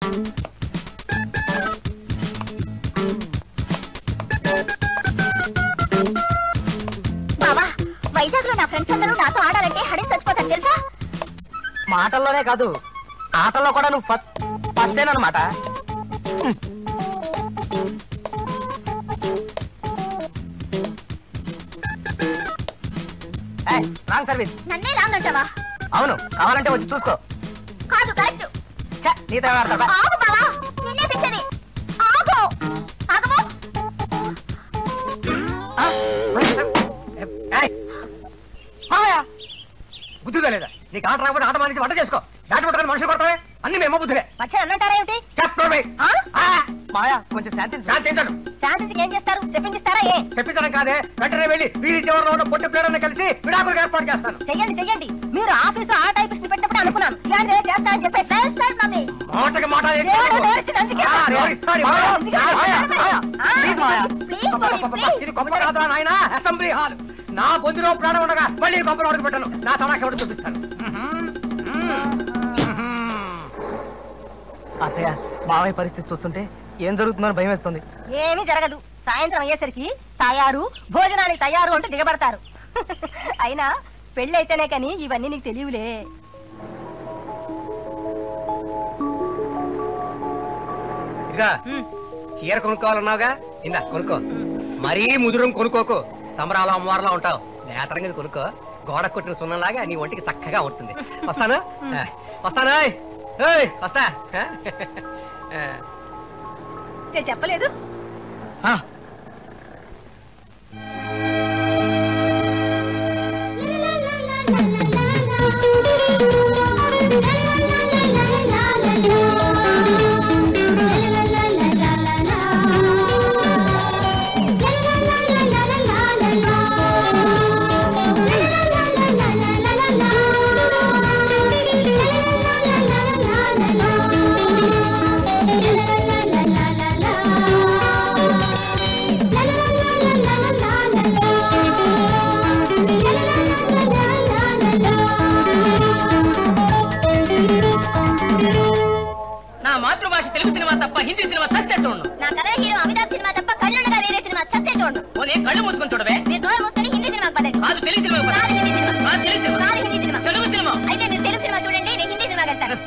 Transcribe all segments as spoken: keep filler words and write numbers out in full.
బాబా వైజాగ్ లో నా ఫ్రెండ్స్ అందరూ నాతో ఆడాలంటే హడి చచ్చిపోతాను తెలుసా? మాటల్లోనే కాదు ఆటల్లో కూడా నువ్వు ఫస్ట్ ఫస్టేనమాట. Wrong service. నన్నే రాంగ్ అంటావా? అవును, కావాలంటే వచ్చి చూసుకో. కాదు కరెక్ట్. నీతో ఆడతా. ఆగు బావా, నిన్నే పిచ్చది. ఆగు ఆగము. బుద్ధిగా లేదా నీకు? ఆట రాకపోతే ఆట మానేసి వంట చేసుకో. బ్యాట్ పట్టుకొని మనుషులు కొడతావే, అన్ని మేము బుద్ధులే. వచ్చి అన్నంటారా ఏమిటి? మాయా కొంచెం శాంతి శాంతించండు. శాంతించి ఏం చేస్తారు? చెప్పించిస్తారా? ఏ చెప్పించడం కాదే, వెంటనే వెళ్ళి వీధి చివరిలో ఉన్న పొట్టి ప్లేడర్ని కలిసి విడాకులకు ఏర్పాటు చేస్తాను. చెయ్యండి చెయ్యండి. మీరు ఆఫీసు ఆ టైపిస్ట్ పెట్టినప్పుడు అనుకున్నాను చేస్తా అని చెప్పేసి మాటకి మాట ఇది గొప్ప కాదా నాయన? అసెంబ్లీ హాల్ నా బొందులో ప్రాణం ఉండగా మళ్ళీ గొప్పలు అడుగు పెట్టను. నా తమాక ఎవరు చూపిస్తాను. అత్తయ్య, మావయ్య పరిస్థితి చూస్తుంటే ఏం జరుగుతుందో భయం వేస్తుంది. ఏమీ జరగదు. సాయంత్రం అయ్యేసరికి తయారు, భోజనానికి తయారు అంటే దిగబడతారు. అయినా పెళ్లి అయితేనే కానీ ఇవన్నీ నీకు తెలియలే. ఇదిగా చీర కొనుక్కోవాలన్నావుగా, ఇందా కొనుక్కో. మరీ ముదురం కొనుక్కోకు, సంబరాలు అమ్మవారిలో ఉంటావు. నేతరంగా కొనుక్కో, గోడ కొట్టిన సున్నంలాగా నీ ఒంటికి చక్కగా ఉంటుంది. వస్తాను వస్తాను వస్తా. నేను చెప్పలేదు. మాతృభాష తెలుగు సినిమా తప్ప హిందీ సినిమా చస్తే చూడను. నా కలర్ హీరో అమితాబ్ సినిమా తప్ప కళ్ళుండగా వేరే సినిమా చస్తే చూడను. ఓ నేను కళ్ళు మూసుకొని చూడవే. మీరు నోరు మూసుకొని హిందీ సినిమా పడండి. కాదు తెలుగు సినిమా. కాదు హిందీ సినిమా. కాదు తెలుగు సినిమా. కాదు హిందీ సినిమా. తెలుగు సినిమా. అయితే మీరు తెలుగు సినిమా చూడండి, నేను హిందీ సినిమా కడతాను.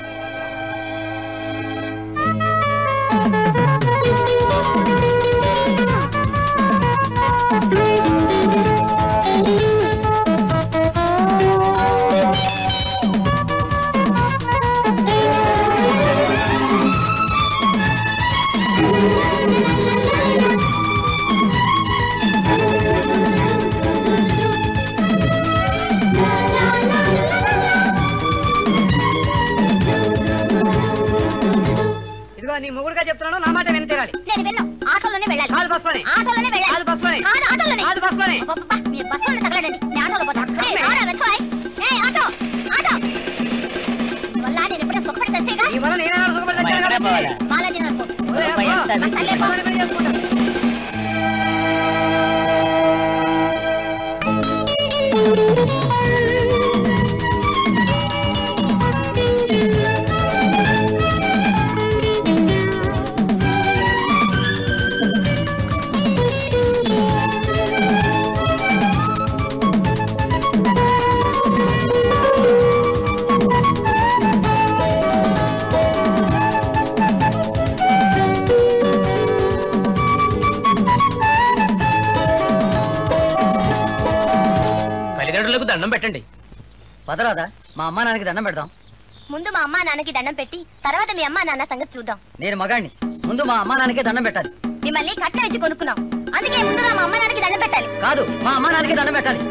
నీ మొగుడుగా చెప్తున్నాను, నా మాట విని తీరాలి. నేను విన్ను. ఆటోలోనే వెళ్ళాలి. కాదు బస్సులోనే. ఆటోలోనే వెళ్ళాలి. కాదు బస్సులోనే. కాదు ఆటోలోనే. కాదు బస్సులోనే. అబ్బబ్బా, మీరు బస్సులోనే తగలడండి. నేను ఆటోలో పోతాను. ఏయ్ రారా వెంకయ్య. ఏయ్ ఆటో ఆటో. వల్ల నేను ఎప్పుడూ సుఖపడి చస్తేగా. ఈ వల్ల నేనే సుఖపడి చచ్చాను. బాలాజీ నాకు. దండం పెట్టండి. పదరాదా, మా అమ్మా నాన్నకి దండం పెడదాం. ముందు మా అమ్మా నాన్నకి దండం పెట్టి తర్వాత మీ అమ్మా నాన్న సంగతి చూద్దాం. నేను మగాణ్ణి, ముందు మా అమ్మా నాన్నకే దండం పెట్టాలి. మిమ్మల్ని కట్నం ఇచ్చి కొనుక్కున్నాం, అందుకే ముందుగా మా అమ్మా నాన్నకి దండం పెట్టాలి. కాదు, మా అమ్మా నాన్నకి దండం పెట్టాలి.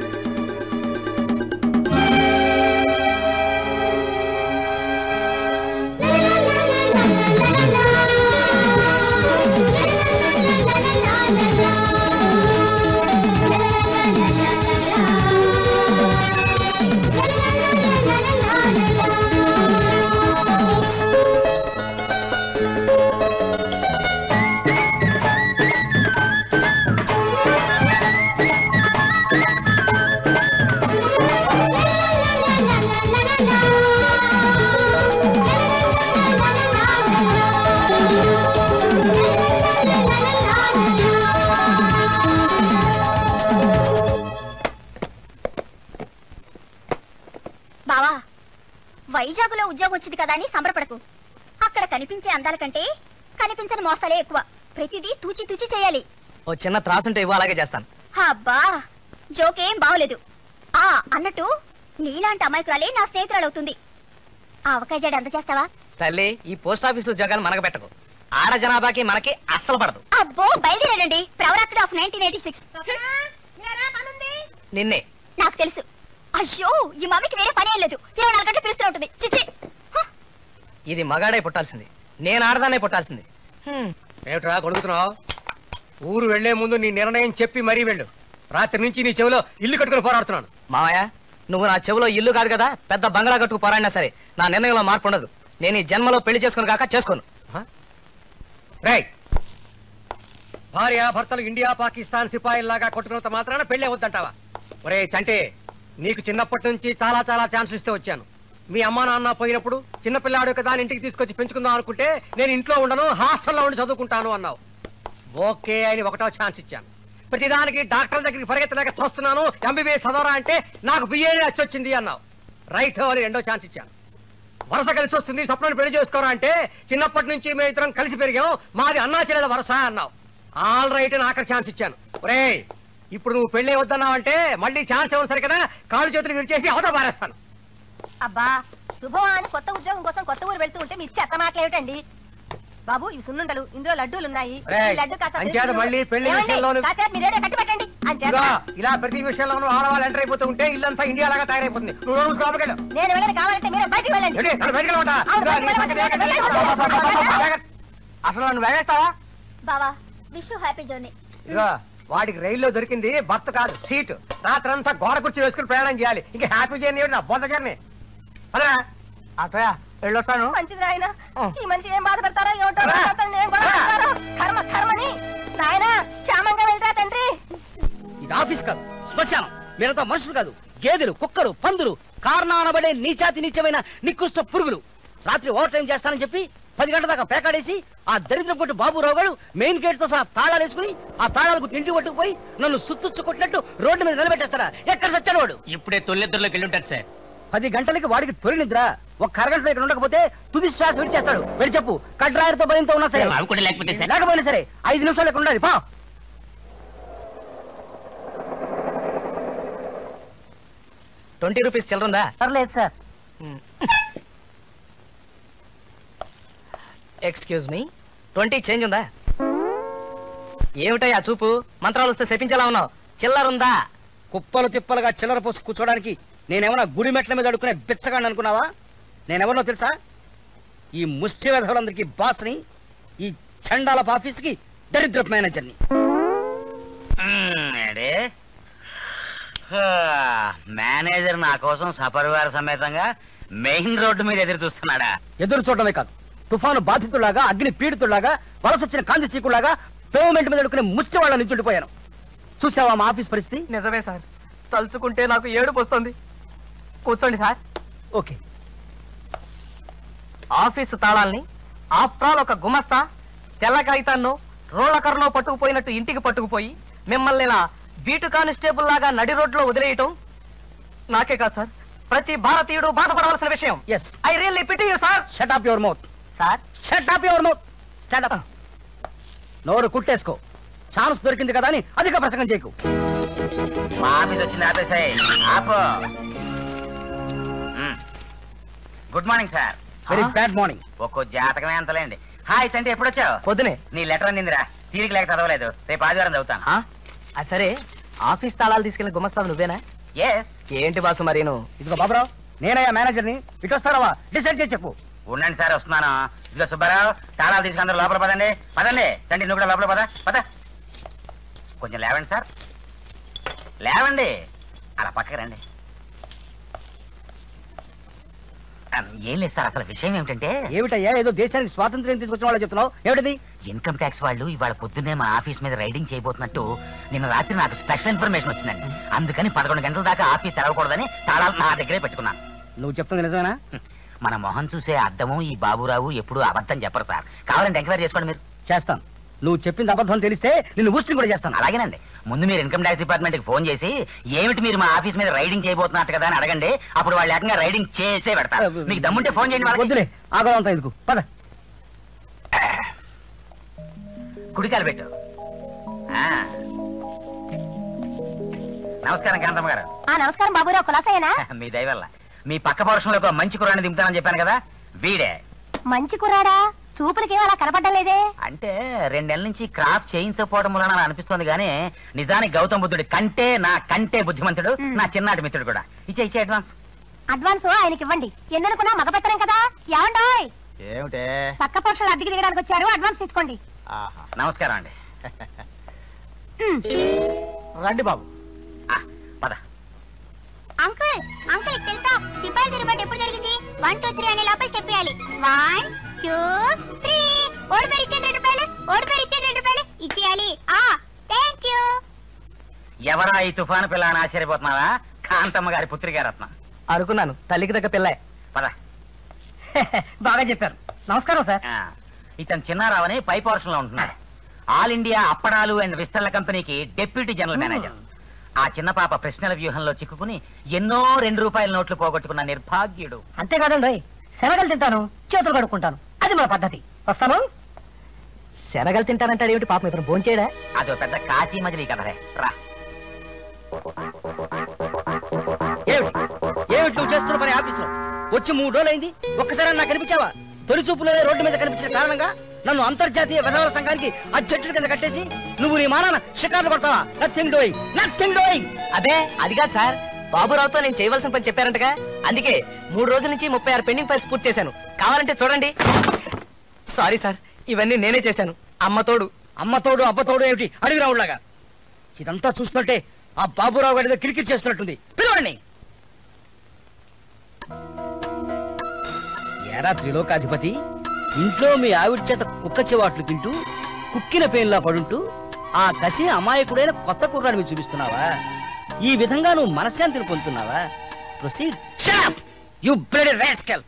వచ్చింది కదా అని సంబరపడకు. అక్కడ కనిపించే అందాల కంటే కనిపించని మోసాలే ఎక్కువ. ప్రతిదీ తూచి తూచి చేయాలి. ఓ చిన్న త్రాసుంటే ఇవ్వ, అలాగే చేస్తాను. అబ్బా జోకేం బాగోలేదు. ఆ అన్నట్టు నీలాంటి అమాయకురాలే నా స్నేహితురాలు అవుతుంది. ఆ అవకాశం జాడ ఎంత చేస్తావా? తల్లి, ఈ పోస్ట్ ఆఫీస్ ఉద్యోగాలు మనకు పెట్టకు. ఆడ జనాభాకి మనకి అస్సలు పడదు. అబ్బో బయలుదేరండి. ప్రవరాక్ట్ ఆఫ్ నైన్టీన్ ఎయిటీ సిక్స్. నిన్నే. నాకు తెలుసు. అయ్యో ఈ మమ్మీకి వేరే పని ఏం లేదు. ఇరవై నాలుగు గంటలు పిలుస్తూ ఉంటుంది. చిచ్చి. ఇది మగాడే పుట్టాల్సింది, నేను ఆడదానే పుట్టాల్సింది. ఏమిట్రా కొడుకుతున్నావు? ఊరు వెళ్లే ముందు నీ నిర్ణయం చెప్పి మరీ వెళ్ళు. రాత్రి నుంచి నీ చెవిలో ఇల్లు కట్టుకుని పోరాడుతున్నాను. మావయ్య, నువ్వు నా చెవిలో ఇల్లు కాదు కదా, పెద్ద బంగ్లా కట్టుకు పోరాడినా సరే నా నిర్ణయంలో మార్పు ఉండదు. నేను ఈ జన్మలో పెళ్లి చేసుకుని కాక చేసుకోను. రేయ్, భార్య భర్తలు ఇండియా పాకిస్తాన్ సిపాయిల్లాగా కొట్టుకున్నంత మాత్రాన పెళ్ళే వద్దంటావా? ఒరే చంటే, నీకు చిన్నప్పటి నుంచి చాలా చాలా ఛాన్స్ ఇస్తే వచ్చాను. మీ అమ్మా నాన్న పోయినప్పుడు చిన్నపిల్లాడు కదా ఇంటికి తీసుకొచ్చి పెంచుకుందాం అనుకుంటే నేను ఇంట్లో ఉండను, హాస్టల్లో ఉండి చదువుకుంటాను అన్నావు. ఓకే అని ఒకటో ఛాన్స్ ఇచ్చాను. ప్రతిదానికి డాక్టర్ దగ్గరికి పరిగెత్తలేక తోస్తున్నాను, ఎంబీబీఎస్ చదవరా అంటే నాకు బిఏ వచ్చొచ్చింది అన్నావు. రైట్ అని రెండో ఛాన్స్ ఇచ్చాను. వరుస కలిసి వస్తుంది, స్వప్నాన్ని పెళ్లి చేసుకోరా అంటే చిన్నప్పటి నుంచి మేము ఇద్దరం కలిసి పెరిగాం, మాది అన్నా చెల్లెల వరుస అన్నావు. ఆల్ రైట్ అని ఆఖరి ఛాన్స్ ఇచ్చాను. ఒరే, ఇప్పుడు నువ్వు పెళ్లి వద్దన్నావు అంటే మళ్ళీ ఛాన్స్ ఇవ్వను సరే కదా, కాళ్ళు చేతులు విరిచేసి అవతల పారేస్తాను. అబ్బా శుభం అని కొత్త ఉద్యోగం కోసం కొత్త ఊరు వెళ్తూ ఉంటే మీరు చెత్త మాటలేమిటండి బాబు? ఇవి సున్నుండలు, ఇందులో లడ్డూలు ఉన్నాయి. రేయ్, ఈ లడ్డు కాస్త అంచేత మళ్ళీ పెళ్లి ఏమండి? విషయంలోను- కాసేపు మీరేదో కట్టి పెట్టండి. అంచేత ఇదిగో, ఇలా ప్రతి విషయంలోనూ ఆడవాళ్ళు ఎంటర్ అయిపోతూ ఉంటే ఇల్లంతా ఇండియా లాగా తయారైపోతుంది. నువ్వు రోజు లోపలికి వెళ్ళు. నేను వెళ్ళని కావాలంటే మీరే బయటికి వెళ్ళండి. ఏంటి, నన్ను బయటికి వెళ్ళమంటావా? అవును, ఇదిగో, నీ బయటికి పక్కన వెళ్ళమంటే వేగ- వెళ్ళండి. వేగ- అసలు నన్ను వేగేస్తావా? బావా విష్ హ్యాపీ జర్నీ. ఇదిగో, వాడికి రైల్లో దొరికింది బర్త్ కాదు, సీటు. రాత్రంతా గోడ కుర్చీ వేసుకుని ప్రయాణం చేయాలి. ఇంకా హ్యాపీ జర్నీ ఏమిటి, నా బొంద జర్నీ. అదరా అత్తయ్య వెళ్ళొస్తాను. మంచిది నాయన. ఈ మనిషి ఏం బాధపడతారో ఏమిటో, అతను ఏం గొడవ పడతారో. కర్మ కర్మని నాయన క్షేమంగా వెళ్తా తండ్రి. ఇది ఆఫీస్ కాదు, శ్మశానం. మీరంతా మనుషులు కాదు, గేదెలు, కుక్కలు, పందులు, కారణానబడే నీచాతి నీచమైన నికృష్ట పురుగులు. రాత్రి ఓవర్ టైం చేస్తానని చెప్పి పది గంటల దాకా పేకాడేసి ఆ దరిద్రం కొట్టు బాబురావు గారు మెయిన్ గేట్ తో సహా తాళాలు వేసుకుని ఆ తాళాలకు తిండి పట్టుకుపోయి నన్ను సుత్తుచ్చు కొట్టినట్టు రోడ్డు మీద నిలబెట్టేస్తారా? ఎక్కడ సచ్చాడు వాడు? ఇప్పుడే తొలిద్దరిలోకి వెళ్ళి ఉంటారు సార్. పది గంటలకి వాడికి తొలి నిద్ర. ఒక అరగంటలో ఇక్కడ ఉండకపోతే తుది శ్వాస విడిచేస్తాడు. వెళ్ళి చెప్పు, కడ్రాయర్తో భయంతో ఉన్నా సరే, అవి కూడా లేకపోతే సార్? లేకపోయినా సరే ఐదు నిమిషాలు ఇక్కడ ఉండాలి. పా ట్వంటీ రూపీస్ చిల్లరుందా? పర్లేదు sir. Excuse me, twenty change ఉందా? ఏమిటయ్యా చూపు, మంత్రాలు వస్తే శపించేలా ఉన్నావు. చిల్లరుందా? కుప్పలు తిప్పలుగా చిల్లర పోసి కూర్చోడానికి నేనేమన్నా గుడి మెట్ల మీద అడుక్కునే బిచ్చగాడిని అనుకున్నావా? నేనెవరినో తెలుసా? ఈ ముష్టి వెధవులందరికీ బాస్ని, ఈ చండాలపు ఆఫీస్కి దరిద్రపు మేనేజర్ని. మేనేజర్ నా కోసం సపరివార సమేతంగా మెయిన్ రోడ్డు మీద ఎదురు చూస్తున్నాడా? ఎదురు చూడడమే కాదు, తుఫాను బాధితులాగా, అగ్ని పీడితులాగా, వలసొచ్చిన కాంతి చీకులాగా పేమెంట్ మీద అడుక్కునే ముష్టి వాళ్ళ నుంచి ఉండిపోయాను. చూసావా మా ఆఫీస్ పరిస్థితి? నిజమే సార్, తలుచుకుంటే నాకు ఏడుపు వస్తుంది. కూర్చోండి సార్. ఓకే. ఆఫీసు తాళాల్ని ఆఫ్రాల్ ఒక గుమస్తా తెల్ల కాగితాన్నో రోళ్ల కర్రలో పట్టుకుపోయినట్టు ఇంటికి పట్టుకుపోయి మిమ్మల్ని ఇలా బీటు కానిస్టేబుల్ లాగా నడి రోడ్లో వదిలేయటం నాకే కాదు సార్, ప్రతి భారతీయుడు బాధపడవలసిన విషయం. Yes, I really pity you sir. Shut up your mouth. Sir shut up your mouth. Stand up. నోరు కుట్టేసుకో. ఛాన్స్ దొరికింది కదా అని అధిక ప్రసంగం చేయకు. మా మీద వచ్చింది ఆపేసాయి. ఆపో. Good morning sir. Very bad morning. ఒక్కో జాతకమే అంతలేండి. హాయ్ చంటి, ఎప్పుడు వచ్చావు? పొద్దునే. నీ లెటర్ అందిందిరా, తీరిక లేక చదవలేదు. రేపు ఆదివారం చదువుతాను. ఆ సరే, ఆఫీస్ తాళాలు తీసుకెళ్ళిన గుమస్తావు నువ్వేనా? ఎస్. ఏంటి బాసు మరీను? ఇదిగో బాబురావు, నేనయ్యా మేనేజర్ని. ఇటు వస్తారా? డిసైడ్ చేసి చెప్పు. ఉండండి సార్, వస్తున్నాను. ఇదిగో సుబ్బారావు, తాళాలు తీసుకుని అందరూ లోపల పదండి. పదండి చంటి, నువ్వు కూడా లోపల పద. పద, కొంచెం లేవండి సార్, లేవండి. అలా పక్కకి రండి. ఏం లేదు సార్, అసలు విషయం ఏమిటంటే, ఏమిటయ్యా ఏదో దేశానికి స్వాతంత్ర్యం తీసుకొచ్చిన వాళ్ళు చెప్తున్నావు? ఏమిటది? ఇన్కమ్ ట్యాక్స్ వాళ్ళు ఇవాళ పొద్దున్నే మా ఆఫీస్ మీద రైడింగ్ చేయబోతున్నట్టు నిన్న రాత్రి నాకు స్పెషల్ ఇన్ఫర్మేషన్ వచ్చిందండి. అందుకని పదకొండు గంటల దాకా ఆఫీస్ తెరవకూడదని తాళాలు నా దగ్గరే పెట్టుకున్నాను. నువ్వు చెప్తుంది నిజమేనా? మన మొహం చూసే అద్దము ఈ బాబురావు ఎప్పుడు అబద్ధం చెప్పరు సార్. కావాలంటే ఎంక్వైరీ చేసుకోండి మీరు. చేస్తాను. నువ్వు చెప్పింది అబద్ధం తెలిస్తే నిన్ను ఊస్టింగ్ కూడా చేస్తాను. అలాగేనండి. ముందు మీరు ఇన్కమ్ ట్యాక్స్ డిపార్ట్మెంట్ కి ఫోన్ చేసి ఏమిటి మీరు మా ఆఫీస్ మీద రైడింగ్ చేయబోతున్నట్టు కదా అని అడగండి. అప్పుడు వాళ్ళు ఏకంగా రైడింగ్ చేసే పెడతారు. మీకు దమ్ముంటే ఫోన్ చేయండి వాళ్ళకి. వద్దులే, ఆగవంతా ఎందుకు, పద. కుడికాలు పెట్టు. ఆ. నమస్కారం కాంతమ్మ గారు. ఆ నమస్కారం బాబురావు, కులాసయ్యనా? మీ దయ వల్ల మీ పక్క పోర్షన్లో ఒక మంచి కురాన్ని దింపుతానని చెప్పాను కదా, వీడే. మంచి కుర్రాడా? చూపులకేం అలా కనపడడం లేదే. అంటే రెండేళ్ల నుంచి క్రాఫ్ చేయించకపోవడం వలన నాకు అనిపిస్తుంది కానీ నిజానికి గౌతమ్ బుద్ధుడి కంటే నా కంటే బుద్ధిమంతుడు, నా చిన్నాటి మిత్రుడు కూడా. ఇచ్చే ఇచ్చే అడ్వాన్స్. అడ్వాన్స్ ఆయనకి ఇవ్వండి. ఎన్ననుకున్నా మగ పెట్టలేం కదా. ఏమండోయ్, ఏమిటే పక్క పోర్షన్లు అద్దెకి దిగడానికి వచ్చారు, అడ్వాన్స్ తీసుకోండి. నమస్కారం అండి. రండి బాబు. పద. అంకుల్ అంకుల్ తెలుసా సిపాయి తిరుగుబాటు ఎప్పుడు జరిగింది? వన్ టూ త్రీ అనే లోపల చెప్పేయాలి. One two three. ఓడిపోయి ఇచ్చే రెండు రూపాయలు, ఓడిపోయి ఇచ్చే రెండు రూపాయలు ఇచ్చేయాలి. ఆ థ్యాంక్ యూ. ఎవరా ఈ తుఫాను పిల్ల అని ఆశ్చర్యపోతున్నావా? కాంతమ్మ గారి పుత్రిక రత్నం. అనుకున్నాను, తల్లికి దగ్గర పిల్ల. పద. బాగా చెప్పారు. నమస్కారం సార్. ఆ, ఇతను చిన్నారావు అని పై పోర్షన్ లో ఉంటున్నాడు. ఆల్ ఇండియా అప్పడాలు అండ్ విస్తరణ కంపెనీకి డెప్యూటీ జనరల్ మేనేజర్. ఆ చిన్న పాప ప్రశ్నల వ్యూహంలో చిక్కుకుని ఎన్నో రెండు రూపాయల నోట్లు పోగొట్టుకున్న నిర్భాగ్యుడు. అంతేకాదండి, శనగలు తింటాను, చేతులు కడుక్కుంటాను, అది మన పద్ధతి. వస్తాను. శనగలు తింటానంటాడు ఏమిటి పాపం, ఇతను భోంచేయడా? అదో పెద్ద కాశీ మజిలీ కదరే. రా. ఏమిటి ఏమిటి నువ్వు చేస్తున్న పని ఆఫీసులో? వచ్చి మూడు రోజులు అయింది, ఒక్కసారి నాకు కనిపించావా? తొలి చూపులోనే రోడ్డు మీద కనిపించిన కారణంగా నన్ను అంతర్జాతీయ విధవల సంఘానికి అధ్యక్షుడి కింద కట్టేసి నువ్వు నీ మానాన షికార్లు పడతావా? Nothing doing, nothing doing. అదే అది కాదు సార్, బాబురావుతో నేను చేయవలసిన పని చెప్పారంటగా, అందుకే మూడు రోజుల నుంచి ముప్పై ఆరు పెండింగ్ ఫైల్స్ పూర్తి చేశాను. కావాలంటే చూడండి. సారీ సార్, ఇవన్నీ నేనే చేశాను. అమ్మ తోడు. అమ్మ తోడు అబ్బ తోడు ఏమిటి అడిగి రావులాగా? ఇదంతా చూస్తుంటే ఆ బాబురావు గారి కిరికిరి చేస్తున్నట్టుంది. పిలవండి. ఏరా త్రిలోకాధిపతి, ఇంట్లో మీ ఆవిడ చేత కుక్క చెవాట్లు తింటూ కుక్కిన పేన్లా పడుంటూ ఆ కసి అమాయకుడైన కొత్త కుర్రాన్ని మీరు చూపిస్తున్నావా? ఈ విధంగా నువ్వు మనశ్శాంతిని పొందుతున్నావా? Proceed. Shut up you bloody rascal.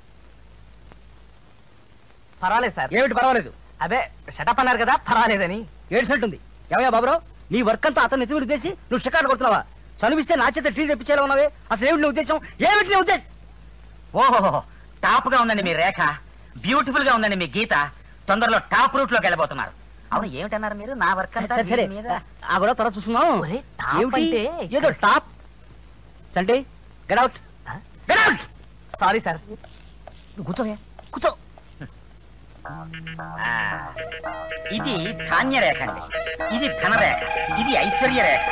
పర్వాలేదు సార్. ఏమిటి పర్వాలేదు? అదే షటప్ అన్నారు కదా, పర్వాలేదని. ఏడ్చినట్టుంది. ఏమయ్యా బాబురావు, నీ వర్క్ అంతా అతను ఎత్తి ఉద్దేశి నువ్వు షికారు కొడుతున్నావా? చనిపిస్తే నా చేత టీ తెప్పించేలా ఉన్నావే, అసలు ఏమిటి నీ ఉద్దేశం? ఏమిటి నీ ఉద్దేశం? ఓహో, టాప్ గా ఉందండి మీ రేఖ, బ్యూటిఫుల్ గా ఉందండి మీ గీత. తొందరలో టాప్ రూట్ లోకి వెళ్ళబోతున్నారు. అవును, ఏమిటన్నారు మీరు? నా వర్క్ అంతా సరే సరే, దీని మీద. ఆ కూడా త్వర చూస్తున్నాం. ఒరే, టాప్ ఏమిటి? అంటే ఏదో టాప్. సంటే get out, get out. Sorry sir. నువ్వు కూర్చోవే, కూర్చో. ఆ, ఇది ధాన్య రేఖ అండి, ఇది ధనరేఖ, ఇది ఐశ్వర్య రేఖ.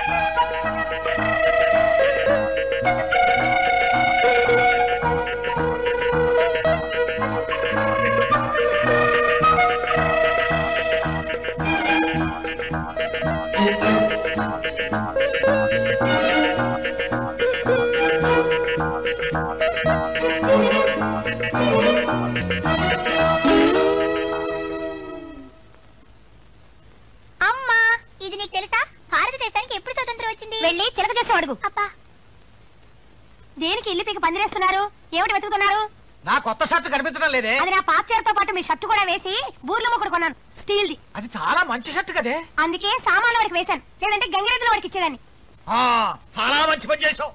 అమ్మా, ఇది నీకు తెలుసా? భారతదేశానికి ఎప్పుడు స్వతంత్రం వచ్చింది? వెళ్ళి చిలక చేసి అడుగు. అబ్బా, దేనికి ఇల్లు పీకి పందిరేస్తున్నారు? ఏమిటి వెతుకుతున్నారు? నా కొత్త షర్ట్ కనిపించడం లేదే. అది నా పాత చీరతో పాటు మీ షర్ట్ కూడా వేసి బూర్ల ముక్కడు కొన్నాను, స్టీల్ ది. అది చాలా మంచి షర్ట్ కదే. అందుకే సామాన్ల వరకు వేశాను, లేదంటే గంగిరెద్దుల వరకు ఇచ్చేదాన్ని. ఆ, చాలా మంచి పని చేసావు.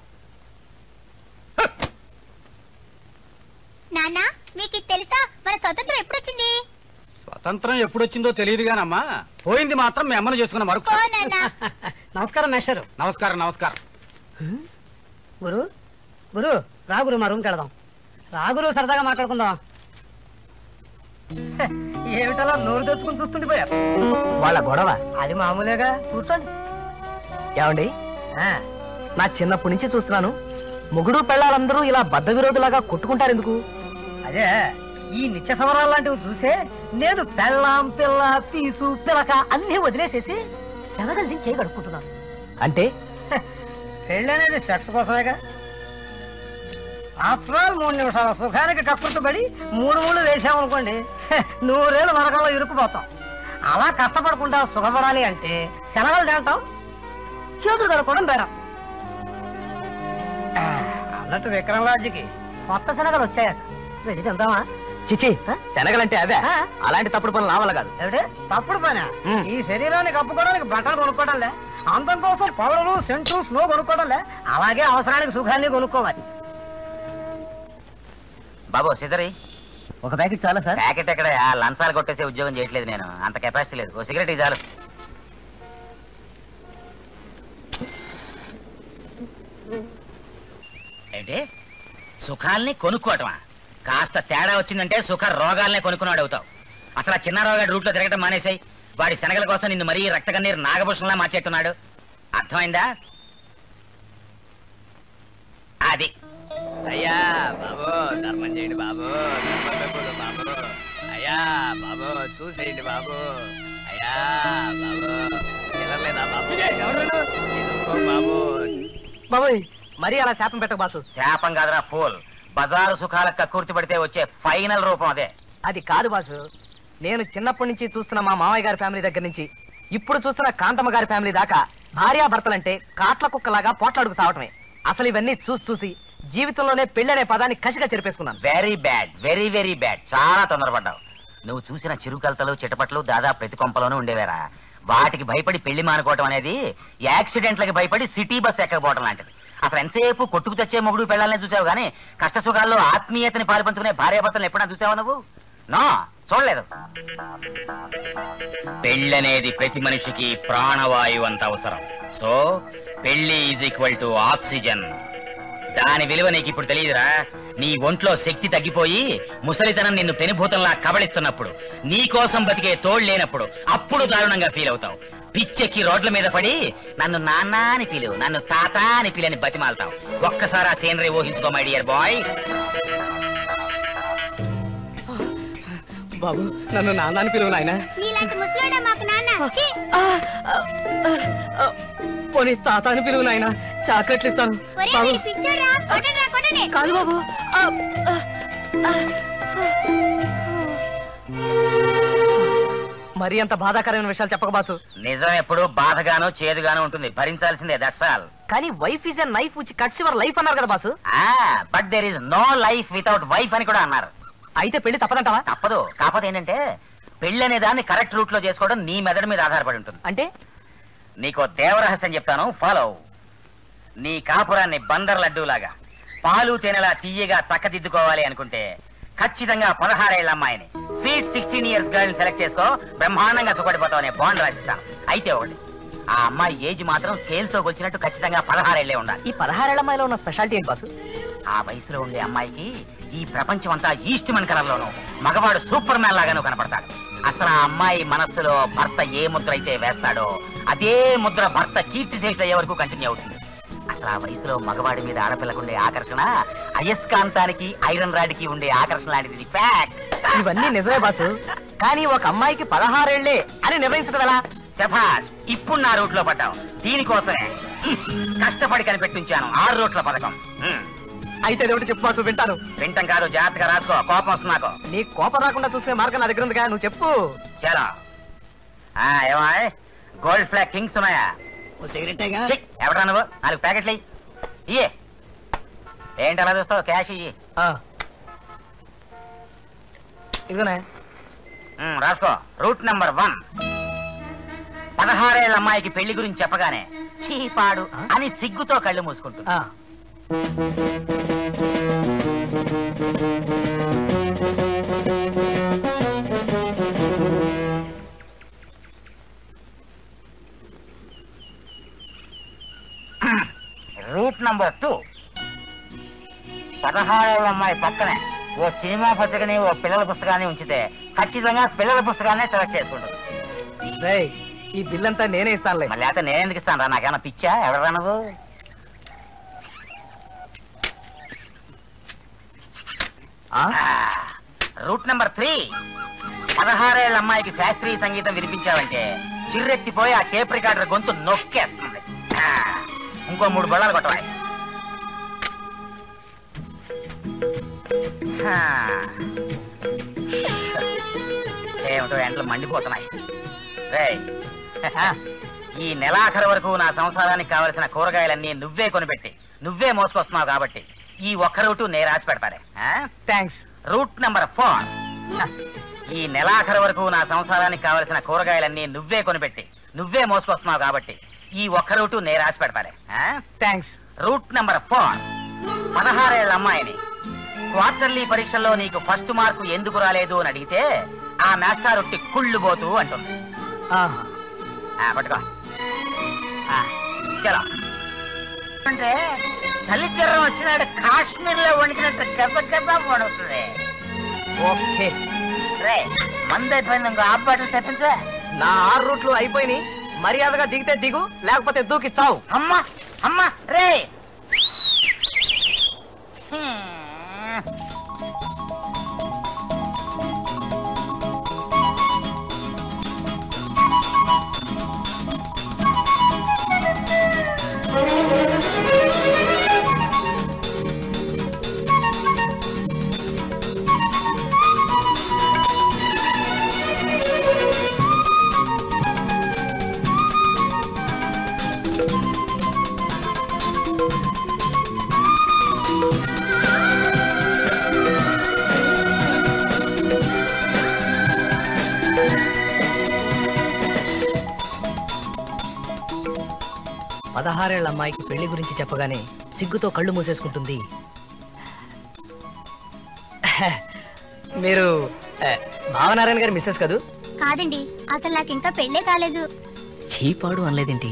నాన్న మీకు ఇది తెలుసా? మన స్వతంత్రం ఎప్పుడు వచ్చింది? స్వతంత్రం ఎప్పుడొచ్చిందో తెలియదు గానమ్మా, పోయింది మాత్రం మీ అమ్మను చేసుకున్న మరొక. ఓ నాన్న. నమస్కారం మేస్టర్. నమస్కారం నమస్కారం. గురు గురు రా గురు, మా రూమ్కి వెళదాం. రా గురు, సరదాగా మాట్లాడుకుందాం. ఏమిటలా నోరు తెచ్చుకుని చూస్తుండిపోయారు? వాళ్ళ గొడవ అది మామూలుగా. కూర్చోండి. ఏమండి, నా చిన్నప్పటి నుంచి చూస్తున్నాను, మొగుడు పెళ్ళాలందరూ ఇలా బద్ద విరోధులాగా కొట్టుకుంటారు ఎందుకు? అదే ఈ నిత్య సమరాలు లాంటివి చూసే నేను పెళ్ళాం పిల్ల పీసు పిలక అన్ని వదిలేసేసి శనగల్ని చేయగడుకుంటున్నాను. అంటే పెళ్ళనేది సెక్స్ కోసమేగా. ఆఫ్టర్ ఆల్ మూడు నిమిషాల సుఖానికి కక్కుర్తుబడి మూడు మూడు వేసామనుకోండి, నూరేళ్ళు నరకంలో ఇరుక్కుపోతాం. అలా కష్టపడకుండా సుఖపడాలి అంటే శనగలు తింటాం, చేతులు కడుక్కోవడం బేరం. అన్నట్టు విక్రమరాజుకి కొత్త శనగలు వచ్చాయట, వెళ్ళి తిందామా? చిచి శనగలంటే అవే అలాంటి తప్పుడు పనులు నా వల్ల కాదు. ఏమిటి తప్పుడు పని? ఉమ్. ఈ శరీరాన్ని కప్పుకోవడానికి బట్టలు కొనుక్కోవడంలే, అందం కోసం పౌడర్లు సెంటు స్నో కొనుక్కోవడంలే, అలాగే అవసరానికి సుఖాన్ని కొనుక్కోవాలి. బాబు సిదరి ఒక ప్యాకెట్ చాలా సార్. ప్యాకెట్ ఎక్కడ లంచాలు కొట్టేసే ఉద్యోగం చేయట్లేదు నేను, అంత కెపాసిటీ లేదు. ఓ సిగరెట్ చాలు. ఏంటి సుఖాల్ని కొనుక్కోవటమా? కాస్త తేడా వచ్చిందంటే సుఖ రోగాలనే కొనుక్కున్నాడు అవుతావు. అసలు ఆ చిన్నారావు రూట్లో తిరగటం మానేసాయి. వాడి శనగల కోసం నిన్ను మరీ రక్తకన్నీరు నాగభూషణలా మార్చేట్టున్నాడు. అర్థమైందా? అది అయ్యా బాబు ధర్మం చేయండి బాబు, బాబు అయ్యా బాబు చూసేయండి బాబు, అయ్యా బాబు తినలేదా బాబు, బాబు బాబోయ్ మరీ అలా శాపం పెట్టక బాసు. శాపం కాదురా ఫూల్, బజారు సుఖాలకు కక్కుర్తి పడితే వచ్చే ఫైనల్ రూపం అదే. అది కాదు బాసు, నేను చిన్నప్పటి నుంచి చూస్తున్న మా మామయ్య గారి ఫ్యామిలీ దగ్గర నుంచి ఇప్పుడు చూస్తున్న కాంతమ్మ గారి ఫ్యామిలీ దాకా భార్యాభర్తలంటే కాట్ల కుక్కలాగా పోట్లాడుకు చావటమే. అసలు ఇవన్నీ చూసి చూసి జీవితంలోనే పెళ్ళనే పదాన్ని కసిగా చెరిపేసుకున్నాను. Very bad, very very bad. చాలా తొందరపడ్డావు. నువ్వు చూసిన చిరుకలతలు చిటపట్లు దాదాపు ప్రతి కొంపలోనూ ఉండేవేరా. వాటికి భయపడి పెళ్లి మానుకోవటం అనేది యాక్సిడెంట్లకి భయపడి సిటీ బస్ ఎక్కకపోవటం లాంటిది. అసలు ఎంతసేపు కొట్టుకు తెచ్చే మొగుడు పెళ్ళాలని చూసావు కానీ కష్ట సుఖాల్లో ఆత్మీయతని పాల్పంచుకునే భార్యాభర్తలు ఎప్పుడైనా చూసావా నువ్వు? నో, చూడలేదు. పెళ్ళనేది ప్రతి మనిషికి ప్రాణవాయువు అంత అవసరం. సో పెళ్లి ఈజ్ ఈక్వల్ టు ఆక్సిజన్. దాని విలువ నీకు ఇప్పుడు తెలియదురా. నీ ఒంట్లో శక్తి తగ్గిపోయి ముసలితనం నిన్ను పెనుభూతంలా కబళిస్తున్నప్పుడు, నీ కోసం బతికే తోడు లేనప్పుడు అప్పుడు దారుణంగా ఫీల్ అవుతావు. పిచ్చెక్కి రోడ్ల మీద పడి నన్ను నాన్న అని పిలువు, నన్ను తాత అని పిలని బతిమాలతావు. ఒక్కసారి ఆ సీనరీ ఊహించుకో మై డియర్ బాయ్. బాబు నన్ను నాన్న పిలువు నాయన. నీలాంటి ముసలోడా మాకు నాన్న? ఛీ! పోనీ తాత అని పిలువు నాయన, చాక్లెట్లు ఇస్తాను. ఒరేయ్, వీడు పిచ్చోడ్రా, కొట్టండ్రా, కొట్టండి. కాదు బాబు. మరి అంత బాధాకరమైన విషయాలు చెప్పక బాసు. నిజం ఎప్పుడు బాధగాను చేదుగాను ఉంటుంది, భరించాల్సిందే. That's all. కానీ wife is a knife which cuts your life అన్నారు కదా boss. But there is no life without wife అని కూడా అన్నారు. అయితే పెళ్లి తప్పదంటావా? తప్పదు. కాకపోతే ఏంటంటే పెళ్లి అనే దాన్ని కరెక్ట్ రూట్ లో చేసుకోవడం నీ మెదడు మీద ఆధారపడి ఉంటుంది. అంటే నీకో దేవరహస్యం చెప్తాను, ఫాలో. నీ కాపురాన్ని బందర్ లడ్డూలాగా పాలు తేనెలా తీయగా చక్కదిద్దుకోవాలి అనుకుంటే ఖచ్చితంగా పదహారేళ్ల అమ్మాయిని, sweet sixteen years girl select చేసుకో, బ్రహ్మాండంగా సుఖపడిపోతావు అనే బాండ్ రాసిస్తాను. అయితే ఒకటి, ఆ అమ్మాయి ఏజ్ మాత్రం స్కేల్ తో వచ్చినట్టు ఖచ్చితంగా పదహారేళ్లే ఉండాలి. ఈ పదహారేళ్ల అమ్మాయిలో ఉన్న స్పెషాలిటీ ఏంటి బాసు? ఆ వయసులో ఉండే అమ్మాయికి ఈ ప్రపంచం అంతా ఈస్ట్ మన్ కలర్ లోను, మగవాడు సూపర్ మ్యాన్ లాగాను కనపడతాడు. అసలు ఆ అమ్మాయి మనస్సులో భర్త ఏ ముద్ర అయితే వేస్తాడో అదే ముద్ర భర్త కీర్తి చేసి అయ్యే వరకు కంటిన్యూ అవుతుంది. అసలు ఆ వయసులో మగవాడి మీద ఆడపిల్లకు ఉండే ఆకర్షణ అయస్కాంతానికి ఐరన్ రాడ్ కి ఉండే ఆకర్షణ లాంటిది. ఫ్యాక్ట్. ఇవన్నీ నిజమే బాసు, కానీ ఒక అమ్మాయికి పదహారేళ్లే అని నిర్ణయించడం ఎలా? శభాష్, ఇప్పుడు నా రూట్ లో పడ్డావు. దీనికోసమే కష్టపడి కనిపెట్టించాను ఆరు రూట్ల పథకం. అయితే ఏమిటి చెప్పు బాసు, వింటాను. వింటం కాదు, జాగ్రత్తగా రాసుకో, కోపం వస్తుంది నాకు. నీ కోపం రాకుండా చూసే మార్గం నా దగ్గర ఉందిగా, నువ్వు చెప్పు. చలో. ఏమా గోల్డ్ ఫ్లాగ్ కింగ్స్ ఉన్నాయా? ఎవడా నువ్వు? నాలుగు ప్యాకెట్లు ఇయ్యే. ఏంటి అలా చూస్తావు? క్యాష్ ఇయ్యి. ఇదిగోనే రాసుకో. Route number one. పదహారేళ్ల అమ్మాయికి పెళ్లి గురించి చెప్పగానే చీపాడు అని సిగ్గుతో కళ్ళు మూసుకుంటుంది. Route number two. పదహారేళ్ల అమ్మాయి పక్కనే ఓ సినిమా పత్రికని ఓ పిల్లల పుస్తకాన్ని ఉంచితే ఖచ్చితంగా పిల్లల పుస్తకాన్ని సెలెక్ట్ చేసుకుంటుంది. ఈ బిల్ అంతా నేనే ఇస్తానులే. మళ్ళీ అయితే నేను ఎందుకు ఇస్తాను రా? నాకేమన్నా పిచ్చా? ఎవరా నువ్వు? Route number three. పదహారేళ్ల అమ్మాయికి శాస్త్రీయ సంగీతం వినిపించావంటే చిర్రెత్తిపోయి ఆ టేప్ రికార్డర్ గొంతు నొక్కేస్తుంది. ఇంకో మూడు బళ్ళాలు కొట్టవాలి. ఏమిటో ఎండలు మండిపోతున్నాయి. రేయ్, ఈ నెలాఖరు వరకు నా సంసారానికి కావలసిన కూరగాయలన్నీ నువ్వే కొనిపెట్టి నువ్వే మోసుకొస్తున్నావు కాబట్టి ఈ ఒక్క రూటు నేను రాసి పెడతానే. థ్యాంక్స్. Route number four. ఈ నెలాఖరు వరకు నా సంసారానికి కావలసిన కూరగాయలన్నీ నువ్వే కొనిపెట్టి నువ్వే మోసుకొస్తున్నావు కాబట్టి ఈ ఒక్క రూటు నేను రాసి పెడతాలే. థ్యాంక్స్. Route number four. పదహారేళ్ల అమ్మాయిని క్వార్టర్లీ పరీక్షల్లో నీకు ఫస్ట్ మార్కు ఎందుకు రాలేదు అని అడిగితే ఆ మేస్టారొట్టి కుళ్ళు పోతూ అంటుంది. పట్టుకో. చలో. అంటే చలి జ్వరం వచ్చినాడు కాశ్మీర్ లో వణికినట్టు గబ్బ గబ్బ వణుకుతుంది. ఓకే రే మంది అయిపోయింది, ఇంకో ఆఫ్ బాటిల్ తెప్పించే. నా ఆరు రూట్లు అయిపోయినాయి. మర్యాదగా దిగితే దిగు, లేకపోతే దూకి చావు. అమ్మా అమ్మా రే. పదహారేళ్ల అమ్మాయికి పెళ్లి గురించి చెప్పగానే సిగ్గుతో కళ్ళు మూసేసుకుంటుంది. మీరు భావనారాయణ గారి మిస్సెస్ కదూ? కాదండి, అసలు నాకు ఇంకా పెళ్ళే కాలేదు. చీపాడు అనలేదేంటి?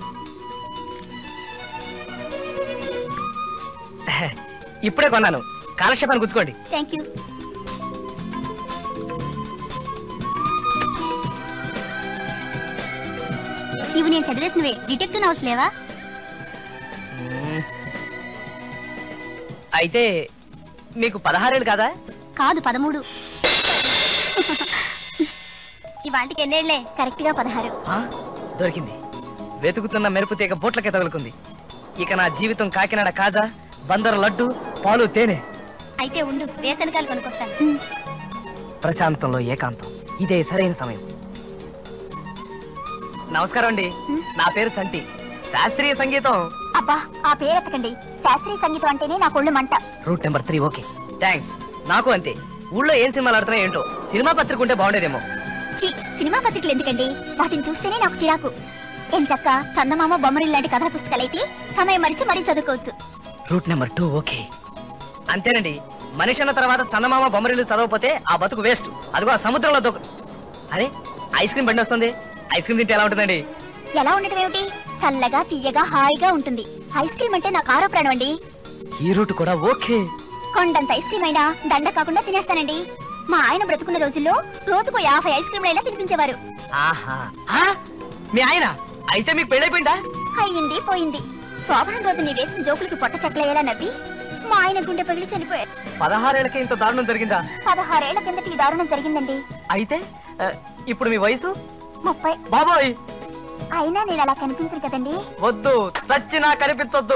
ఇప్పుడే కొన్నాను, కాలక్షేపాన్ని గుచ్చుకోండి. Thank you. ఇవి నేను చదివేసినవే, డిటెక్టివ్ నవల్స్ లేవా? అయితే మీకు పదహారేళ్ళు కాదా? కాదు, పదమూడు. ఇవాటికి ఎన్నేళ్లే? కరెక్ట్ గా పదహారు. దొరికింది. వెతుకుతున్న మెరుపు తీగ బోట్లకే తగులుకుంది. ఇక నా జీవితం కాకినాడ కాజా, బందరు లడ్డు, పాలు తేనె. అయితే ఉండు, వేసనకాలు కొనుక్కొస్తాను. ప్రశాంతంలో ఏకాంతం, ఇదే సరైన సమయం. నమస్కారం అండి, నా పేరు సంటి. శాస్త్రీయ సంగీతం. అబ్బా, ఆ పేరు ఎత్తకండి. శాస్త్రీయ సంగీతం అంటేనే నా కొళ్ళు మంట. Route number three. Okay thanks. నాకు అంతే. ఊళ్ళో ఏం సినిమాలు ఆడుతున్నాయి ఏంటో, సినిమా పత్రిక ఉంటే బాగుండేదేమో. చి, సినిమా పత్రికలు ఎందుకండి? వాటిని చూస్తేనే నాకు చిరాకు. ఏం చక్క చందమామ బొమ్మరిల్ లాంటి కథల పుస్తకాలైతే సమయం మరిచి మరీ చదువుకోవచ్చు. Route number two. ఓకే అంతేనండి. మనిషి అన్న తర్వాత చందమామ బొమ్మరిల్లు చదవకపోతే ఆ బతుకు వేస్ట్. అదిగో ఆ సముద్రంలో దొక. అరే, ఐస్ క్రీమ్ బండి వస్తుంది. ఐస్ క్రీమ్ తింటే ఎలా ఉంటుందండి? ఎలా ఉండటం ఏమిటి? చల్లగా తీయగా హాయిగా ఉంటుంది. ఐస్ క్రీమ్ అంటే నాకు ఆరో ప్రాణం అండి. ఈ రూట్ కూడా ఓకే. కొండంత ఐస్ క్రీమ్ అయినా దండ కాకుండా తినేస్తానండి. మా ఆయన బ్రతుకున్న రోజుల్లో రోజుకు యాభై ఐస్ క్రీమ్లు అయినా తినిపించేవారు. ఆహా, మీ ఆయన అయితే మీకు పెళ్ళైపోయిందా? అయ్యింది పోయింది. శోభనం రోజు నీ వేసిన జోకులకి పొట్ట చెక్కలయ్యేలా నవ్వి మా ఆయన గుండె పగిలి చనిపోయారు. పదహారేళ్ళకి ఇంత దారుణం జరిగిందా? పదహారేళ్ల కిందటి ఈ దారుణం జరిగిందండి. అయితే ఇప్పుడు మీ వయసు? ముప్పై. బాబోయ్, అయినా నేను అలా కనిపించరు కదండి. వద్దు, చచ్చినా కనిపించొద్దు.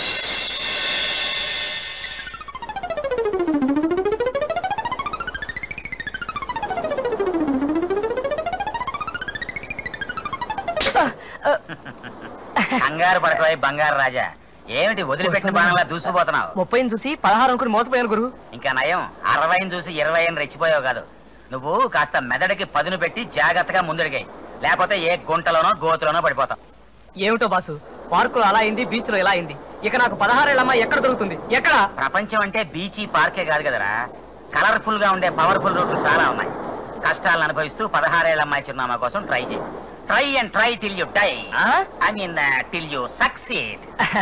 కంగారు పడకవాయి బంగారు రాజా. ఏమిటి వదిలిపెట్టిన బాణంలా దూసిపోతున్నావు? ముప్పైని చూసి పదహారు అనుకుని మోసపోయాను గురు. ఇంకా నయం, అరవైని చూసి ఇరవై అని రెచ్చిపోయావు కాదు. నువ్వు కాస్త మెదడుకి పదును పెట్టి జాగ్రత్తగా ముందడిగాయి, లేకపోతే ఏ గుంటలోనో గోతులోనో పడిపోతావు. ఏమిటో బాసు, పార్కులో అలా అయింది, బీచ్ లో ఎలా అయింది. ఇక నాకు పదహారేళ్ళమ్మా ఎక్కడ దొరుకుతుంది? ఎక్కడ? ప్రపంచం అంటే బీచీ పార్కే కాదు కదరా, కలర్ఫుల్ గా ఉండే పవర్ఫుల్ రూట్లు చాలా ఉన్నాయి. కష్టాలను అనుభవిస్తూ పదహారేళ్ల అమ్మాయి చిరునామా కోసం ట్రై చేయి. Try and try till you die. I mean till you succeed.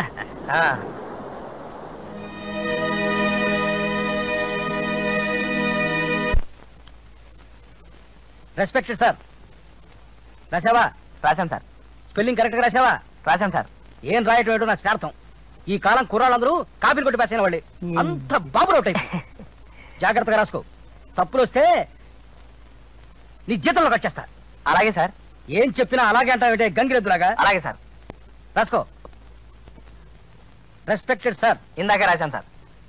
Respected sir. రాసావా? రాశాను సార్. స్పెల్లింగ్ కరెక్ట్ గా రాసావా? రాశాను సార్. ఏం రాయటం ఏంటో నా స్వార్థం. ఈ కాలం కుర్రాళ్ళందరూ కాపీలు కొట్టి పాసైన వాళ్ళే. అంత బాబులో టైప్. జాగ్రత్తగా రాసుకో. తప్పులు వస్తే నీ జీతంలో కట్ చేస్తా. అలాగే సార్. ఏం చెప్పినా అలాగే అంటావేంటే గంగిరెద్దులాగా. అలాగే సార్. రాసుకో. Respected sir. ఇందాకే రాశాను sir.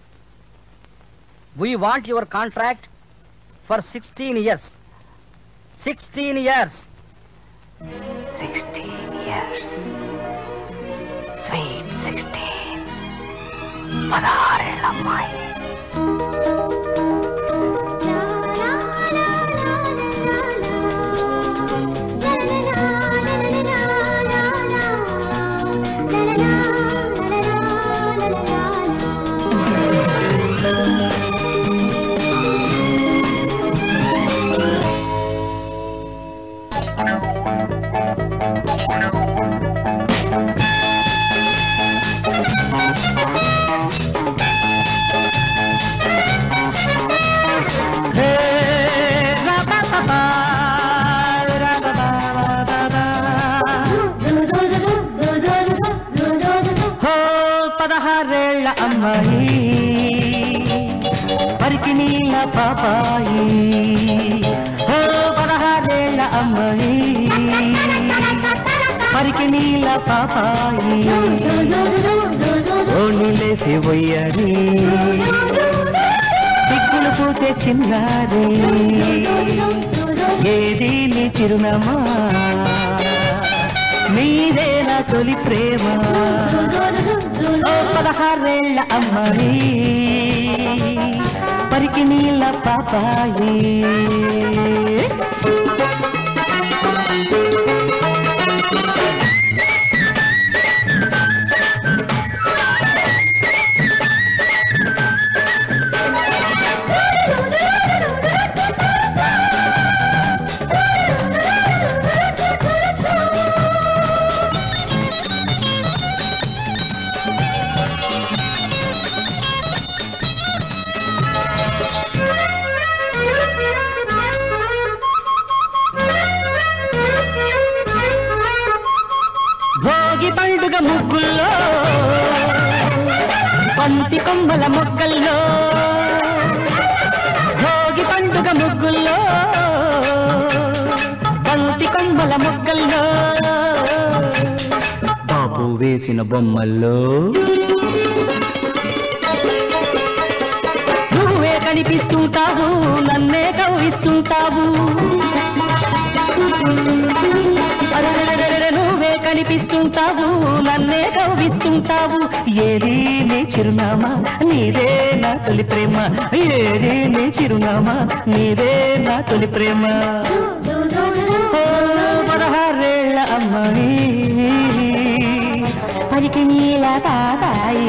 We want your contract for sixteen years. Sixteen years. Sixteen years. Sweet sixteen. పదహారేళ్ళ అమ్మాయి. అమ్మాయి పరికి నీళ్ళ పాపాయి ఓ పదహారేళ్ళ అమ్మాయి పరికి నీళ్ళ పాపాయి ఓళ్ళు లేసి పోయాడి దిక్కులు పూసే చిన్నారి ఏది నీ చిరునామా నీదే నా తొలి ప్రేమ ఓ పదహారేళ్ళ అమ్మాయి పరికి నీళ్ళ పాపాయి భోగి పండుగ ముగ్గుల్లో పంతి కొమ్మల మొక్కల్లో భోగి పండుగ ముగ్గుల్లో పంతి కొమ్మల మొక్కల్లో బాబు వేసిన బొమ్మల్లో నువ్వే కనిపిస్తుంటావు నన్నే కవ్విస్తుంటావు నువ్వే కనిపిస్తుంటావు నన్నే కవ్విస్తుంటావు ఏది నీ చిరునామా నీదే నా తొలి ప్రేమ ఏది నీ చిరునామా నీదే నా తొలి ప్రేమ ఓ పదహారేళ్ళ అమ్మాయి పరికి నీళ్ళ తాతాయి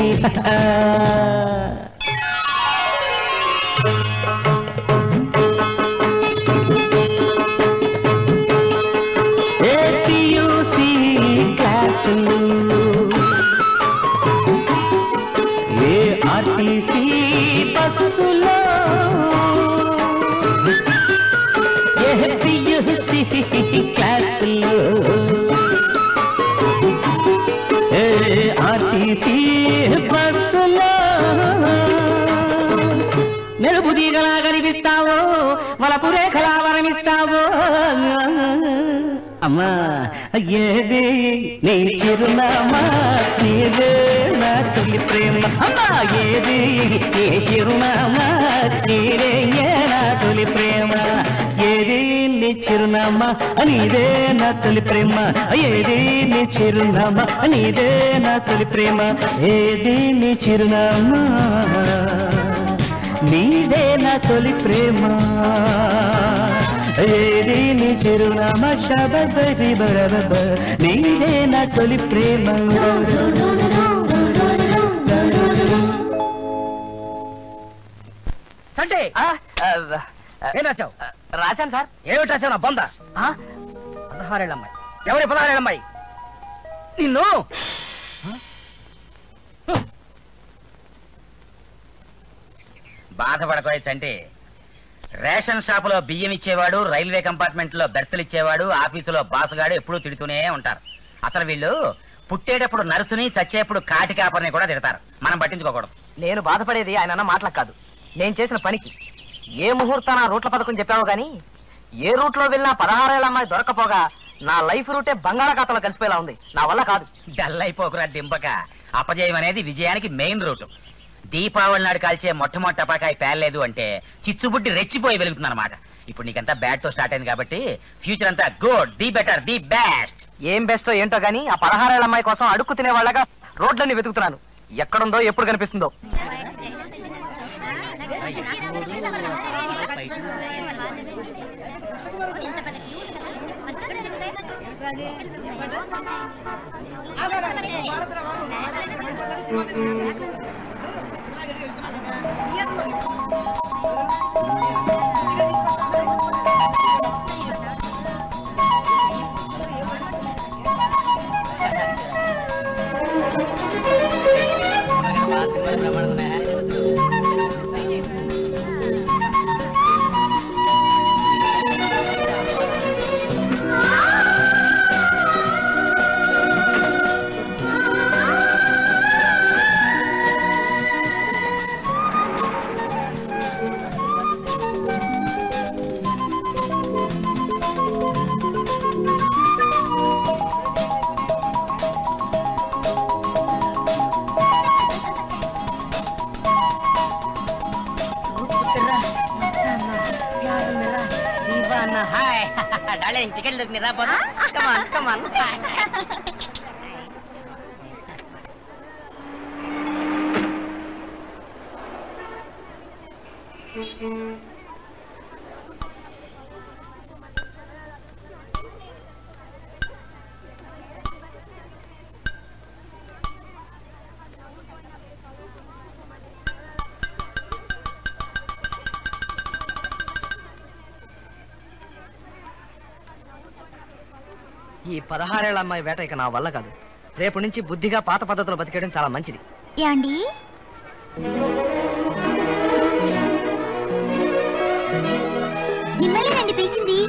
ఏ ఆర్టీసీ బస్సులో ఏ పియూసీ క్లాసులో ఏ ఆర్టీసీ బస్సులో మెరుపు తీగలా కనిపిస్తావో వలపు రేఖలా వరమిస్తావో అమ్మా ఏది నీ చిరునామా నీదే నా తొలి ప్రేమ అమ్మా ఏది నీ చిరునామా నీదే నా తొలి ప్రేమ ఏది నీ చిరునామా నీదే నా తొలి ప్రేమ ఏది నీ చిరునామా నీదే నా తొలి ప్రేమ ఏది నీ చిరునామా నీదే నా తొలి ప్రేమ ఏది నీ చిరునామా శబరి బరబ నీదే నా తొలి ప్రేమ సంటే ఏం రాశావు రాశాను సార్. ఏమిటి రాశావు నా బొంద పదహారేళ్ళ అమ్మాయి ఎవరి పదహారేళ్ళ అమ్మాయి నిన్ను బాధపడకోవచ్చు అంటే రేషన్ షాపులో బియ్యం ఇచ్చేవాడు రైల్వే కంపార్ట్మెంట్ లో బెర్తలు ఇచ్చేవాడు ఆఫీసులో బాసుగాడు ఎప్పుడూ తిడుతూనే ఉంటారు. అసలు వీళ్ళు పుట్టేటప్పుడు నర్సుని చచ్చేప్పుడు కాటి కాపరిని కూడా తిడతారు. మనం పట్టించుకోకూడదు. నేను బాధపడేది ఆయన అన్న మాటలకు కాదు, నేను చేసిన పనికి. ఏ ముహూర్తాన రూట్ల పథకం చెప్పావు గానీ ఏ రూట్ లో వెళ్ళినా పదహారేళ్ళ అమ్మాయి దొరకపోగా నా లైఫ్ రూటే బంగాళాఖాతంలో కలిసిపోయేలా ఉంది. నా వల్ల కాదు. డల్ అయిపోకురా దింపక. అపజయం అనేది విజయానికి మెయిన్ రూట్. దీపావళి నాడు కాల్చే మొట్టమొదటి టపాకాయ పేర్లేదు అంటే చిచ్చుబుడ్డి రెచ్చిపోయి వెలుగుతుంది అనమాట. ఇప్పుడు నీకంతా బ్యాడ్ తో స్టార్ట్ అయింది కాబట్టి ఫ్యూచర్ అంతా good, the better, the best. ఏం బెస్టో ఏంటో గానీ ఆ పదహారేళ్ళ అమ్మాయి కోసం అడుక్కు తినే వాళ్ళగా రోడ్లన్నీ వెతుకుతున్నాను. ఎక్కడుందో ఎప్పుడు కనిపిస్తుందో. పర్లేదు టికెట్ దొరికి రాబోదా కమాన్ కమాన్ ఈ పదహారేళ్ల అమ్మాయి వేట ఇక నా వల్ల కాదు. రేపు నుంచి బుద్ధిగా పాత పద్ధతిలో బతికేయడం చాలా మంచిది. యాండి మిమ్మల్ని రండి పిలిచింది.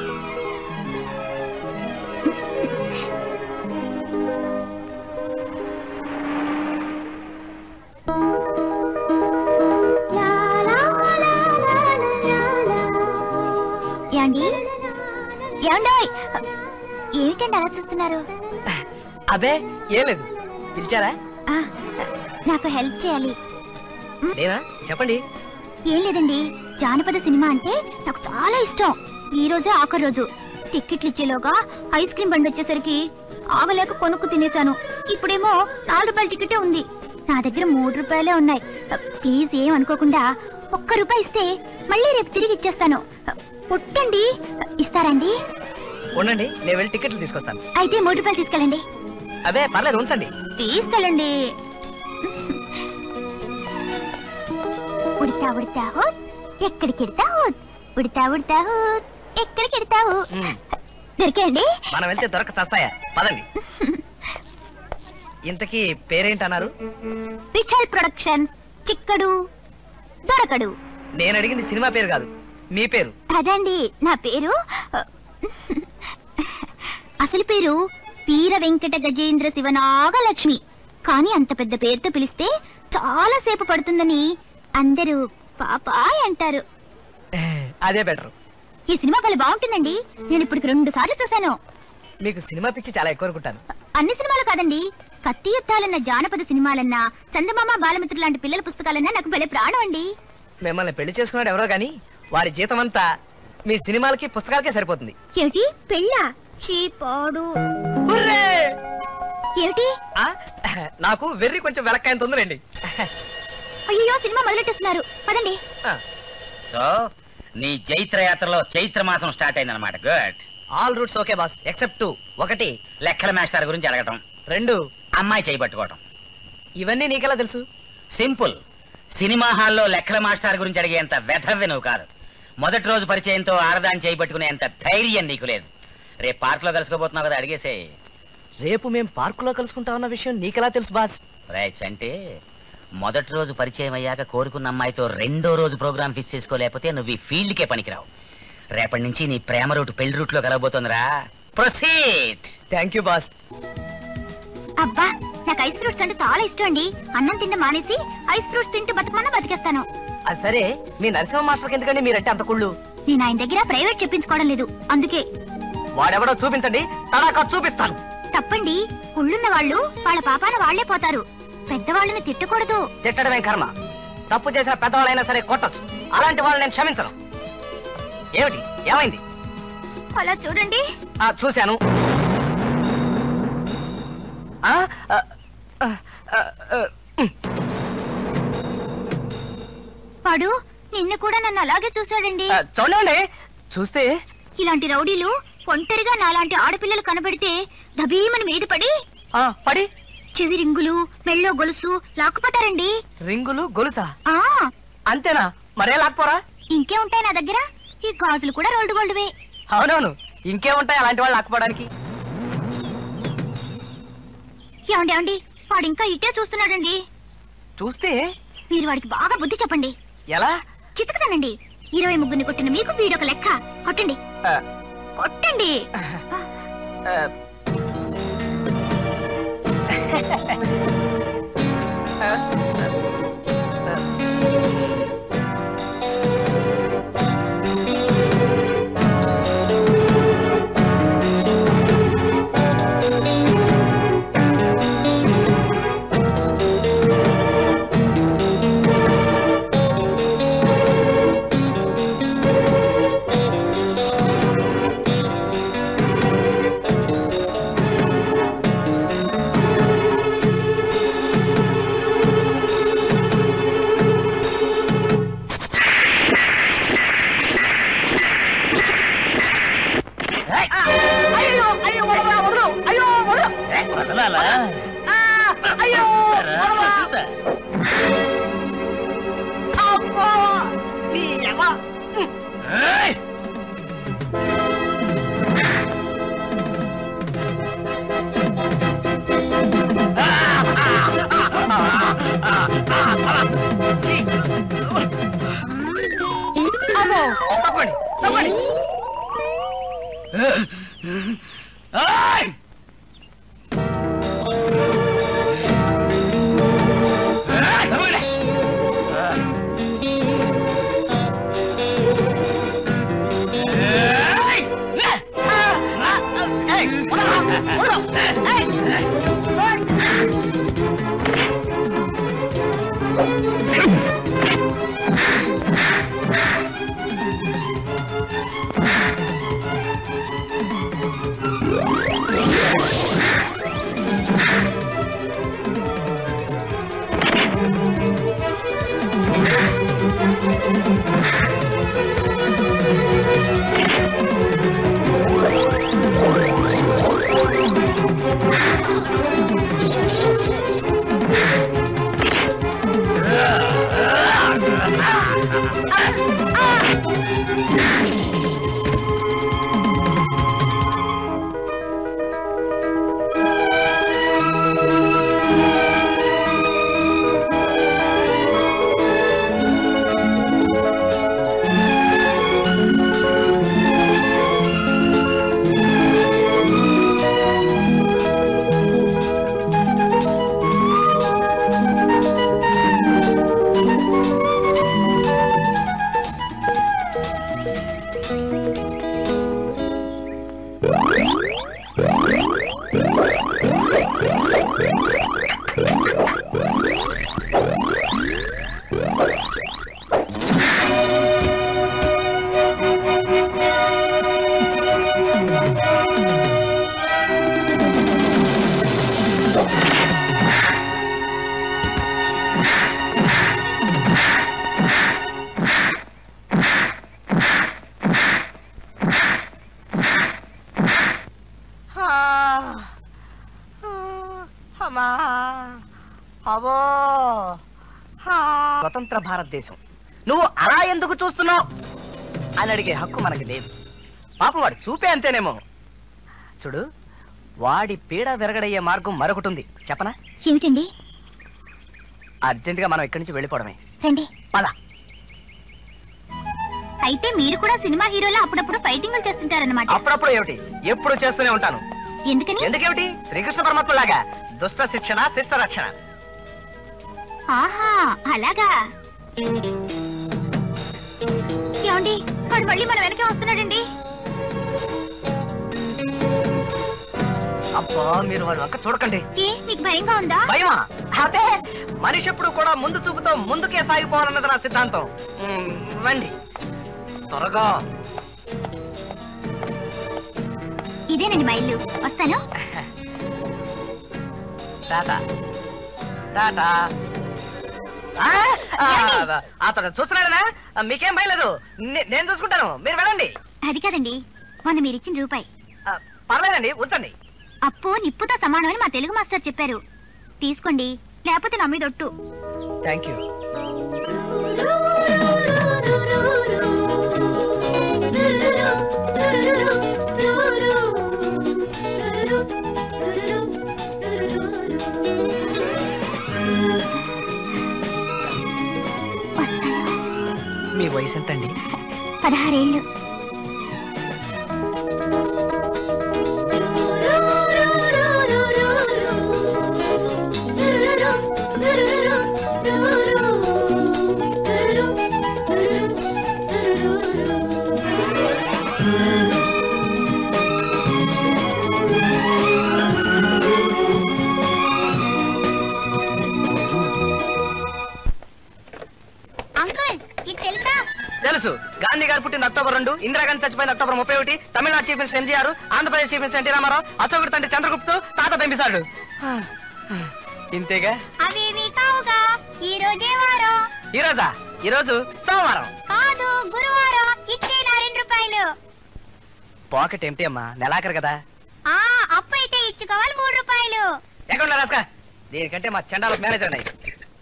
యాండి యాండోయ్ ఏమిటండి అలా చూస్తున్నారు? అబే ఏం లేదు. పిలిచారా? నాకు హెల్ప్ చేయాలి. నేనా? చెప్పండి. ఏం లేదండి, జానపద సినిమా అంటే నాకు చాలా ఇష్టం. ఈ రోజే ఆఖరి రోజు. టిక్కెట్లు ఇచ్చేలోగా ఐస్ క్రీమ్ బండి వచ్చేసరికి ఆగలేక కొనుక్కు తినేశాను. ఇప్పుడేమో నాలుగు రూపాయల టికెటే ఉంది. నా దగ్గర మూడు రూపాయలే ఉన్నాయి. ప్లీజ్ ఏం అనుకోకుండా ఒక్క రూపాయి ఇస్తే మళ్ళీ రేపు తిరిగి ఇచ్చేస్తాను. పుట్టండి, ఇస్తారండి? ఉండండి, నేను వెళ్ళి టికెట్లు తీసుకొస్తాను. అయితే మూడు రూపాయలు తీసుకెళ్ళండి. అదే పర్లేదు, ఉంచండి. తీసుకెళ్ళండి. ఉడతా ఉడతా హోట్ ఎక్కడికి ఎడతావు, ఉడతా ఉడతా హోట్ ఎక్కడికి ఎడతావు. దొరికాయండి? మనం వెళ్తే దొరక చస్తాయా? పదండి. ఇంతకీ పేరేంటన్నారు? విఠల్ ప్రొడక్షన్స్. చిక్కడు దొరకడు. నేను అడిగింది సినిమా పేరు కాదు, మీ పేరు. అదండి నా పేరు. అసలు పేరు వీర వెంకట గజేంద్ర శివనాగలక్ష్మి. కానీ అంత పెద్ద పేరుతో పిలిస్తే చాలా సేపు పడుతుందని అందరూ పాపాయ్ అంటారు. అదే బెటర్. ఈ సినిమా భలే బాగుంటుందండి. నేను ఇప్పుడు రెండు సార్లు చూశాను. మీకు సినిమా పిచ్చి చాలా ఎక్కువ అనుకుంటాను. అన్ని సినిమాలు కాదండి, కత్తి యుద్ధాలన్న, జానపద సినిమాలన్నా, చందమామ బాలమిత్రులు లాంటి పిల్లల పుస్తకాలన్నా నాకు భలే ప్రాణం అండి. మిమ్మల్ని పెళ్లి చేసుకున్నాడు ఎవరో గాని వారి జీతం అంతా మీ సినిమాలకి పుస్తకాలకే సరిపోతుంది. ఏమిటి పెళ్ళా? చీపాడు. ఏమిటి? నాకు వెర్రి కొంచెం వెలక్కాయంత ఉందిలేండి. అయ్యో సినిమా మొదలెట్టేస్తున్నారు, పదండి. సో నీ చైత్ర యాత్రలో చైత్ర మాసం స్టార్ట్ అయిందన్నమాట. Good. All routes okay boss, except two. ఒకటి, లెక్కల మాస్టర్ గురించి అడగటం. రెండు, అమ్మాయి చేయి పట్టుకోవటం. ఇవన్నీ నీకెలా తెలుసు? సింపుల్. సినిమా హాల్లో లెక్కల మాస్టర్ గురించి అడిగేంత వెధవ్వి నువ్వు కాదు. మొదటి రోజు పరిచయంతో ఆడదాన్ని చేయి పట్టుకునేంత ధైర్యం నీకు లేదు. రేపు పార్క్ లో కలుసుకోబోతున్నావు కదా, అడిగేసే. రేపు మేం పార్కులో కలుసుకుంటామన్న విషయం నీకెలా తెలుసు బాస్? రైట్స్ అంటే మొదటి రోజు పరిచయం అయ్యాక కోరుకున్న అమ్మాయితో రెండో రోజు ప్రోగ్రామ్ ఫిక్స్ చేసుకోలేకపోతే నువ్వు ఈ ఫీల్డ్ కే పనికిరావు. రేపటి నుంచి నీ ప్రేమ రూట్ పెళ్లి రూట్ లో కలగబోతుందిరా. ప్రొసీడ్. Thank you boss. అబ్బా నాకు ఐస్ ఫ్రూట్స్ అంటే చాలా ఇష్టం అండి. అన్నం తిన్న మానేసి ఐస్ ఫ్రూట్స్ తింటూ బతుకమన్నా బతికేస్తాను. అది సరే, మీ నరసింహ మాస్టర్కి ఎందుకండి మీరంటే అంత కుళ్ళు? నేను ఆయన దగ్గర ప్రైవేట్ చెప్పించుకోవడం లేదు, అందుకే. వాడెవడో చూపించండి, తడాకా చూపిస్తాను. తప్పండి, కుళ్ళున్న వాళ్ళు వాళ్ళ పాపాన వాళ్లే పోతారు. పెద్దవాళ్ళని తిట్టకూడదు. తిట్టడమే కర్మ. తప్పు చేసిన పెద్దవాళ్ళైనా సరే కొట్టచ్చు. అలాంటి వాళ్ళని నేను క్షమించను. ఏమిటి, ఏమైంది? అలా చూడండి. ఆ చూశాను. వాడు నిన్ను కూడా నన్ను అలాగే చూశాడండి. చూడండి, చూస్తే ఇలాంటి రౌడీలు ఒంటరిగా నాలాంటి ఆడపిల్లలు కనబడితే దబీమని మీద పడి పడి చెవి రింగులు, మెళ్ళో గొలుసు లాక్కుపోతారండి. రింగులు గొలుసా? ఆ అంతేనా? మరే లాక్పోరా? ఇంకే ఉంటాయి నా దగ్గర. ఈ గాజులు కూడా రోల్డ్ గోల్డ్వే. అవునవును, ఇంకేముంటాయి అలాంటి వాళ్ళు లాక్కుపోవడానికి. ఏమండి ఏమండి వాడు ఇంకా ఇట్టే చూస్తున్నాడండి. చూస్తే మీరు వాడికి బాగా బుద్ధి చెప్పండి. ఎలా? చితకతానండి. ఇరవై ముగ్గురిని కొట్టిన మీకు వీడొక లెక్క. కొట్టండి కొట్టండి. అయ్యో అబ్బా నీ ఎలా తప్పండి తప్పండి స్వతంత్ర భారతదేశం నువ్వు అలా ఎందుకు చూస్తున్నావు అని అడిగే హక్కు మనకి లేదు. పాపం వాడు చూపే అంతేనేమో. చూడు, వాడి పీడ విరగడయ్యే మార్గం మరొకటి ఉంది, చెప్పనా? ఏమిటండి? అర్జెంట్ గా మనం ఇక్కడి నుంచి వెళ్ళిపోవడమే. రండి. పద. అయితే మీరు కూడా సినిమా హీరోలా అప్పుడప్పుడు ఫైటింగ్లు చేస్తుంటారన్నమాట. అప్పుడప్పుడు ఏమిటి, ఎప్పుడు చేస్తూనే ఉంటాను. ఎందుకని? ఎందుకేమిటి, శ్రీకృష్ణ పరమాత్మ లాగా దుష్ట శిక్షణ శిష్ట రక్షణ. ఆహా, అలాగా. ఏమండి, వాడు మళ్ళీ మన వెనకే వస్తున్నాడండి. అబ్బా, మీరు వాడి వంక చూడకండి. ఏ, మీకు భయంగా ఉందా? భయమా? అదే, మనిషి ఎప్పుడు కూడా ముందు చూపుతో ముందుకే సాగిపోవాలన్నది నా సిద్ధాంతం. రండి త్వరగా. ఇదేనండి మా ఇల్లు, వస్తాను. టాటా టాటా. అతను చూస్తున్నాడనా? మీకేం భయలేదు, నేను చూసుకుంటాను, మీరు వెళ్ళండి. అది కాదండి, మొన్న మీరిచ్చిన రూపాయి. పర్లేదండి, ఉంచండి. అప్పు నిప్పుతో సమానం అని మా తెలుగు మాస్టర్ చెప్పారు. తీసుకోండి, లేకపోతే నా మీద ఒట్టు. Thank you. మీ వయసు ఎంతండి? పదహారేళ్ళు. తెలుసు, గాంధీ గారు పుట్టిన అక్టోబర్ రెండు, ఇందిరాగాంధీ చచ్చిపోయిన అక్టోబర్ ముప్పై ఒకటి, Tamil Nadu chief minister NGR, Andhra Pradesh chief minister NT Rama Rao, అశోకుడు తండ్రి చంద్రగుప్తు, తాత బింబిసారుడు. ఇంతేగా? అవేవి కావుగా. ఈ రోజే వారం. ఈ రోజా? ఈ రోజు సోమవారం కాదు, గురువారం. ఇచ్చే నా రెండు రూపాయలు. పాకెట్ ఏంటి అమ్మా, నెలాఖరు కదా. ఆ, అప్పు అయితే ఇచ్చుకోవాలి మూడు రూపాయలు. ఎక్కడ రాస్కా దీనికంటే మా చండాల మేనేజర్ అయ్యి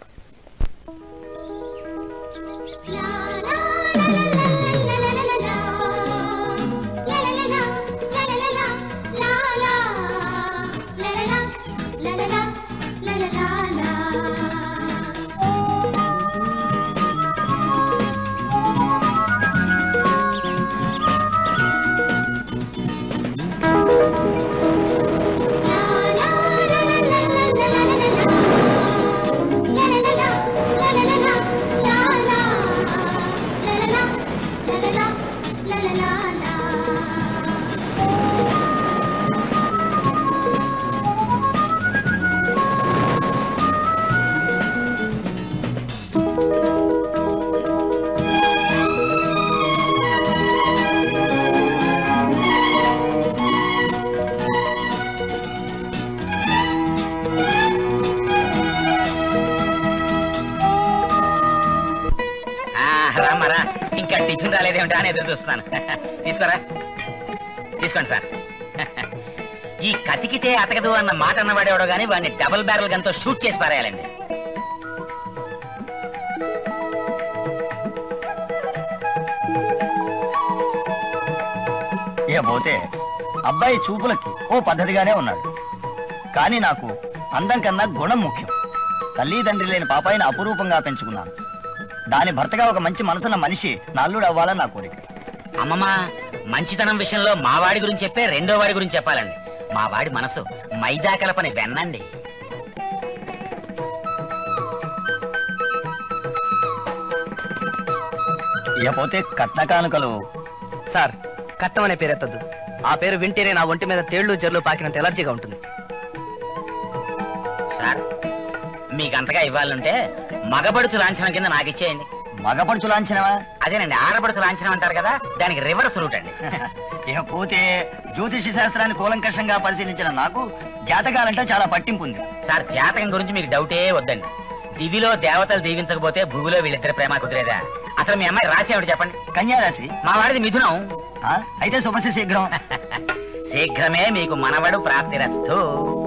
రామారా ఇంకా టిఫిన్ రాలేదేమిటా అని ఎదురు చూస్తున్నాను. తీసుకోరా తీసుకోండి సార్. ఈ కతికితే అతకదు అన్న మాట అన్నవాడేవాడో గానీ వాడిని డబుల్ బ్యారల్ గన్తో షూట్ చేసి పారేయాలండి. పోతే అబ్బాయి చూపులకి ఓ పద్ధతిగానే ఉన్నాడు, కానీ నాకు అందం కన్నా గుణం ముఖ్యం. తల్లిదండ్రి లేని పాపాయిని అపురూపంగా పెంచుకున్నాను. దాని భర్తగా ఒక మంచి మనసున్న మనిషి నల్లుడు అవ్వాలని నా కోరిక. అమ్మమ్మ, మంచితనం విషయంలో మా వాడి గురించి చెప్పే రెండో వాడి గురించి చెప్పాలండి. మా వాడి మనసు మైదా కలపని వెన్నండి. ఇకపోతే కట్న కానుకలు. సార్, కట్నం అనే పేరు ఎత్తద్దు. ఆ పేరు వింటేనే నా ఒంటి మీద తేళ్లు జర్లు పాకినంత ఎలర్జీగా ఉంటుంది. సార్, మీకు అంతగా ఇవ్వాలంటే మగబడుచు లాంఛనం కింద నాకు ఇచ్చేయండి. మగపడుచు లాంఛనమా? అదేనండి, ఆడపడుచు లాంఛనం అంటారు కదా, దానికి రివర్స్ రూట్ అండి. ఇకపోతే జ్యోతిష శాస్త్రాన్ని కూలంకషంగా పరిశీలించిన నాకు జాతకాలంటే చాలా పట్టింపు ఉంది. సార్, జాతకం గురించి మీకు డౌటే వద్దండి. దివిలో దేవతలు దీవించకపోతే భూమిలో వీళ్ళిద్దరి ప్రేమ కుదిరేదా? అసలు మీ అమ్మాయి రాసి ఏమిటి చెప్పండి? కన్యారాశి. మా వాడిది మిథునం. అయితే శుభస్య శీఘ్రం. శీఘ్రమే మీకు మనవడు ప్రాప్తిరస్తు.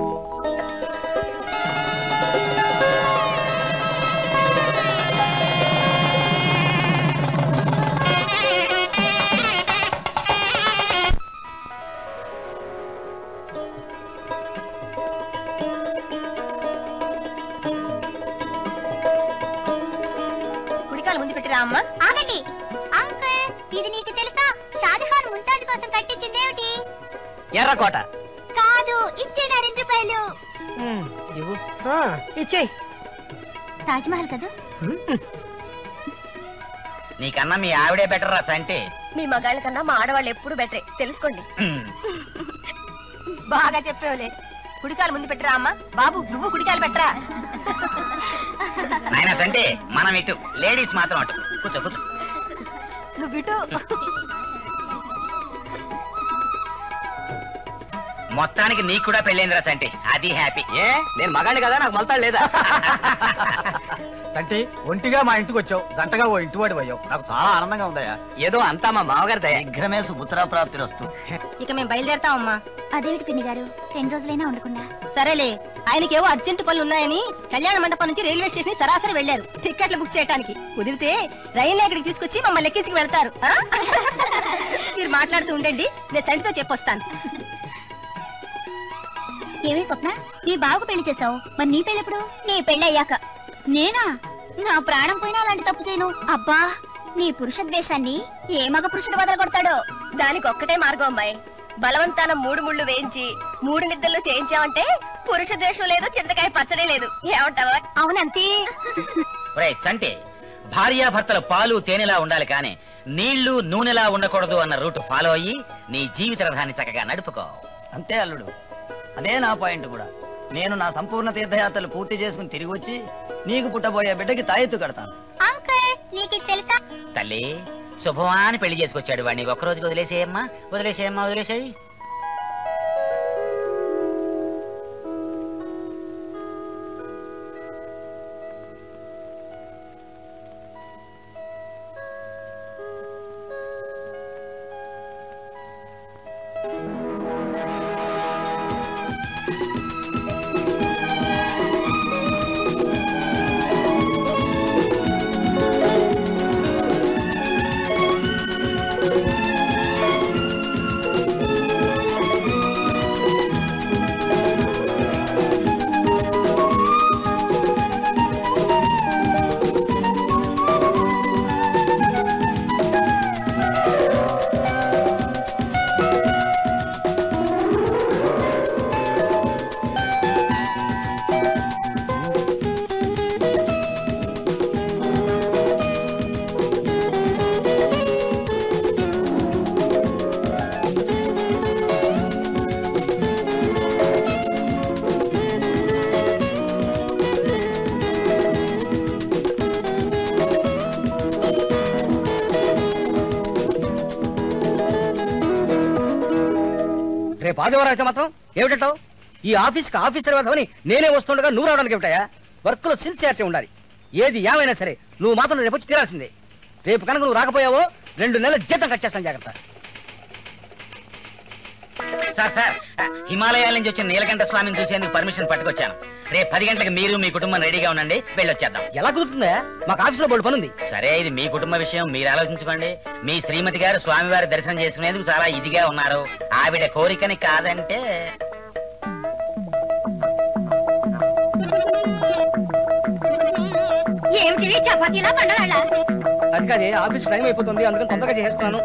అమ్మా ఆగండి అంకుల్, ఇది నీకు తెలుసా? షాజహాన్ ముంతాజ్ కోసం కట్టించిందేమిటి? ఎర్రకోట కాదు, ఇచ్చేనా రెండు రూపాయలు. ఇచ్చేయి. తాజ్ మహల్ కదా? నీకన్నా మీ ఆవిడే బెటర్ రా చంటి. మీ మగాళ్ళ కన్నా మా ఆడవాళ్ళు ఎప్పుడు బెటరే, తెలుసుకోండి. బాగా చెప్పేవులే. కుడికాలు ముందు పెట్టరా అమ్మా. బాబు, నువ్వు కుడికాలు పెట్టరా. నాయన చంటి, మనం ఇటు, లేడీస్ మాత్రం అటు. కూర్చో కూర్చో. నువ్వు ఇటు. మొత్తానికి నీకు కూడా పెళ్ళైందిరా చంటి, అది హ్యాపీ. ఏ, నేను మగాడిని కదా, నాకు మలతాడు లేదా? అంటే ఒంటిగా మా ఇంటికి వచ్చావు, గంటగా ఓ ఇంటి వాడి పోయావు. నాకు చాలా ఆనందంగా ఉందయ్యా. ఏదో అంతా మా మామగారి దయ. శీఘ్రమే సుపుత్ర ప్రాప్తి వస్తు. ఇక మేము బయలుదేరతామమ్మా. అదేమిటి పిన్ని గారు, రెండు రోజులైనా ఉండకుండా? సరేలే, ఆయనకేవో అర్జెంట్ పనులు ఉన్నాయని కళ్యాణ మండపం నుంచి రైల్వే స్టేషన్ సరాసరి వెళ్లారు టికెట్లు బుక్ చేయడానికి. కుదిరితే రైలు ఇక్కడికి తీసుకొచ్చి మమ్మల్ని లెక్కించుకు వెళ్తారు. మీరు మాట్లాడుతూ ఉండండి, నేను చంటితో చెప్పొస్తాను. ఏమే స్వప్న, నీ బావకు పెళ్లి చేసావు, మరి నీ పెళ్ళెప్పుడు? నీ పెళ్లి అయ్యాక. నేనా? నా ప్రాణం పోయినా అలాంటి తప్పు చేయను. అబ్బా, నీ పురుష ద్వేషాన్ని ఏ మగ పురుషుడు వదలగొడతాడో. దానికి ఒక్కటే మార్గం అమ్మాయి. బలవంతాన మూడు ముళ్ళు వేయించి మూడు నిద్రలు చేయించావంటే పురుష ద్వేషం లేదు, చింతకాయ పచ్చడే లేదు. ఏమంటావా? అవునంతే. ఒరేయ్ చంటి, భార్యాభర్తలు పాలు తేనెలా ఉండాలి కానీ నీళ్లు నూనెలా ఉండకూడదు అన్న రూట్ ఫాలో అయ్యి నీ జీవిత రథాన్ని చక్కగా నడుపుకో. అంతే అల్లుడు, అదే నా పాయింట్ కూడా. నేను నా సంపూర్ణ తీర్థయాత్రలు పూర్తి చేసుకుని తిరిగి వచ్చి నీకు పుట్టబోయే బిడ్డకి తాయెత్తు కడతాను. అంకుల్, నీకు తెలుసా? తల్లి, శుభమాని పెళ్లి చేసుకొచ్చాడు వాడిని ఒక్కరోజుకి వదిలేసేయమ్మా, వదిలేసేయమ్మా, వదిలేసేయి. రేపు ఆదివారం అయితే మాత్రం ఏమిటంటావు? ఈ ఆఫీస్కి ఆఫీసర్ వెళ్తామని నేనే వస్తుండగా నువ్వు రావడానికి ఏమిటాయా? వర్క్లో సిన్సియారిటీ ఉండాలి. ఏది ఏమైనా సరే నువ్వు మాత్రం రేపు వచ్చి తీరాల్సిందే. రేపు కనుక నువ్వు రాకపోయావో రెండు నెలల జీతం కట్ చేస్తాను, జాగ్రత్త. సార్ సార్ హిమాలయాల నుంచి వచ్చిన నీలకంఠ స్వామిని చూసేందుకు పర్మిషన్ పట్టుకొచ్చాను. రేపు పది గంటలకు మీరు మీ కుటుంబం రెడీగా ఉండండి, వెళ్ళొచ్చేద్దాం. ఎలా కుదురుతుందా? మాకు ఆఫీసులో బోల్డ్ పని ఉంది. సరే, ఇది మీ కుటుంబ విషయం, మీరు ఆలోచించుకోండి. మీ శ్రీమతి గారు స్వామివారి దర్శనం చేసుకునేందుకు చాలా ఇదిగా ఉన్నారు. ఆవిడ కోరికని కాదంటే ఏమిటి చపాతీలా పండగ? అది కాదే, ఆఫీస్ టైం అయిపోతుంది, అందుకని తొందరగా చేస్తున్నాను.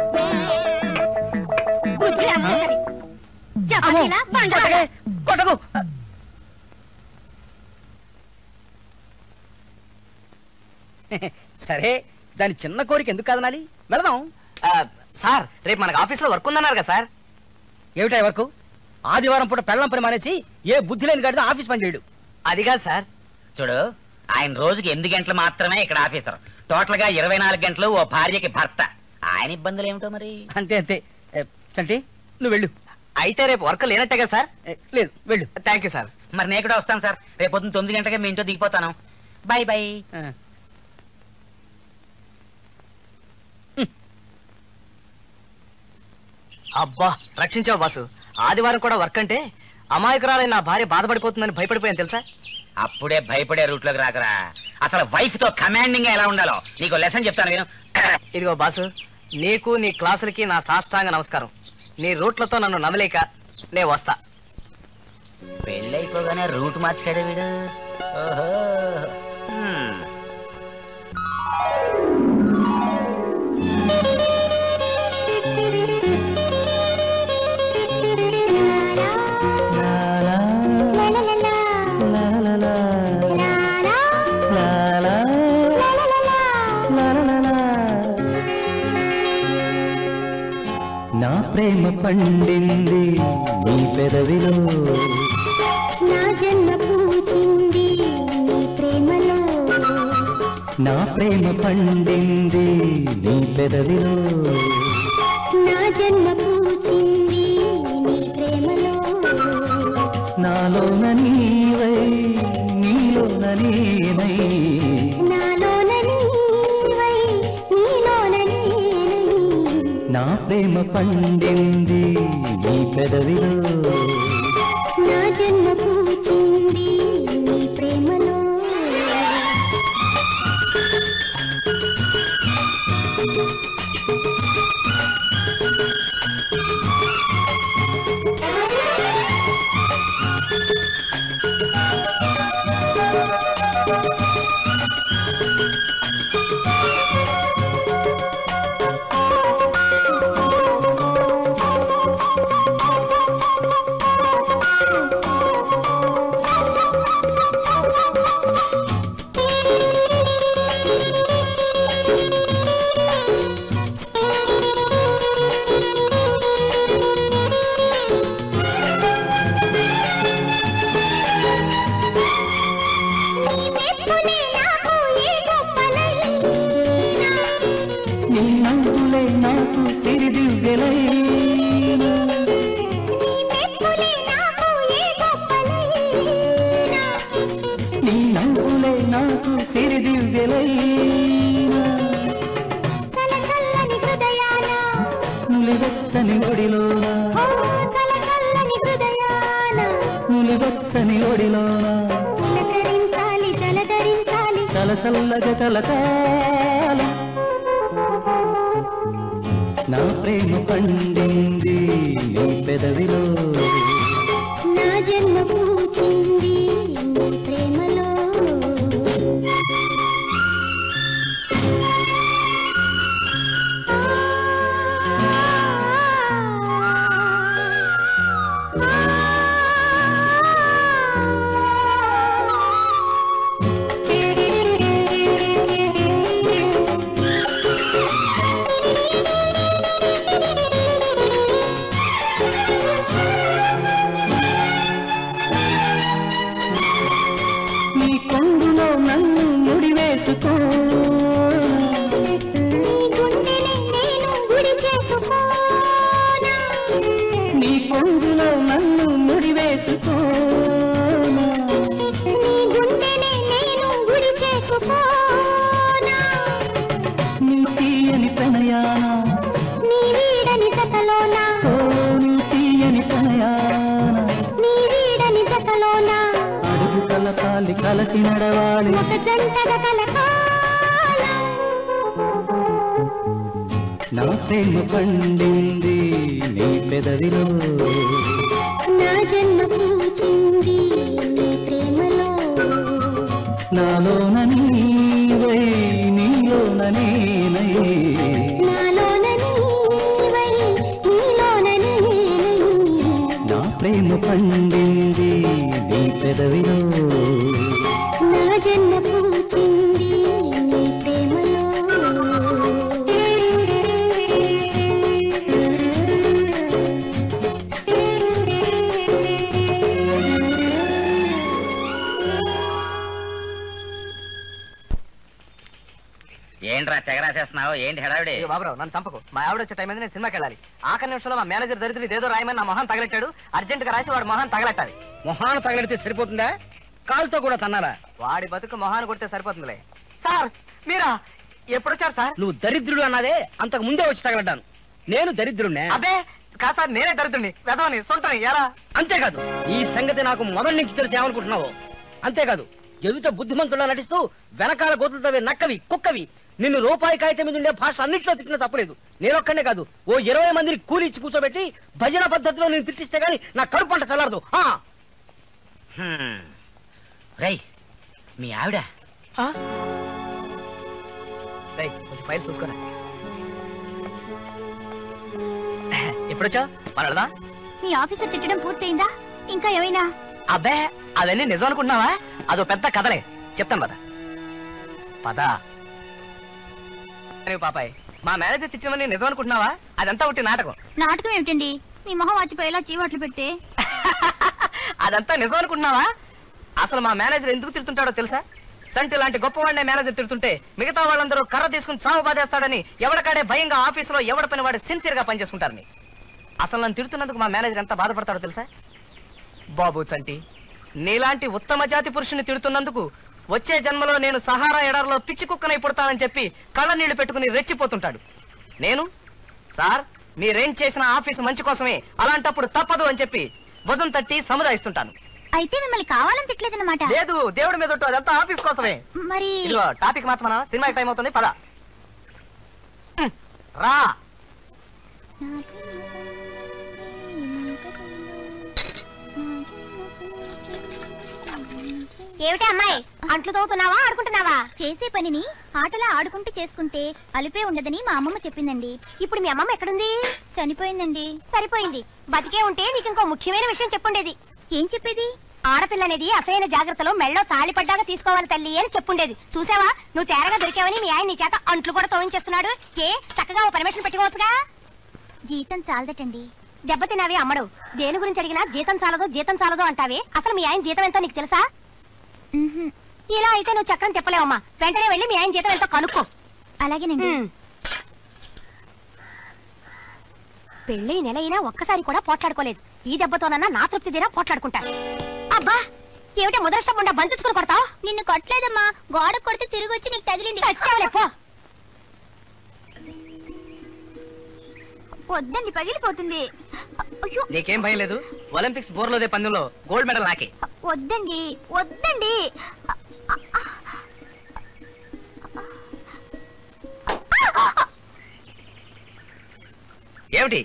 చపాతీలా పండగ కొట్టకు. సరే, దాని చిన్న కోరిక ఎందుకు కాదనాలి? వెళదాం. సార్, రేపు మనకు ఆఫీస్ లో వర్క్ ఉందన్నారు కదా సార్? ఏమిటా వర్క్? ఆదివారం పూట పెళ్ళం పని మానేసి ఏ బుద్ధి లేని గాడిద ఆఫీస్ పని చేయడు. అది కాదు సార్. చూడు, ఆయన రోజుకి ఎనిమిది గంటలు మాత్రమే ఇక్కడ ఆఫీసర్. టోటల్ గా ఇరవై నాలుగు గంటలు ఓ భార్యకి భర్త. ఆయన ఇబ్బందులు ఏమిటో మరి. అంతే అంతే. చంటి, నువ్వు వెళ్ళు. అయితే రేపు వర్క్ లేనట్టే కదా సార్? లేదు, వెళ్ళు. Thank you sir. మరి నేను కూడా వస్తాను సార్. రేపు పొద్దున్న తొమ్మిది గంటలకే మీ ఇంట్లో దిగిపోతాను. Bye bye. అబ్బా, రక్షించావు బాసు. ఆదివారం కూడా వర్క్ అంటే అమాయకురాలైన నా భార్య బాధపడిపోతుందని భయపడిపోయాను తెలుసా? అప్పుడే భయపడే రూట్ లోకి రాకరా. అసలు వైఫ్ తో కమాండింగ్ ఎలా ఉండాలో నీకు లెసన్ చెప్తాను నేను. ఇదిగో బాసు, నీకు నీ క్లాసులకి నా సాష్టాంగ నమస్కారం. నీ రూట్లతో నన్ను నమ్మలేక నే వస్తా. పెళ్ళైపోగానే రూట్ మార్చాడు వీడు. ఓహో. నా ప్రేమ పండింది నీ పెదవిలో, నా జన్మ పూచింది నీ ప్రేమలో. నా ప్రేమ పండింది నీ పెదవిలో, నా జన్మ పూచింది నీ ప్రేమలో. నాలోన నీవై నీలోన నేనై, నాలోన నీవై నీలోన నేనై. నా ప్రేమ పండింది నీ పెదవిలో, నా జన్మ పూచింది నీ ప్రేమలో. నీ నవ్వులే నాకు సిరిదివ్వెలైనా, నీ నవ్వులే నాకు సిరిదివ్వెలైనా. చలచల్లని హృదయాన, నులివెచ్చని ఒడిలోన, చలచల్లని హృదయాన నులివెచ్చని ఒడిలోన, పులకరించాలి జలధరించాలి. చలసల్లగ కలకాలం. నా ప్రేమ పండింది నీ పెదవిలో, నా జన్మ పూచింది నీ ప్రేమలో. పొంగులో నన్ను ముడివేసుకోనా నీ గుండెనే నేను గుడి చేసుకోనా నీ తీయని ప్రణయాన నీ వీడని జతలోనా ఓ నీ తీయని ప్రణయాన నీ వీడని జతలోనా అడుగు కలపాలి కలసి నడవాలి ఒక జంటగా కలకాలం నా ప్రేమ పండింది నీ పెదవిలో నా జన్మ పూచింది నీ ప్రేమలో నాలోన నీవై నీలోన నేనై నాలోన నీవై నీలోన నేనై నా ప్రేమ పండింది నీ పెదవిలో నా జన్మ పూచింది నీ ప్రేమలో ఏంట్రా తెగరాసేస్తున్నావు? ఏంటి హడావిడి? ఏ బాబురావు నన్ను చంపకు. మా ఆవిడ వచ్చే టైం అయింది, నేను సినిమాకి వెళ్ళాలి. ఆఖరి నిమిషంలో మా మేనేజర్ దరిద్రుడు ఏదో రాయమని నా మొహం తగలెట్టాడు. అర్జెంట్ గా రాసి వాడు మొహం తగలెట్టాలి. మొహాన తగలడితే సరిపోతుందా? కాలుతో కూడా తన్నారా? వాడి బతుకు మొహాన్ని కొడితే సరిపోతుందిలే. సార్ మీరా ఎప్పుడు వచ్చారు సార్? నువ్వు దరిద్రుడు అన్నదే అంతకు ముందే వచ్చి తగలడ్డాను. నేను దరిద్రుడినే. అదే కాదు సార్, నేనే దరిద్రుడిని, వెదవని, సొంతని. ఎలా? అంతేకాదు, ఈ సంగతి నాకు మొదటి నుంచి తెలిసి ఏమనుకుంటున్నావు? అంతేకాదు, ఎదుట బుద్ధిమంతులా నటిస్తూ వెనకాల గోతులు తవ్వే నక్కవి కుక్కవి నిన్ను రూపాయి కాగితం మీద ఉండే భాష అన్నింటిలో తిట్టిన తప్పలేదు. నేనొక్కనే కాదు, ఓ ఇరవై మందిని కూలి ఇచ్చి కూర్చోబెట్టి భజన పద్ధతిలో నేను తిట్టిస్తే గానీ నా కడుపు పంట చల్లారదు. రై మీ ఆవిడ కొంచెం ఫైల్ చూసుకోరా. ఎప్పుడొచ్చా మనదా? నీ ఆఫీసర్ తిట్టడం పూర్తయిందా? ఇంకా ఏమైనా? అబ్బే అవన్నీ నిజం అనుకుంటున్నావా? అదో పెద్ద కథలే, చెప్తాను పద పద. పాపాయ్, మా మేనేజర్ తిట్టమని నిజం అనుకుంటున్నావా? అదంతా ఒకటి నాటకం. నాటకం ఏమిటండి? మీ మొహం వాచిపోయేలా చీవాట్లు పెడితే అదంతా నిజం అనుకుంటున్నావా? అసలు మా మేనేజర్ ఎందుకు తిడుతుంటాడో తెలుసా? చంటి లాంటి గొప్పవాడినే మేనేజర్ తిడుతుంటే మిగతా వాళ్ళందరూ కర్ర తీసుకుని చావు బాధేస్తాడని ఎవరికాడే భయంగా ఆఫీసులో ఎవడ పని వాడు సిన్సియర్ గా పనిచేసుకుంటారని. అసలు నన్ను తిడుతున్నందుకు మా మేనేజర్ ఎంత బాధపడతాడో తెలుసా? బాబు చంటి, నీలాంటి ఉత్తమ జాతి పురుషుని తిడుతున్నందుకు వచ్చే జన్మలో నేను సహారా ఎడారిలో పిచ్చి కుక్కనై పుడతానని చెప్పి కళ్ళ నీళ్లు పెట్టుకుని రెచ్చిపోతుంటాడు. నేను సార్ మీరేం చేసిన ఆఫీసు మంచి కోసమే, అలాంటప్పుడు తప్పదు అని చెప్పి భుజం తట్టి సముదాయిస్తుంటాను. అయితే మిమ్మల్ని కావాలని తిట్టలేదన్నమాట? లేదు, దేవుడి మీద ఒట్టు, అదంతా ఆఫీస్ కోసమే. మరి ఇదిగో టాపిక్ మార్చమనా? సినిమాకి టైం అవుతుంది, పద రా. ఏమిటి అమ్మాయి, అంట్లు తోగుతున్నావా ఆడుకుంటున్నావా? చేసే పనిని ఆటలా ఆడుకుంటూ చేసుకుంటే అలుపే ఉండదని మా అమ్మమ్మ చెప్పిందండి. ఇప్పుడు మీ అమ్మమ్మ ఎక్కడుంది? చనిపోయిందండి. సరిపోయింది. బతికే ఉంటే నీకు ఇంకో ముఖ్యమైన విషయం చెప్పుండేది. ఏం చెప్పేది? ఆడపిల్ల అనేది అసలైన జాగ్రత్తలో మెళ్ళో తాళి పడ్డాక తీసుకోవాలి తల్లి అని చెప్పుండేది. చూసావా, నువ్వు తేరగా దొరికావని మీ ఆయన నీ చేత అంట్లు కూడా తోయించేస్తున్నాడు. ఏ చక్కగా ఓ పర్మిషన్ పెట్టుకోవచ్చుగా. జీతం చాలదటండి. దెబ్బతినావే అమ్మడు. దేని గురించి అడిగినా జీతం చాలదో జీతం చాలదో అంటావే. అసలు మీ ఆయన జీతం ఎంతో నీకు తెలుసా? ఇలా అయితే నువ్వు చక్రం తిప్పలేవమ్మా. వెంటనే వెళ్ళి మీ ఆయన జీతం ఎంతో కనుక్కో. అలాగేనండి. పెళ్ళి నెల అయినా ఒక్కసారి కూడా పోట్లాడుకోలేదు. ఈ దెబ్బతోనన్నా నా తృప్తి దినా పోట్లాడుకుంటా. అబ్బా ఏమిటో ముదరష్టం ఉండ బంతించుకుని కొడతావు? నిన్ను కొట్టలేదమ్మా, గోడ కొడితే తిరిగి వచ్చి నీకు తగిలింది. చచ్చావులేపో. వద్దండి, పగిలిపోతుంది. నీకేం భయం లేదు. ఒలింపిక్స్ బోర్లోదే పందెంలో గోల్డ్ మెడల్ నాకే. వద్దండి వద్దండి. ఏమిటి?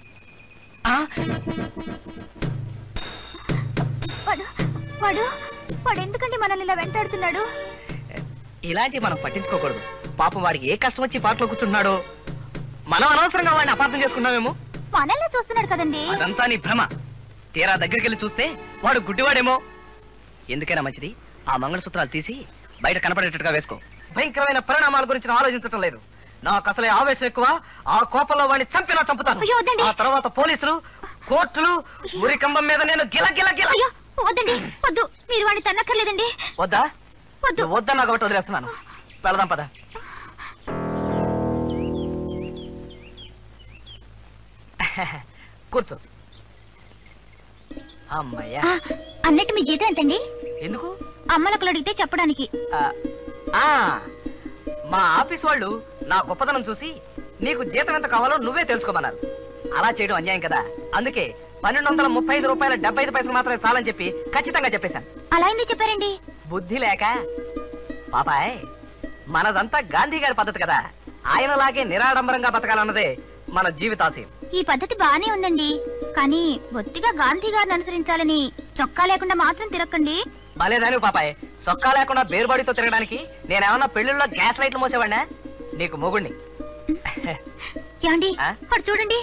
వాడు వాడు వాడు ఎందుకండి మనల్ని ఇలా వెంటాడుతున్నాడు? ఇలాంటివి మనం పట్టించుకోకూడదు. పాపం వాడికి ఏ కష్టం వచ్చి పాటలో కూర్చుంటున్నాడో. మనం అనవసరంగా వాడిని అపార్థం చేసుకున్నామేమో. మనల్ని చూస్తున్నాడు కదండి. అదంతా నీ భ్రమ. తీరా దగ్గరికి వెళ్ళి చూస్తే వాడు గుడ్డివాడేమో. ఎందుకైనా మంచిది ఆ మంగళసూత్రాలు తీసి బయట కనపడేటట్టుగా వేసుకో. భయంకరమైన పరిణామాల గురించి ఆలోచించటం లేదు. నాకు అసలే ఆవేశం ఎక్కువ. ఆ కోపంలో వాడిని చంపినా చంపుతాను. ఆ తర్వాత పోలీసులు, కోర్టులు, ఉరి కంబం మీద నేను గిల గిల గిల. వద్దండి, వద్దు. మీరు వాడిని తన్నక్కర్లేదండి. వద్దా? వద్దు. వద్దన్నా కాబట్టి వదిలేస్తున్నాను. వెళదాం పద. కూర్చో. అమ్మయ్యా. అన్నట్టు మీ జీతం ఎంతండి? ఎందుకు? అమ్మలక్కలు అడిగితే చెప్పడానికి. ఆ మా ఆఫీస్ వాళ్ళు నా గొప్పతనం చూసి నీకు జీతం ఎంత కావాలో నువ్వే తెలుసుకోమన్నారు. అలా చేయడం అన్యాయం కదా, అందుకే పన్నెండు వందల ముప్పై ఐదు రూపాయల డెబ్బై ఐదు పైసలు మాత్రమే చాలని చెప్పి ఖచ్చితంగా చెప్పేశాను. అలా ఎందుకు చెప్పారండి? బుద్ధి లేక. పాపాయ్, మనదంతా గాంధీ గారి పద్ధతి కదా, ఆయనలాగే నిరాడంబరంగా బతకాలన్నదే మన జీవితాశయం. ఈ పద్ధతి బానే ఉందండి, కానీ బొత్తిగా గాంధీ గారిని అనుసరించాలని చొక్కా లేకుండా మాత్రం తిరక్కండి. భలేదాని పాపాయ్, చొక్కా లేకుండా బేరుబాడితో తిరగడానికి నేనేమన్నా పెళ్లిళ్ళలో గ్యాస్ లైట్లు మోసేవాడినా? నీకు మొగుణ్ణి. ఏమండి అటు చూడండి.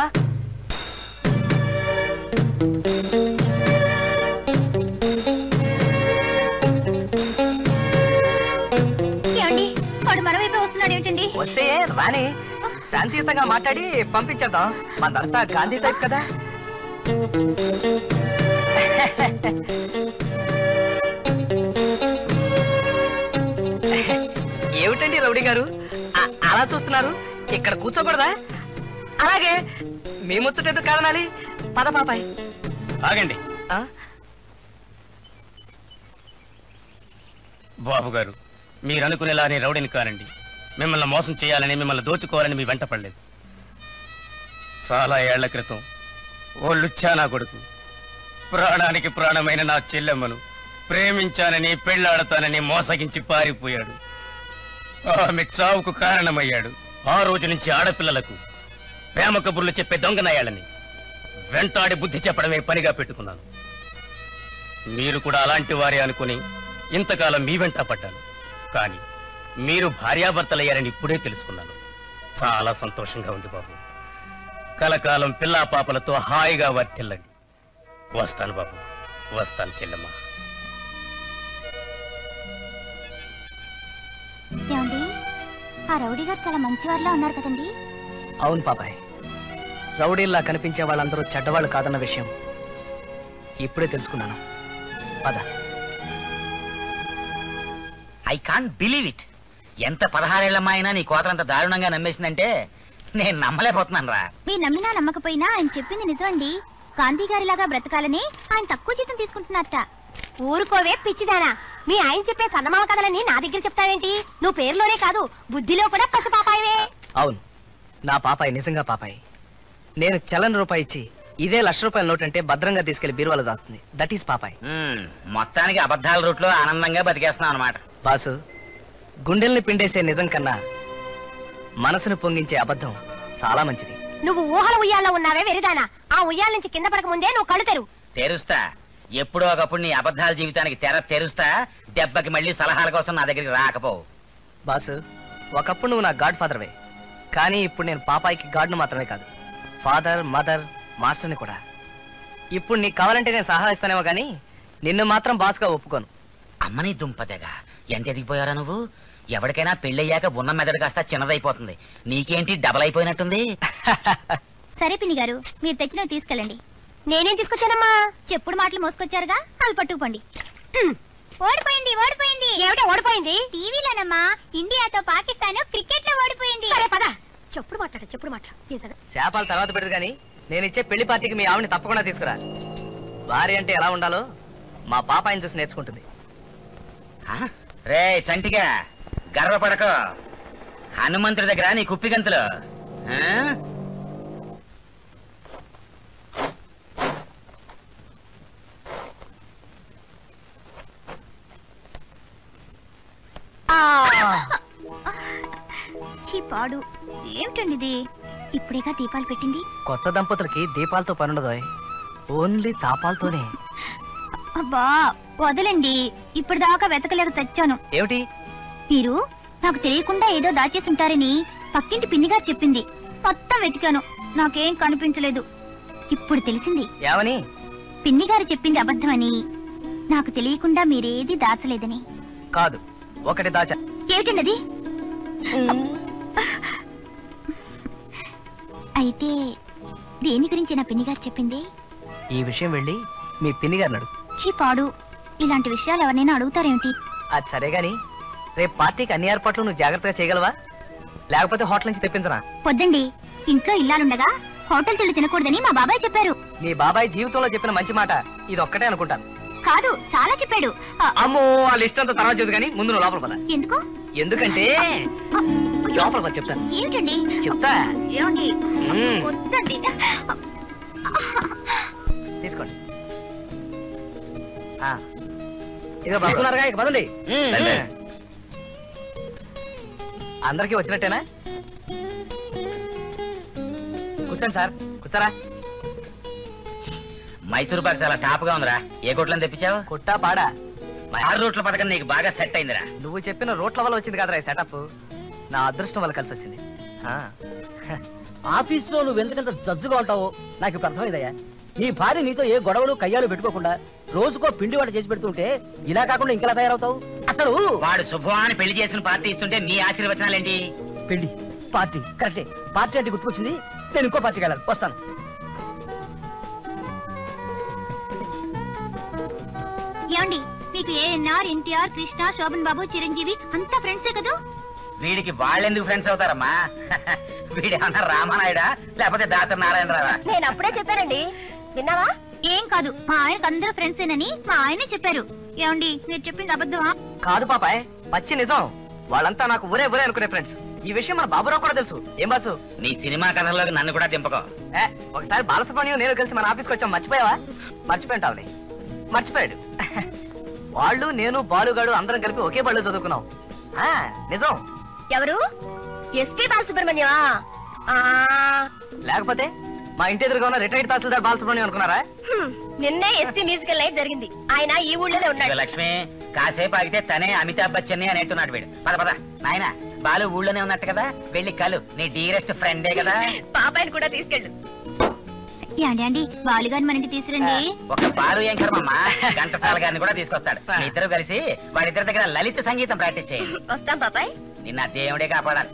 ఏమండి వాడు మన వైపే వస్తున్నాడు ఏమిటండి? వస్తే రాని శాంతియుతంగా మాట్లాడి పంపించేద్దాం. మనంతా గాంధీ టైప్ కదా. ఏమిటండి రౌడీ గారు అలా చూస్తున్నారు? ఇక్కడ కూర్చోకూడదా? అలాగే మీ ముచ్చటెందుకు కాదనాలి? పద పాపాయ్. ఆగండి బాబు గారు, మీరు అనుకునేలా నేను రౌడీని కానండి. మిమ్మల్ని మోసం చేయాలని, మిమ్మల్ని దోచుకోవాలని మీ వెంట పడలేదు. చాలా ఏళ్ల క్రితం ఓ లుచ్చా నా కొడుకు ప్రాణానికి ప్రాణమైన నా చెల్లెమ్మను ప్రేమించానని, పెళ్లాడతానని మోసగించి పారిపోయాడు. ఆమె చావుకు కారణమయ్యాడు. ఆ రోజు నుంచి ఆడపిల్లలకు ప్రేమ కబుర్లు చెప్పే దొంగనయ్యాలని వెంటాడి బుద్ధి చెప్పడమే పనిగా పెట్టుకున్నాను. మీరు కూడా అలాంటి వారే అనుకుని ఇంతకాలం మీ వెంట పడ్డాను. కానీ మీరు భార్యాభర్తలయ్యారని ఇప్పుడే తెలుసుకున్నాను. చాలా సంతోషంగా ఉంది బాబు. కలకాలం పిల్లా పాపలతో హాయిగా వర్తిల్లండి. వస్తాను బాబు, వస్తాను చెల్లెమ్మ. ఏమండి ఆ రౌడీ గారు చాలా మంచివారిలా ఉన్నారు కదండి? అవును పాపాయ్, రౌడీల్లా కనిపించే వాళ్ళందరూ చెడ్డవాళ్ళు కాదన్న విషయం ఇప్పుడే తెలుసుకున్నాను. పద. I can't believe it. ఎంత పదహారేళ్లమ్మా అయినా నీ కోతలంత దారుణంగా నమ్మేసిందంటే నేను నమ్మలేకపోతున్నాను రా. మీరు నమ్మినా నమ్మకపోయినా ఆయన చెప్పింది నిజమండి. గాంధీ గారిలాగా బ్రతకాలని ఆయన తక్కువ జీతం తీసుకుంటున్నారట. ఊరుకోవే పిచ్చిదానా, మీ ఆయన చెప్పే చందమామ కథలని నా దగ్గర చెప్తావేంటి? నువ్వు పేరులోనే కాదు బుద్ధిలో కూడా పసు పాపాయవే. అవును, నా పాపాయి నిజంగా పాపాయి. నేను చలన రూపాయి ఇచ్చి ఇదే లక్ష రూపాయల నోట్ అంటే భద్రంగా తీసుకెళ్లి బీరువాలో దాస్తుంది. That is పాపాయ్. మొత్తానికి అబద్ధాల రూట్లో ఆనందంగా బతికేస్తున్నావు అనమాట. బాసు, గుండెల్ని పిండేసే నిజం కన్నా మనసును పొంగించే అబద్ధం చాలా మంచిది. నువ్వు ఊహల ఉయ్యాల్లో ఉన్నావే వెరిదానా, ఆ ఉయ్యాల నుంచి కింద పడక ముందే నువ్వు కళ్ళు తెరు. తెరుస్తా, ఎప్పుడో ఒకప్పుడు నీ అబద్ధాల జీవితానికి తెర తెరుస్తా. దెబ్బకి మళ్ళీ సలహాల కోసం నా దగ్గరికి రాకపోవు. బాసు, ఒకప్పుడు నువ్వు నా గాడ్ ఫాదర్వే, కానీ ఇప్పుడు నేను పాపాయికి గాడ్ను మాత్రమే కాదు, ఫాదర్, మదర్, మాస్టర్ని కూడా. ఇప్పుడు నీకు కావాలంటే నేను సలహా ఇస్తానేమో కానీ నిన్ను మాత్రం బాస్గా ఒప్పుకోను. అమ్మని దుంపదగా ఎంత ఎదిగిపోయారా నువ్వు? ఎవరికైనా పెళ్ళయ్యాక ఉన్న మెదడు కాస్త చిన్నదైపోతుంది. నీకేంటి డబల్ అయిపోయినట్టుంది? సరే పిన్ని గారు, మీరు తెచ్చినవి తీసుకెళ్ళండి. నేనేం తీసుకొచ్చానమ్మా? చెప్పుడు మాటలు మోసుకొచ్చారుగా, అవి పట్టుకుపోండి. ఓడిపోయింది ఓడిపోయింది. ఏమిటో ఓడిపోయింది? టీవీలోనమ్మా, ఇండియాతో పాకిస్తాన్ క్రికెట్ లో ఓడిపోయింది. సరే పద. చెప్పుడు మాట్లాడ చెప్పుడు మాట్లాడ తీసాడు. శాపాలు తర్వాత పెడదు కానీ నేను ఇచ్చే పెళ్లి పార్టీకి మీ ఆవిడని తప్పకుండా తీసుకురా. వారి అంటే ఎలా ఉండాలో మా పాపాయిని చూసి నేర్చుకుంటుంది. రే చంటిగా గర్వపడకో, హనుమంతుడి దగ్గర నీ కుప్పి గంతులు. పాడు ఏమిటండి ఇది? ఇప్పుడేగా దీపాలు పెట్టింది. కొత్త దంపతులకి దీపాలతో పనుండదు, ఓన్లీ తాపాలతోనే. అబ్బా వదలండి, ఇప్పుడు దాకా వెతకలేక తెచ్చాను. ఏమిటి? మీరు నాకు తెలియకుండా ఏదో దాచేసి ఉంటారని పక్కింటి పిన్నిగారు చెప్పింది. మొత్తం వెతికాను, నాకేం కనిపించలేదు. ఇప్పుడు తెలిసింది. ఏమని? పిన్నిగారు చెప్పింది అబద్ధమని, నాకు తెలియకుండా మీరేది దాచలేదని. కాదు, ఒకటి దాచా. ఏమిటండి అది? అయితే దేని గురించి నా పిన్నిగారు చెప్పింది? ఈ విషయం వెళ్ళి మీ పిన్ని గారిని అడుగు. చీ పాడు, ఇలాంటి విషయాలు ఎవరినైనా అడుగుతారేమిటి? అది సరే గాని రేపు పార్టీకి అన్ని ఏర్పాట్లు నువ్వు జాగ్రత్తగా చేయగలవా? లేకపోతే హోటల్ నుంచి తెప్పించరా? పొద్దండి, ఇంట్లో ఇల్లాలుండగా హోటల్ తిళ్ళు తినకూడదని మా బాబాయ్ చెప్పారు. మీ బాబాయ్ జీవితంలో చెప్పిన మంచి మాట ఇది ఒక్కటే అనుకుంటాను. కాదు, చాలా చెప్పాడు. అమ్మో ఆ లిస్ట్ అంతా తర్వాత చదువు కానీ ముందు నువ్వు లోపల పద. ఎందుకు? ఎందుకంటే లోపల పద చెప్తాను. ఏమిటండి? చెప్తా. ఏమండి? మ్మ్. వద్దండి. తీసుకోండి. ఆ. ఇదిగో పడుకున్నారుగా, ఇక పదండి. అందరికీ వచ్చినట్టేనా? కూర్చోండి సార్, కూర్చోరా. మైసూర్ పాక్ చాలా టాప్ గా ఉందిరా. ఏ కొట్లని తెప్పించావు? కొట్టా పాడా ఆరు రూట్ల పథకం నీకు బాగా సెట్ అయిందిరా. నువ్వు చెప్పిన రోట్ల వల్ల వచ్చింది కదరా ఈ సెటప్. నా అదృష్టం వల్ల కలిసి వచ్చింది. ఆఫీస్ లో నువ్వు ఎందుకంత జడ్జుగా ఉంటావో నాకు ఇప్పుడు అర్థమైందయ్యా. నీ భార్య నీతో ఏ గొడవలు కయ్యాలు పెట్టుకోకుండా రోజుకో పిండి వంట చేసి పెడుతుంటే ఇలా కాకుండా ఇంకెలా తయారవుతావు? అసలు వాడు శుభవాన్ని పెళ్లి చేసిన పార్టీ ఇస్తుంటే నీ ఆశీర్వచనాలేంటి? పెళ్లి పార్టీ కరెక్టే. పార్టీ అంటే గుర్తుకొచ్చింది, నేను ఇంకో పార్టీకి వెళ్ళాలి, వస్తాను. ఏమండి, మీకు ఏఎన్ఆర్, ఎన్టీఆర్, కృష్ణ, శోభన్ బాబు, చిరంజీవి అంతా ఫ్రెండ్సే కదా? వీడికి వాళ్ళెందుకు ఫ్రెండ్స్ అవుతారమ్మా? వీడేమన్నా రామానాయుడా లేకపోతే దాసరి నారాయణరావా? నేను అప్పుడే చెప్పానండి, విన్నావా? ఏం కాదు, మా ఆయనకు అందరూ ఫ్రెండ్సేనని మా ఆయనే చెప్పారు. ఏమండి, మీరు చెప్పింది అబద్ధమా? కాదు పాపాయ్, పచ్చి నిజం. వాళ్ళంతా నాకు ఊరే ఊరే అనుకునే ఫ్రెండ్స్. ఈ విషయం మన బాబురావు కూడా తెలుసు. ఏం బాసు? నీ సినిమా కథల్లోకి నన్ను కూడా దింపకో. ఏ, ఒకసారి బాలసుబ్రహ్మణ్యం నేను కలిసి మన ఆఫీస్కి వచ్చాం, మర్చిపోయావా? మర్చిపోయింటావులే. మర్చిపోయాడు. వాళ్ళు, నేను, బాలుగాడు అందరం కలిపి ఒకే బళ్ళు చదువుకున్నాం. ఆ, నిజం. ఎవరు? ఎస్పీ బాలసుబ్రహ్మణ్యమా? లేకపోతే మా ఇంటి ఎదురుగా ఉన్న రిటైర్డ్ తహసీల్దార్ బాలసుబ్రహ్మణ్యం అనుకున్నారా? నిన్నే ఎస్పీ మ్యూజికల్ నైట్ జరిగింది. ఆయన ఈ ఊళ్ళోనే ఉన్నాడు. లక్ష్మి, కాసేపు ఆగితే తనే అమితాబ్ బచ్చన్ అని అంటున్నాడు వీడు. పద పద నాయన, బాలు ఊళ్ళోనే ఉన్నట్టు కదా, వెళ్ళి కలు. నీ డీరెస్ట్ ఫ్రెండే కదా. పాపాయిని కూడా తీసుకెళ్ళు. యాండి అండి, బాలుగాని మన ఇంటికి తీసుకురండి. ఒక బాలు ఏం కర్మమ్మా, ఘంటసాల గారిని కూడా తీసుకొస్తాడు. మీ ఇద్దరు కలిసి వాడిద్దరి దగ్గర లలిత సంగీతం ప్రాక్టీస్ చేయండి. వస్తాం పాపాయ్. నిన్న దేవుడే కాపాడాలి.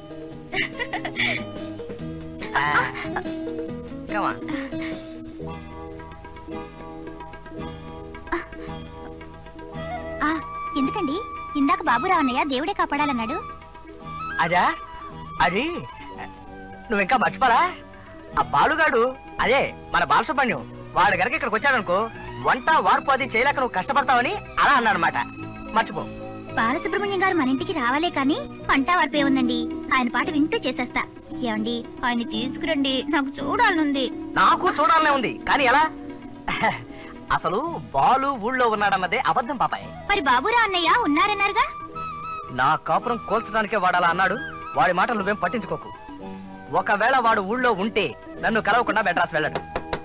ఎందుకండి ఇందాక బాబురావు అన్నయ్య దేవుడే కాపాడాలన్నాడు? అదా, అది నువ్వు ఇంకా మర్చిపోరా? ఆ బాలుగాడు అదే మన బాలసుబ్రహ్మణ్యం, వాడు గనక ఇక్కడికి వచ్చాడనుకో, వంట వార్పు అది చేయలేక నువ్వు కష్టపడతావని అలా అన్నాడనమాట. మర్చిపో. బాలసుబ్రహ్మణ్యం గారు మన ఇంటికి రావాలే కానీ పంట వార్పే ఉందండి. ఆయన పాట వింటూ చేసేస్తా. ఏమండి, ఆయన తీసుకురండి, నాకు చూడాలనుంది. నాకు చూడాలనే ఉంది, కానీ ఎలా? అసలు బాలు ఊళ్ళో ఉన్నాడన్నదే అబద్ధం పాపాయ్. మరి బాబురావు అన్నయ్య ఉన్నారన్నారుగా? నా కాపురం కోల్చడానికే వాడాలా అన్నాడు. వాడి మాటలు నువ్వేం పట్టించుకోకు. ఒకవేళ వాడు ఊళ్ళో ఉంటే నన్ను కలవకుండా మెడ్రాస్ వెళ్ళడు.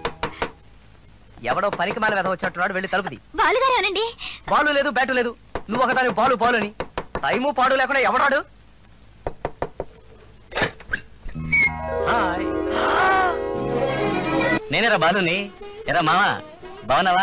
ఎవడో పనికి మాల వెధ వచ్చినట్టున్నాడు, వెళ్ళి తలుపుది. బాలుగారు అనండి. బాలు లేదు, బ్యాటు లేదు, నువ్వు ఒకదాని బాలు బాలు అని. టైము పాడు లేకుండా ఎవడాడు? నేనేరా బాలుని. ఎరా మావా, బాగున్నావా?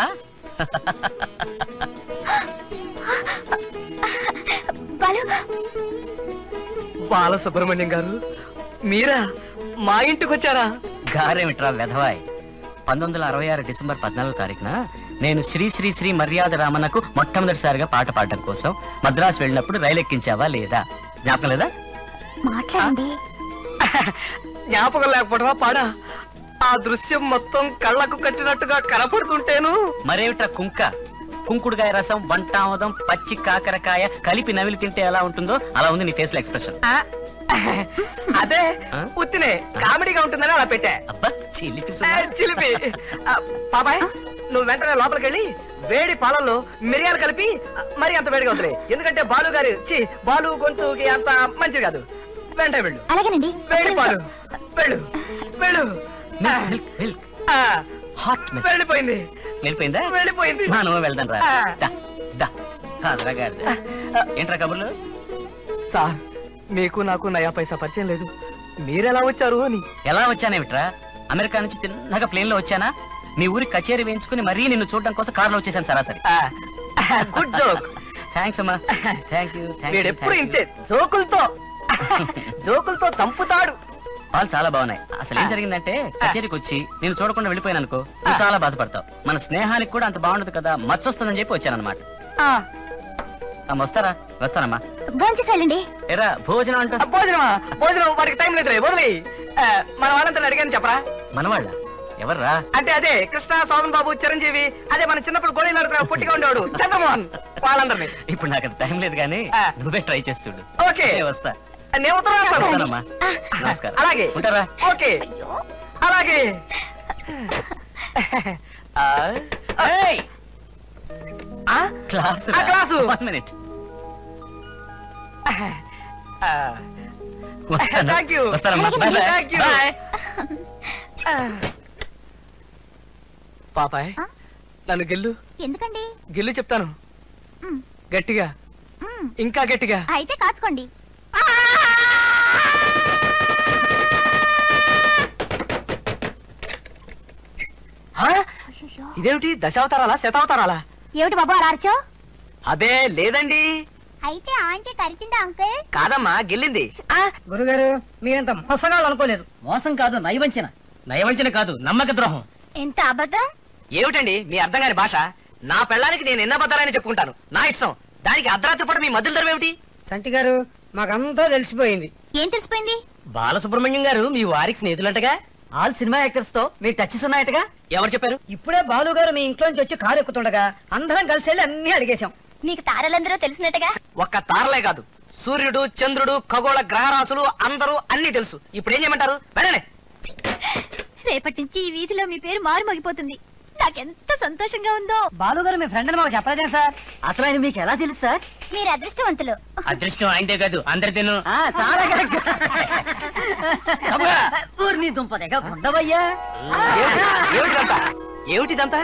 బాలసుబ్రహ్మణ్యం గారు, మీరా మా ఇంటికి వచ్చారా? గారేమిట్రా వెధవాయ్. పంతొమ్మిది వందల అరవై ఆరు డిసెంబర్ పద్నాలుగో తారీఖున నేను శ్రీ శ్రీ శ్రీ మర్యాద రామన్నకు మొట్టమొదటిసారిగా పాట పాడడం కోసం మద్రాసు వెళ్ళినప్పుడు రైలు ఎక్కించావా లేదా? జ్ఞాపకం లేదా? మాట్లాడండి. జ్ఞాపకం లేకపోవడమా పాడా? ఆ దృశ్యం మొత్తం కళ్ళకు కట్టినట్టుగా కనపడుతుంటేను. మరేమిట్రా కుంక? కుంకుడుకాయ రసం, వంటామదం, పచ్చి కాకరకాయ కలిపి నవిలి తింటే ఎలా ఉంటుందో అలా ఉంది నీ ఫేస్ లో ఎక్స్ప్రెషన్. అదే ఉత్తినే కామెడీగా ఉంటుందని అలా పెట్టా. అబ్బా చిలిపి చిలిపి. బాబాయ్, నువ్వు వెంటనే లోపలికి వెళ్ళి వేడి పాలల్లో మిరియాలు కలిపి, మరి అంత వేడిగా వద్దులే, ఎందుకంటే బాలు గారు చి బాలు గొంతుకి అంత మంచిది కాదు. వెంటనే వెళ్ళు. అలాగేనండి. వేడి పాలు. వెళ్ళు వెళ్ళు. వెళ్ళిపోయింది. వెళ్ళిపోయిందా? వెళ్ళిపోయింది. నువ్వు వెళ్దాం రా. ఏంట్రా కబుర్లు? సార్, మీకు నాకు నయా పైసా పరిచయం లేదు, మీరెలా వచ్చారు అని. ఎలా వచ్చానేమిట్రా? అమెరికా నుంచి తిన్నగా ప్లేన్ లో వచ్చానా? మీ ఊరికి కచేరీ వేయించుకుని మరీ నిన్ను చూడడం కోసం కారులో వచ్చేసాను సరాసరి. Good joke. థ్యాంక్స్ అమ్మా. Thank you. ఎప్పుడు ఇంతే జోకులతో జోకులతో చంపుతాడు. వాళ్ళు చాలా బాగున్నాయి. అసలు ఏం జరిగిందంటే కచేరీకి వచ్చి నేను చూడకుండా వెళ్ళిపోయాను అనుకో, నువ్వు చాలా బాధపడతావు. మన స్నేహానికి కూడా అంత బాగుండదు కదా, మచ్చొస్తుందని చెప్పి వచ్చాను అనమాట. వస్తారా? వస్తానమ్మా. భోంచేసేయండి. ఎరా భోజనం అంటూ. భోజనమా? భోజనం వాడికి టైం లేదు, వదిలి. మన వాళ్ళంతా అడిగాను చెప్పరా? మనవాళ్ళ ఎవర్రా? అంటే అదే కృష్ణ, సోమన్ బాబు, చిరంజీవి, అదే మన చిన్నప్పుడు గోళీలు పొట్టిగా ఉండేవాడు చంద్రమోహన్, వాళ్ళందరినీ. ఇప్పుడు నాకు టైం లేదు కానీ నువ్వే ట్రై చేస్తుడు. ఓకే వస్తా. నేను ఉత్తరం రాస్తాను. నమస్కారం. అలాగే ఉంటారా? ఓకే అలాగే. Class class one minute. వస్తాను. Thank you. వస్తానమ్మా. Thank you. పాపాయ్ నన్ను గిల్లు. ఎందుకండి? గిల్లు చెప్తాను మ్. గట్టిగా, మ్. ఇంకా గట్టిగా. అయితే కాచుకోండి. ఆ? ఇదేమిటి దశావతారాలా శతావతారాలా? ఏమిటి బాబు అలా అరచో? అదే లేదండి. అయితే ఆంటీ కరిచిందా అంకుల్? కాదమ్మా గిల్లింది. గురుగారు మీరంత మోసగాళ్ళు అనుకోలేదు. మోసం కాదు, నైవంచన. నయవంచన కాదు, నమ్మక ద్రోహం. ఎంత అబద్ధం! ఏమిటండి మీ అర్థం కాని భాష? నా పెళ్ళానికి నేను ఎన్న బద్దాలని చెప్పుకుంటాను, నా ఇష్టం. దానికి అర్ధరాత్రి పూట మీ మధ్యలో ధరం ఏమిటి? సంటి గారు మాకంతా తెలిసిపోయింది. ఏం తెలిసిపోయింది? బాలసుబ్రహ్మణ్యం గారు మీ వారికి స్నేహితులంటగా? ఆల్ సినిమా యాక్టర్స్ తో మీ టచ్స్ ఉన్నాయటగా? ఎవరు చెప్పారు? ఇప్పుడే బాలు గారు మీ ఇంట్లో నుంచి వచ్చి కారు ఎక్కుతుండగా అందరం కలిసి వెళ్ళి అన్ని అడిగేశాం. మీకు తారలందరూ తెలిసినట్టుగా? ఒక్క తారలే కాదు, సూర్యుడు, చంద్రుడు, ఖగోళ గ్రహరాశులు అందరూ అన్ని తెలుసు. ఇప్పుడు ఏం చేయమంటారు? వెళ్ళండి. రేపటి నుంచి ఈ వీధిలో మీ పేరు మారుమోగిపోతుంది. నాకెంత సంతోషంగా ఉందో. బాలు గారు మీ ఫ్రెండ్ అని మాకు చెప్పలేదే సార్. అసలు ఆయన మీకు ఎలా తెలుసు సార్? మీరు అదృష్టవంతులు. అదృష్టం ఆయనదే కాదు అందరి తిను. ఆ, చాలా కరెక్ట్. ఊరిని దుంపదేగా ఉండవయ్యా. ఏమిటిదంతా? ఏమిటిదంతా?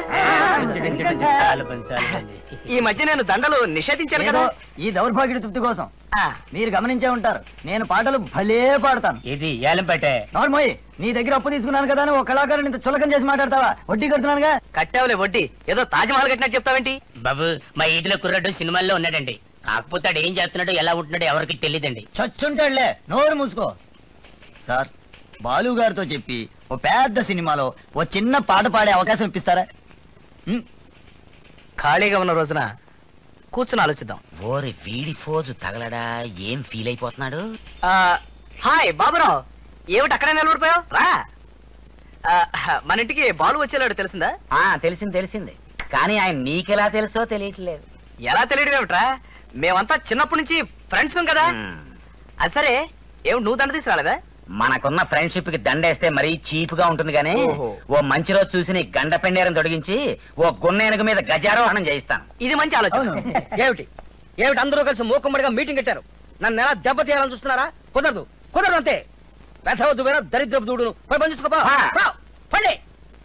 ఈ మధ్య నేను దండలు నిషేధించాను కదా. ఈ దౌర్భాగ్యుడి తృప్తి కోసం ఆ, మీరు గమనించే ఉంటారు, నేను పాటలు భలే పాడతాను. ఇది ఏలంపేటే. నోర్మోయ్, నీ దగ్గర అప్పు తీసుకున్నాను కదా అని ఒక కళాకారుని ఇంత చులకం చేసి మాట్లాడతావా? వడ్డీ కడుతున్నానుగా. కట్టావులే వడ్డీ. ఏదో తాజ్మహల్ కట్టినట్టు చెప్తావేంటి? బాబు మా ఈదిలో కుర్రాడు సినిమాల్లో ఉన్నాడండి. కాకపోతే ఆడు ఏం చేస్తున్నాడో ఎలా ఉంటున్నాడో ఎవరికి తెలియదండి. చచ్చుంటాడులే, నోరు మూసుకో. సార్, బాలు గారితో చెప్పి ఓ పెద్ద సినిమాలో ఓ చిన్న పాట పాడే అవకాశం ఇప్పిస్తారా? ఉమ్, ఖాళీగా ఉన్న రోజున కూర్చుని ఆలోచిద్దాం. ఓరి వీడి ఫోజు తగలడా, ఏం ఫీల్ అయిపోతున్నాడు? ఆ, హాయ్ బాబురావు, ఏమిటి అక్కడే నిలబడిపోయావు? రా. ఆ, మన ఇంటికి బాలు వచ్చేలాడు తెలిసిందా? ఆ తెలిసింది తెలిసింది, కానీ ఆయన నీకెలా తెలుసో తెలియట్లేదు. ఎలా తెలియడం ఏమిట్రా? మేమంతా చిన్నప్పటి నుంచి ఫ్రెండ్స్ కదా. అది సరే, ఏమిటి నువ్వు దండ తీసుకురాలేదా? మనకున్న ఫ్రెండ్షిప్ కి దండేస్తే మరీ చీప్ గా ఉంటుంది గానీ ఓహో. ఓ మంచి రోజు చూసి నీ గండ పెండేరం తొడిగించి ఓ గున్నేనుగు మీద గజారోహణం చేయిస్తాను. ఇది మంచి ఆలోచన. ఏమిటి ఏమిటి అందరూ కలిసి మూకుమ్మడిగా మీటింగ్ పెట్టారు? నన్ను ఎలా దెబ్బతీయాలని చూస్తున్నారా? కుదరదు, కుదరదు అంతే. వెధవద్దు వేరే దరిద్రపు దూడును పోయి పని చూసుకోపా. పండి.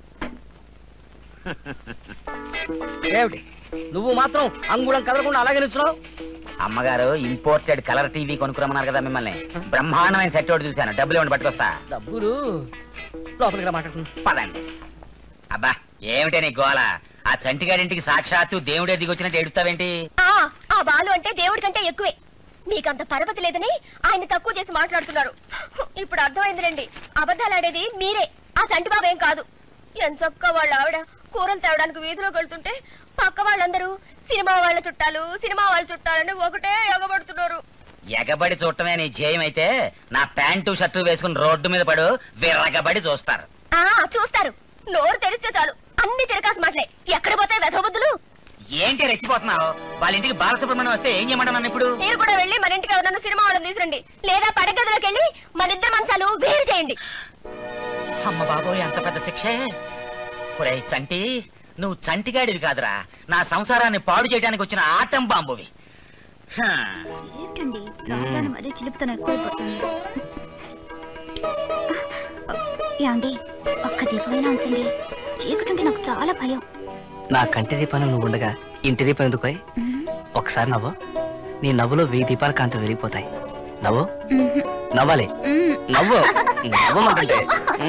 ఏమిటి నువ్వు మాత్రం అంగుళం కదలకుండా అలాగే నిల్చున్నావు? అమ్మగారు ఇంపోర్టెడ్ కలర్ టీవీ కొనుక్కురమ్మన్నారు కదా మిమ్మల్ని. బ్రహ్మాండమైన సెట్ ఒకటి చూశాను, డబ్బులు ఇవ్వండి పట్టుకొస్తా. డబ్బులు లోపలికి మాట్లాడుతున్నా. పదండి. అబ్బా ఏమిటే నీ గోల? ఆ చంటిగాడింటికి సాక్షాత్తు దేవుడే దిగొచ్చినట్టు ఏడుస్తావేంటి? ఆ బాలు అంటే దేవుడి కంటే ఎక్కువే. మీకంత పరపతి లేదని ఆయన తక్కువ చేసి మాట్లాడుతున్నారు. ఇప్పుడు అర్థమైందిలేండి, అబద్ధాలాడేది మీరే, ఆ చంటి బాబు ఏం కాదు. ఎంచక్క వాళ్ళ ఆవిడ కూరలు తేవడానికి వీధిలోకి వెళ్తుంటే పక్క వాళ్ళందరూ సినిమా వాళ్ళ చుట్టాలు సినిమా వాళ్ళ చుట్టాలని ఒకటే ఎగబడుతున్నారు. ఎగబడి చూడటమే నీ ధ్యేయం అయితే నా ప్యాంటు షర్టు వేసుకుని రోడ్డు మీద పడు విర్రగబడి చూస్తారు. ఆ చూస్తారు, నోరు తెరిస్తే చాలు అన్ని తిరకాసు మాటలే. ఎక్కడ పోతాయి వెధబుద్ధులు? ఏంటి రెచ్చిపోతున్నావు? వాళ్ళ ఇంటికి బాలసుబ్రహ్మణ్యం వస్తే ఏం చేయమంటాను ఇప్పుడు? మీరు కూడా వెళ్ళి మన ఇంటికి ఎవరన్నా సినిమా వాళ్ళని తీసురండి, లేదా పడగదిలోకి వెళ్ళి మన ఇద్దరు మంచాలు వేరు చేయండి. అమ్మ బాబోయ్, ఎంత పెద్ద శిక్షే. ఒరేయ్ చంటి, నువ్వు చంటిగాడివి కాదురా, నా సంసారాన్ని పాడు చేయడానికి వచ్చిన ఆటం బాంబువి. ఏంటండి రాగానే మరీ చిలుపుతనం ఎక్కువైపోతుంది. ఏమండి ఒక్క దీపమైనా ఉంచండి, చీకటి నాకు చాలా భయం. నా కంటి దీపాన్ని నువ్వు ఉండగా ఇంటి దీపం ఎందుకు? ఒకసారి నవ్వు, నీ నవ్వులో వెయ్యి దీపాల కాంతి వెలిగిపోతాయి. నవ్వు, నవ్వాలి, నవ్వు, నవ్వమంటుంటే.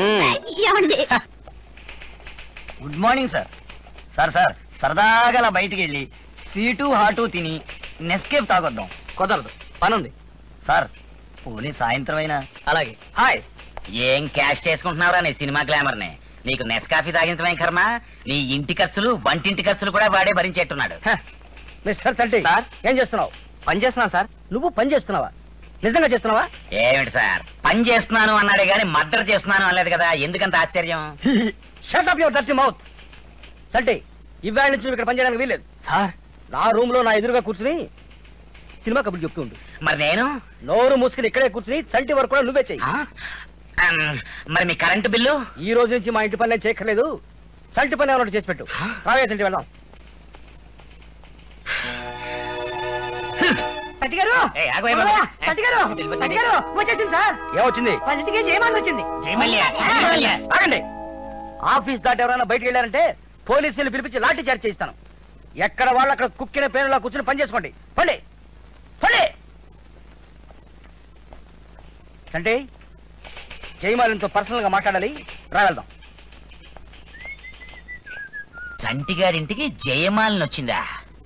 Good morning sir. Sir sir సరదాగా అలా బయటికి వెళ్ళి స్వీటు హాటు తిని నెస్కేప్ తాగొద్దాం. కుదరదు, పనుంది. సార్ పోనీ సాయంత్రం అయినా. అలాగే. హాయ్. ఏం క్యాష్ చేసుకుంటున్నావురా నీ సినిమా గ్లామర్ ని? నీకు నెస్కాఫీ తాగించమే కర్మ, నీ ఇంటి ఖర్చులు వంటింటి ఖర్చులు కూడా వాడే భరించేట్టున్నాడు. మిస్టర్ చంటి సార్ ఏం చేస్తున్నావు? పని చేస్తున్నాను సార్. నువ్వు పని చేస్తున్నావా? నిజంగా చేస్తున్నావా? ఏమిటి సార్, పని చేస్తున్నాను అన్నాడే గాని మర్డర్ చేస్తున్నాను అనలేదు కదా, ఎందుకంత ఆశ్చర్యం? Shut up your dirty mouth. సంటే ఇవాళ నుంచి ఇక్కడ పని చేయడానికి వీల్లేదు. సార్ నా రూమ్ లో నా ఎదురుగా కూర్చుని సినిమా కబుర్లు చెప్తూ ఉండు. మరి నేను నోరు మూసుకుని ఇక్కడే కూర్చుని చంటి వరకు కూడా నువ్వే చెయ్యి. మరి మీ కరెంటు బిల్లు? ఈ రోజు నుంచి మా ఇంటి పని నేను చేయక్కర్లేదు. చంటి పని ఏమన్నా చేసి పెట్టు. రావే చంటి, వెళ్దాం. వచ్చేసింది సార్. ఏమొచ్చింది? వాళ్ళ ఇంటికి జయమాలి వచ్చింది. ఆగండి. ఆఫీస్ దాటి ఎవరైనా బయటకు వెళ్ళారంటే పోలీసులు పిలిపించి లాఠీ చార్జ్ చేయిస్తాను. ఎక్కడ వాళ్ళు అక్కడ కుక్కిన పేరులా కూర్చుని పని చేసుకోండి. పండి పండి. అంటే జయమాలితో పర్సనల్ గా మాట్లాడాలి. రా వెళ్దాం. చంటి గారింటికి జయమాలిని వచ్చిందా?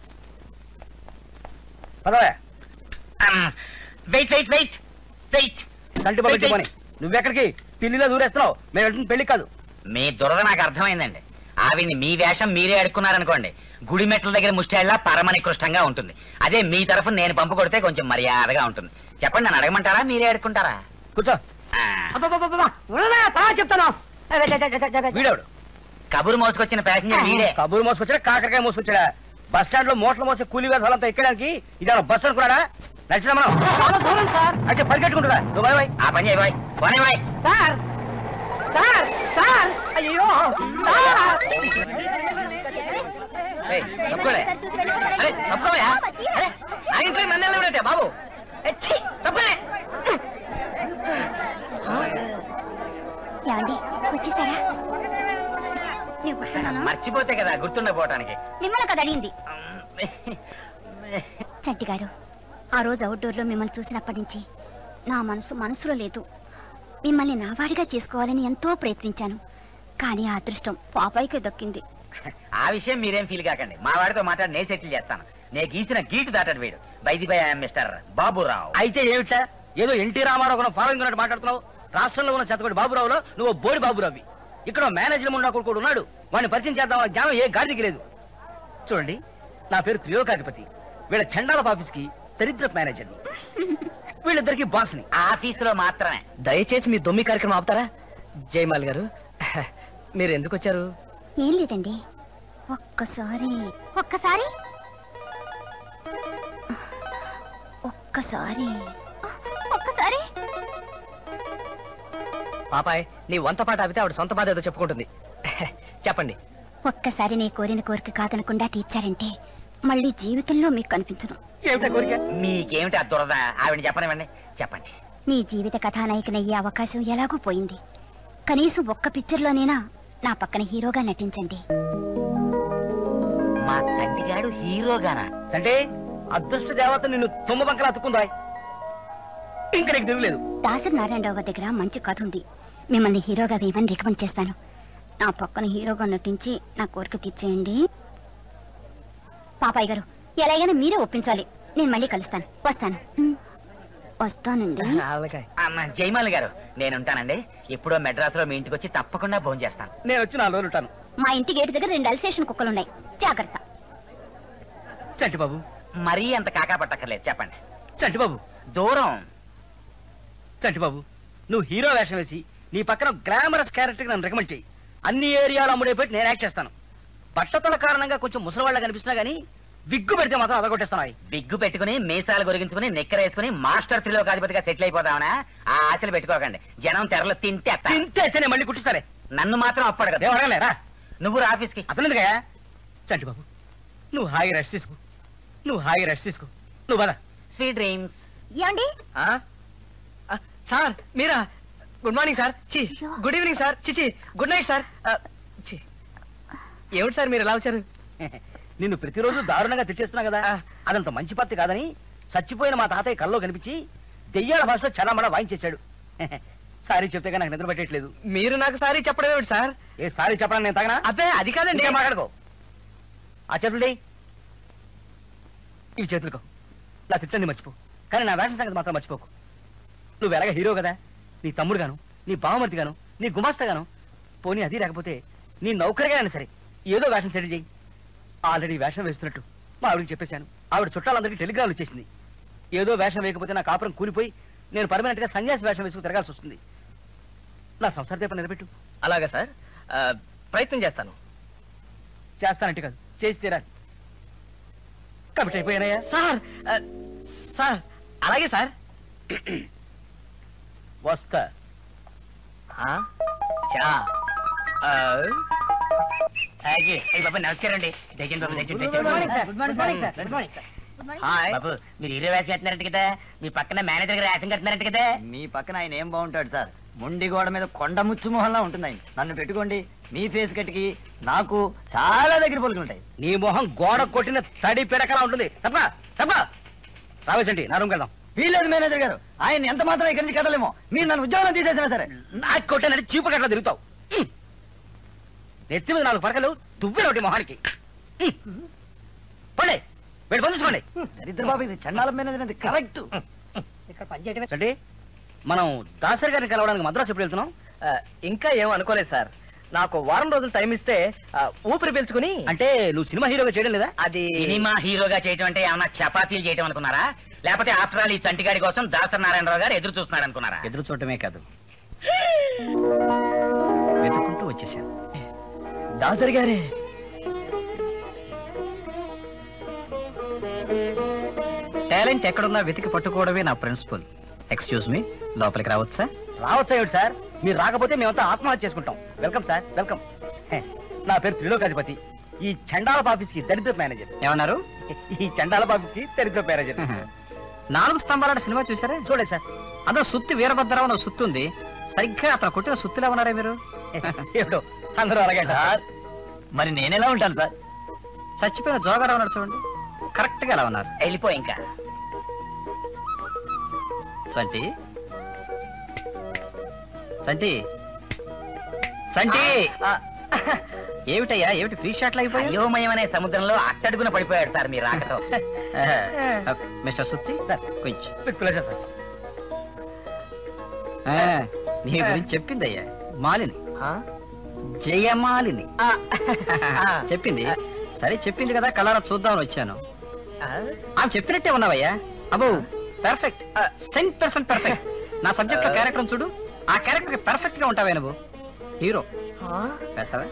పదవే. Wait wait wait wait Chanti బాబు పని. నువ్వెక్కడికి పిల్లిలో దూరేస్తున్నావు? మేము వెళ్తుంది పెళ్లి కాదు. మీ దురద నాకు అర్థమైందండి. ఆవిడ్ని మీ వేషం మీరే అడుక్కున్నారనుకోండి, గుడి మెట్ల దగ్గర ముష్టేళ్లా పరమనికృష్టంగా ఉంటుంది. అదే మీ తరఫు నేను పంపు కొడితే కొంచెం మర్యాదగా ఉంటుంది. చెప్పండి, నన్ను అడగమంటారా మీరే అడుక్కుంటారా? కూర్చో. చెప్తాను. వీడేవాడు? కబురు మోసుకొచ్చిన ప్యాసింజర్ వీడే. కబురు మోసుకొచ్చా కాకరకాయ మోసుకొచ్చాడా? బస్ స్టాండ్ లో మోటార్లు మోసే కూలీ వేసాలంతా ఎక్కడానికి ఇదేమో బస్సు అనుకున్నాడా? నచ్చిన మనం చాలా దూరం సార్. అంటే పరిగెట్టుకుంటున్నా. నువ్వు బాయ్ బాయ్. ఆ పని చేయ బాయ్. పోనీ బాయ్. సార్ సార్ సార్ అయ్యో సార్. ఏయ్, తప్పుకోలే. అరే తప్పుకోవా? అరే నా ఇంట్లో నన్ను వెళ్ళబెట్టే బాబు. ఛీ, తప్పుకోలే. ఏమండి వచ్చేసారా? మర్చిపోతే కదా గుర్తుండకపోవటానికి. మిమ్మల్ని కదా అడిగింది. చంటి గారు, ఆ రోజు అవుట్డోర్ లో మిమ్మల్ని చూసినప్పటి నుంచి నా మనసు మనసులో లేదు. మిమ్మల్ని నావాడిగా చేసుకోవాలని ఎంతో ప్రయత్నించాను. కానీ ఆ అదృష్టం పాపాయికే దక్కింది. ఆ విషయం మీరేం ఫీల్ కాకండి. మా వాడితో మాట్లాడి నేను సెటిల్ చేస్తాను. నేను గీసిన గీటు దాటాడు వీడు. By the by mister Baburao. అయితే ఏమిటా ఏదో ఎన్టీ రామారావు ఫాలోయింగ్ ఉన్నట్టు మాట్లాడుతున్నావు? రాష్ట్రంలో ఉన్న శతకోటి బాబురావులో నువ్వు బోడి బాబురావి. ఇక్కడ మేనేజర్ ఉన్న కొడుకు ఉన్నాడు. వాడిని పరిచయం చేద్దాం జ్ఞానం ఏ గాడికి లేదు. చూడండి, నా పేరు త్రిలోకాధిపతి. వీళ్ళ చండాల ఆఫీస్ కి దరిద్ర మేనేజర్ని. వీళ్ళిద్దరికి బాస్ని. ఆఫీసులో మాత్రమే. దయచేసి మీ దొమ్మి కార్యక్రమం ఆపుతారా? జయమాలి గారు, మీరు ఎందుకు వచ్చారు? ఏం లేదండి, ఒక్కసారి ఒక్కసారి ఒక్కసారి ఒక్కసారి పాపాయ్, నీ వంత పాట ఆపితే ఆవిడ సొంత బాధ ఏదో చెప్పుకుంటుంది. చెప్పండి. ఒక్కసారి నీ కోరిన కోరిక కాదనకుండా తీర్చారంటే మళ్ళీ జీవితంలో మీకు కనిపించను. ఏమిటా కోరిక? మీకేమిటి ఆ దురద? ఆవిడ చెప్పనివ్వండి. చెప్పండి. మీ జీవిత కథానాయకునయ్యే అవకాశం ఎలాగూ పోయింది. కనీసం ఒక్క పిక్చర్లోనైనా నా పక్కన హీరోగా నటించండి. మా చంటిగాడు హీరోగానా? అంటే అదృష్ట దేవత నిన్ను తుమ్మ బంకలా అతుక్కుందా? ఇంకా నీకు తిరగలేదు. దాసరి నారాయణరావు గారి దగ్గర మంచి కథ ఉంది. మిమ్మల్ని హీరోగా వేయమని రికమెండ్ చేస్తాను. నా పక్కన హీరోగా నటించి నా కోరిక తీర్చేయండి. పాపాయ్ గారు, ఎలాగైనా మీరే ఒప్పించాలి. నేను మళ్ళీ కలుస్తాను. వస్తాను. వస్తానండి. జయమాలి గారు, నేనుంటానండి. ఎప్పుడో మెడ్రాస్ లో మీ ఇంటికి వచ్చి తప్పకుండా ఫోన్ చేస్తాను. నేను వచ్చి నాలుగు రోజులు ఉంటాను. మా ఇంటి గేటు దగ్గర రెండు అల్సేషన్ కుక్కలున్నాయి. జాగ్రత్త. చంటి బాబు, మరీ అంత కాకా పట్టక్కర్లేదు. చెప్పండి. చంటి బాబు, దూరం. చంటి బాబు, నువ్వు హీరో వేషం వేసి నీ పక్కన గ్లామరస్ క్యారెక్టర్ నన్ను రికమెండ్ చేయి. అన్ని ఏరియాలో అమ్ముడే పెట్టి నేను యాక్ట్ చేస్తాను. బట్టతల కారణంగా కొంచెం ముసలివాళ్ళ కనిపిస్తున్నా గానీ విగ్గు పెడితే మాత్రం అదగొట్టేస్తున్నాయి. విగ్గు పెట్టుకుని మీసాలు గొరిగించుకుని నెక్కరేసుకుని మాస్టర్ త్రిలోకాధిపతిగా సెటిల్ అయిపోదామనా? ఆ ఆశలు పెట్టుకోకండి. జనం తెరలు తింటే తింటే నేను మళ్ళీ కుట్టిస్తారే. నన్ను మాత్రం అప్పడగదు. అడగలేరా? నువ్వు ఆఫీస్ కి అతను ఎందుకయ్యా? చంటి బాబు, నువ్వు హాయిగా రెస్ట్ తీసుకో. నువ్వు హాయిగా రెస్ట్ తీసుకో. నువ్వు బదా. Sweet dreams. ఏమండి? సార్ మీరా? Good morning sir. చి గుడ్ ఈవినింగ్ సార్. చిచి గుడ్ నైట్ సార్. ఏమిటి సార్ మీరు ఎలా వచ్చారు? నిన్ను ప్రతిరోజు దారుణంగా తిట్టేస్తున్నా కదా, అదంత మంచి పత్తి కాదని చచ్చిపోయిన మా తాతయ్య కల్లో కనిపించి దెయ్యాల భాషలో చడామడా వాయించేశాడు. సారీ చెప్తే నాకు నిద్ర పెట్టట్లేదు. మీరు నాకు సారీ చెప్పడం ఏమిటి సార్? ఏ సారీ చెప్పడానికి నేను తగనా? అబ్బే అది కాదండి. మాట్లాడుకో. ఆ చేతులు ఇవి చేతులుకో. నా తిట్టండి మర్చిపో, కానీ నా వేషం సంగతి మాత్రం మర్చిపోకు. నువ్వు ఎలాగ హీరో కదా, నీ తమ్ముడు గాను, నీ బావమర్తి గాను, నీ గుమాస్తా గాను, పోనీ అది లేకపోతే నీ నౌకరిగా అయినా సరే ఏదో వేషం సెటిల్ చేయి. ఆల్రెడీ వేషం వేస్తున్నట్టు మా ఆవిడకి చెప్పేశాను. ఆవిడ చుట్టాలందరికీ టెలిగ్రామ్లు వచ్చేసింది. ఏదో వేషం వేయకపోతే నా కాపురం కూలిపోయి నేను పర్మనెంట్ గా సన్యాసి వేషం వేసుకు తిరగాల్సి వస్తుంది. నా సంసార దీపం నిలబెట్టు. అలాగా సార్, ప్రయత్నం చేస్తాను. చేస్తానంటే కాదు, చేసి తీరాలి. కాబట్టి అయిపోయానయ్యా సార్. సార్ అలాగే సార్. వస్తా. చా బాబు నమస్కారం అండి. బాబు మీరు హీరో వేషం కట్టినారంట కదా, మీ పక్కన మేనేజర్ గారు వేషం కట్టినారంట కదా. మీ పక్కన ఆయన ఏం బాగుంటాడు సార్, మొండి గోడ మీద కొండ ముచ్చు మొహంలా ఉంటుంది ఆయన. నన్ను పెట్టుకోండి, మీ ఫేస్ కట్టికి నాకు చాలా దగ్గర పోలికలు ఉంటాయి. నీ మొహం గోడ కొట్టిన తడి పిడకలా ఉంటుంది. తప్ప తప్ప రావచ్చండి, నా రూమ్కి వెళ్దాం. వీలేదు మేనేజర్ గారు, ఆయన ఎంత మాత్రం ఇక్కడి నుంచి కదలేమో. మీరు నన్ను ఉద్యోగం తీసేసినా సరే నాకు కొట్టానంటే చీపు కట్లా తిరుగుతావు. నెత్తి మీద నాలుగు పరకలు దువ్వే ఒకటి మొహానికి. పండి వీడు పంచుకోండి. దరిద్ర బాబు, ఇది చండాల మేనేజర్ అది కరెక్ట్. ఇక్కడ పనిచేయటమే. అంటే మనం దాసరి గారిని కలవడానికి మద్రాసు ఎప్పుడు వెళ్తున్నాం? ఇంకా ఏం అనుకోలేదు సార్. నాకు వారం రోజులు టైం ఇస్తే ఊపిరి పీల్చుకుని. అంటే నువ్వు సినిమా హీరోగా చేయడం లేదా? అది సినిమా హీరోగా చేయటం అంటే ఏమన్నా చపాతీలు చేయటం అనుకున్నారా, లేకపోతే ఆఫ్టర్ ఆల్ ఈ చంటిగాడి కోసం దాసరి నారాయణరావు గారు ఎదురు చూస్తున్నాడు అనుకున్నారా? ఎదురు చూడటమే కాదు, వెతుకుంటూ వచ్చేసాను. దాసరి గారే టాలెంట్ ఎక్కడున్నా వెతికి పట్టుకోవడమే నా ప్రిన్సిపల్. ఎక్స్క్యూజ్ మీ, లోపలికి రావచ్చా? రావచ్చా ఏమిటి సార్, మీరు రాకపోతే మేమంతా ఆత్మహత్య చేసుకుంటాం. Welcome sir, welcome. హే, నా పేరు త్రిలోకాధిపతి, ఈ చండాలపు ఆఫీస్ కి దరిద్ర మేనేజర్. ఏమన్నారు? ఈ చండాలపు ఆఫీస్ కి దరిద్ర మేనేజర్. నాలుగు స్తంభాల సినిమా చూసారా? చూడండి సార్, అందులో సుత్తి వీరభద్రరావు అనే సుత్తి ఉంది. సరిగ్గా అతను కొట్టిన సుత్తిలా ఉన్నారా మీరు? ఏమిటో అందరూ అలాగే సార్. మరి నేనెలా ఉంటాను సార్? చచ్చిపోయిన జోగారావు ఉన్నారు చూడండి, కరెక్ట్ గా ఎలా ఉన్నారు. వెళ్ళిపో ఇంకా. చంటి చంటి చంటి ఏమిటయ్యా, ఏమిటి ఫ్రీ షాట్లు అయిపోయి? అయోమయం అనే సముద్రంలో అట్టడుగున పడిపోయాడు సార్ మీరు రాకతో. మిస్టర్ సుత్తి కొంచెం సార్. నీ గురించి చెప్పిందయ్యా మాలిని, జయమాలిని చెప్పింది. సరే చెప్పింది కదా, కలరా చూద్దామని వచ్చాను. ఆమె చెప్పినట్టే ఉన్నావయ్యా. అబ్బో పర్ఫెక్ట్, సెంట్ పర్సెంట్ పర్ఫెక్ట్. నా సబ్జెక్ట్ లో క్యారెక్టర్ చూడు, ఆ క్యారెక్టర్ పర్ఫెక్ట్ గా ఉంటావే నువ్వు. హీరో పెట్టవా?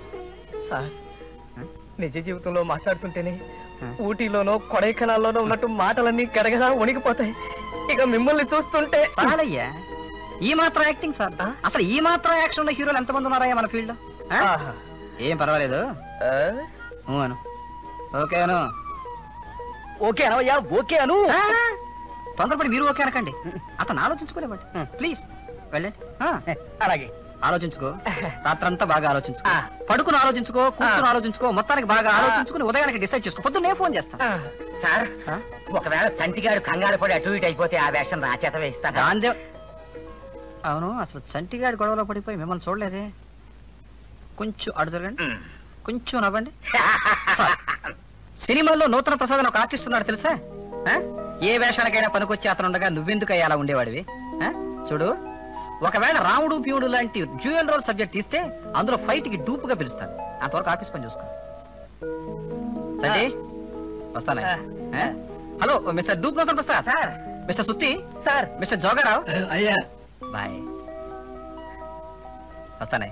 నిజ జీవితంలో మాట్లాడుతుంటేనే ఊటీలోనో కొడైకెనాల్లోనో ఉన్నట్టు మాటలన్నీ గడగడా వణికిపోతాయి. ఇక మిమ్మల్ని చూస్తుంటే చాలయ్యా, ఈ మాత్రం యాక్టింగ్ సార్. అసలు ఈ మాత్రం యాక్షన్ ఉన్న హీరోలు ఎంతమంది ఉన్నారా మన ఫీల్డ్ లో? ఏం పర్వాలేదు, అను ఓకే అను. ఓకే అనవయ్యా, ఓకే అను. తొందరపడి మీరు ఓకే అనకండి, అతను ఆలోచించుకోలేమండి. ప్లీజ్ వెళ్ళండి. అలాగే ఆలోచించుకో, రాత్రంతా బాగా ఆలోచించుకో, పడుకుని ఆలోచించుకో, కూర్చుని ఆలోచించుకో, మొత్తానికి బాగా ఆలోచించుకుని ఉదయానికి డిసైడ్ చేసుకో. పొద్దున్న నేను ఫోన్ చేస్తాను సార్. ఒకవేళ చంటిగాడు కంగారు పడి అటు ఇటు అయిపోతే ఆ వేషం నా చేత వేస్తాను. దాందే. అవును, అసలు చంటిగాడి గొడవలో పడిపోయి మిమ్మల్ని చూడలేదే. కొంచెం అడు జరగండి, కొంచెం నవ్వండి. సినిమాల్లో నూతన ప్రసాద్ అని ఒక ఆర్టిస్ట్ ఉన్నాడు తెలుసా? ఏ వేషానికైనా పనికొచ్చి అతను ఉండగా నువ్వెందుకు అలా ఉండేవాడివి? చూడు, ఒకవేళ రాముడు ప్యూడు లాంటి డ్యూయల్ రోల్ సబ్జెక్ట్ ఇస్తే అందులో ఫైట్ కి డూపుగా పిలుస్తాను. అంతవరకు ఆఫీస్ పని చూసుకో. సరే వస్తానా? Hello mister dupe Nutan Prasad sir, mister Sutti sir, mister Jogarao అయ్యా, బాయ్. వస్తానే.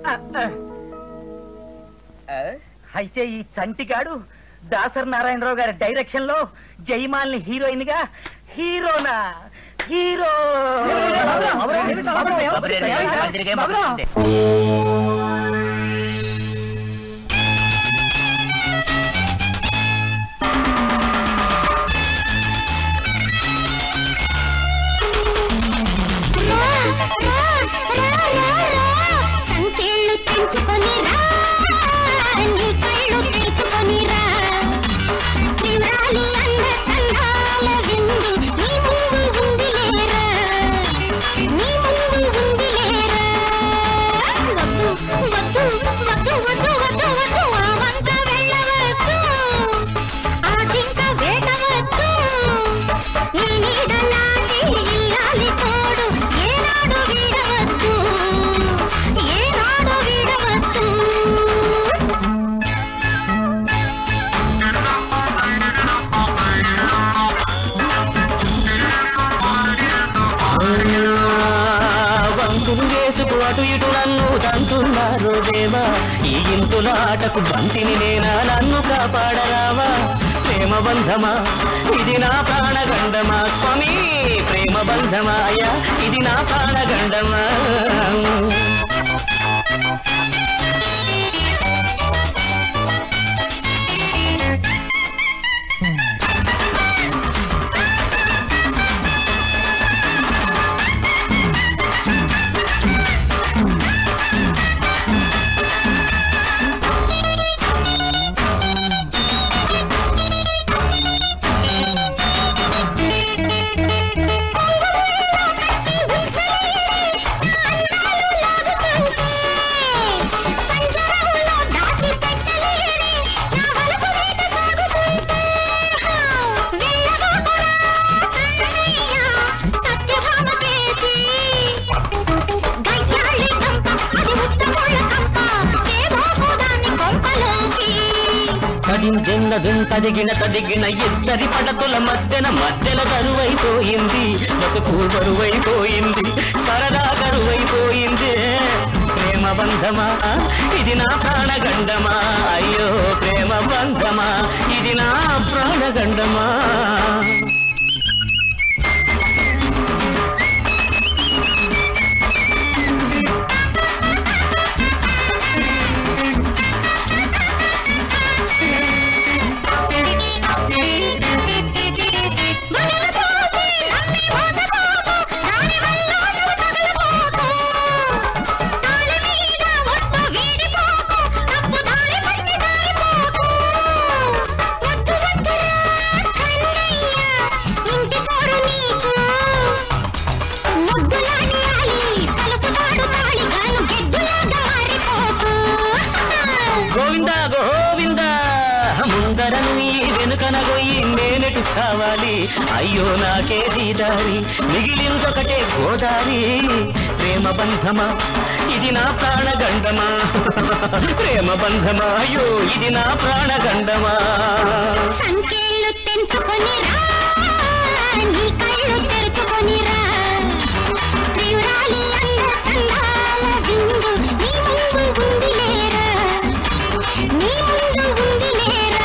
అయితే ఈ చంటిగాడు దాసరి నారాయణరావు గారి డైరెక్షన్ లో జయమాల్ని హీరోయిన్ గా హీరోనా హీరో సంకేళ్ళు తెంచుకొని రా, నీ కళ్ళు తెరుచుకొని రా, త్రివరాలి అన్న చందాల విందు నీ ముందు ఉంది లేరా, నీ ముందు ఉంది లేరా. దేవా ఈ ఇంతులాటకు బంతిని నేనా నన్ను కాపాడరావా ప్రేమ బంధమా ఇది నా ప్రాణగండమా స్వామి ప్రేమ బంధమాయా ఇది నా ప్రాణగండమా తదిగిన తదిగిన ఇద్దరి పడతుల మధ్యన మధ్యన కరువైపోయింది బతుకు బరువైపోయింది సరదా కరువైపోయింది ప్రేమ బంధమా ఇది నా ప్రాణగండమా అయ్యో ప్రేమ బంధమా ఇది నా ప్రాణగండమా చావాలి అయ్యో నాకే దీదారి మిగిలిందొకటే గోదారి ప్రేమ బంధమా ఇది నా ప్రాణగండమా ప్రేమ బంధమా అయ్యో ఇది నా ప్రాణగండమా సంకేళ్ళు తెంచుకొని రా నీ కళ్ళు తెరుచుకొని రా ప్రియురాలి అన్న చందాల బిందు నీ ముందు ఉంది లేరా నీ ముందు ఉంది లేరా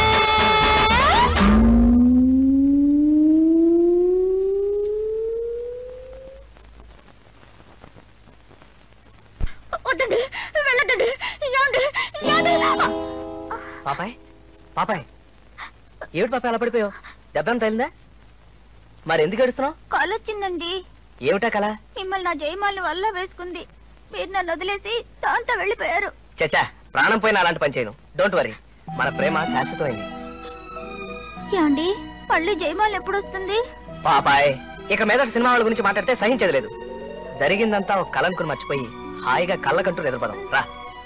పాపాయ్ పాపాయ్ ఏమిటి పాపాయ్ అలా పడిపోయావు దెబ్బం తగిలిందా మరి ఎందుకు ఏడుస్తున్నావు కాలు వచ్చిందండి ఏమిటా కల మిమ్మల్ని నా జయమాలని వల్ల వేసుకుంది మీరు నన్ను వదిలేసి దాంతో వెళ్ళిపోయారు చచ్చా ప్రాణం పోయిన అలాంటి పని చేయను డోంట్ వరీ మన ప్రేమ శాశ్వతమైంది ఏమండి మళ్ళీ జయమాల ఎప్పుడు వస్తుంది పాపాయ్ ఇక మీద సినిమా వాళ్ళ గురించి మాట్లాడితే సహించేది లేదు జరిగిందంతా ఒక కలంకుని మర్చిపోయి హాయిగా కళ్ళకంటూ నిద్రపదం రా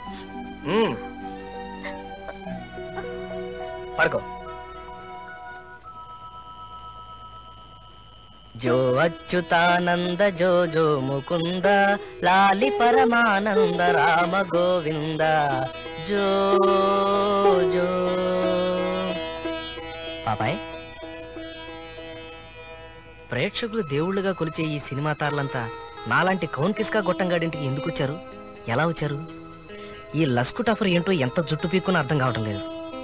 పడుకో జో అచ్యుతానంద జో జో ముకుంద లాలి పరమానంద రామ గోవింద జో జో పాపాయ్ ప్రేక్షకులు దేవుళ్ళుగా కొలిచే ఈ సినిమా తారలంతా నాలాంటి కౌన్ కిస్కా గొట్టంగాడింటికి ఎందుకు వచ్చారు ఎలా వచ్చారు ఈ లస్కు టఫర్ ఏంటో ఎంత జుట్టు పీక్కుని అర్థం కావటం లేదు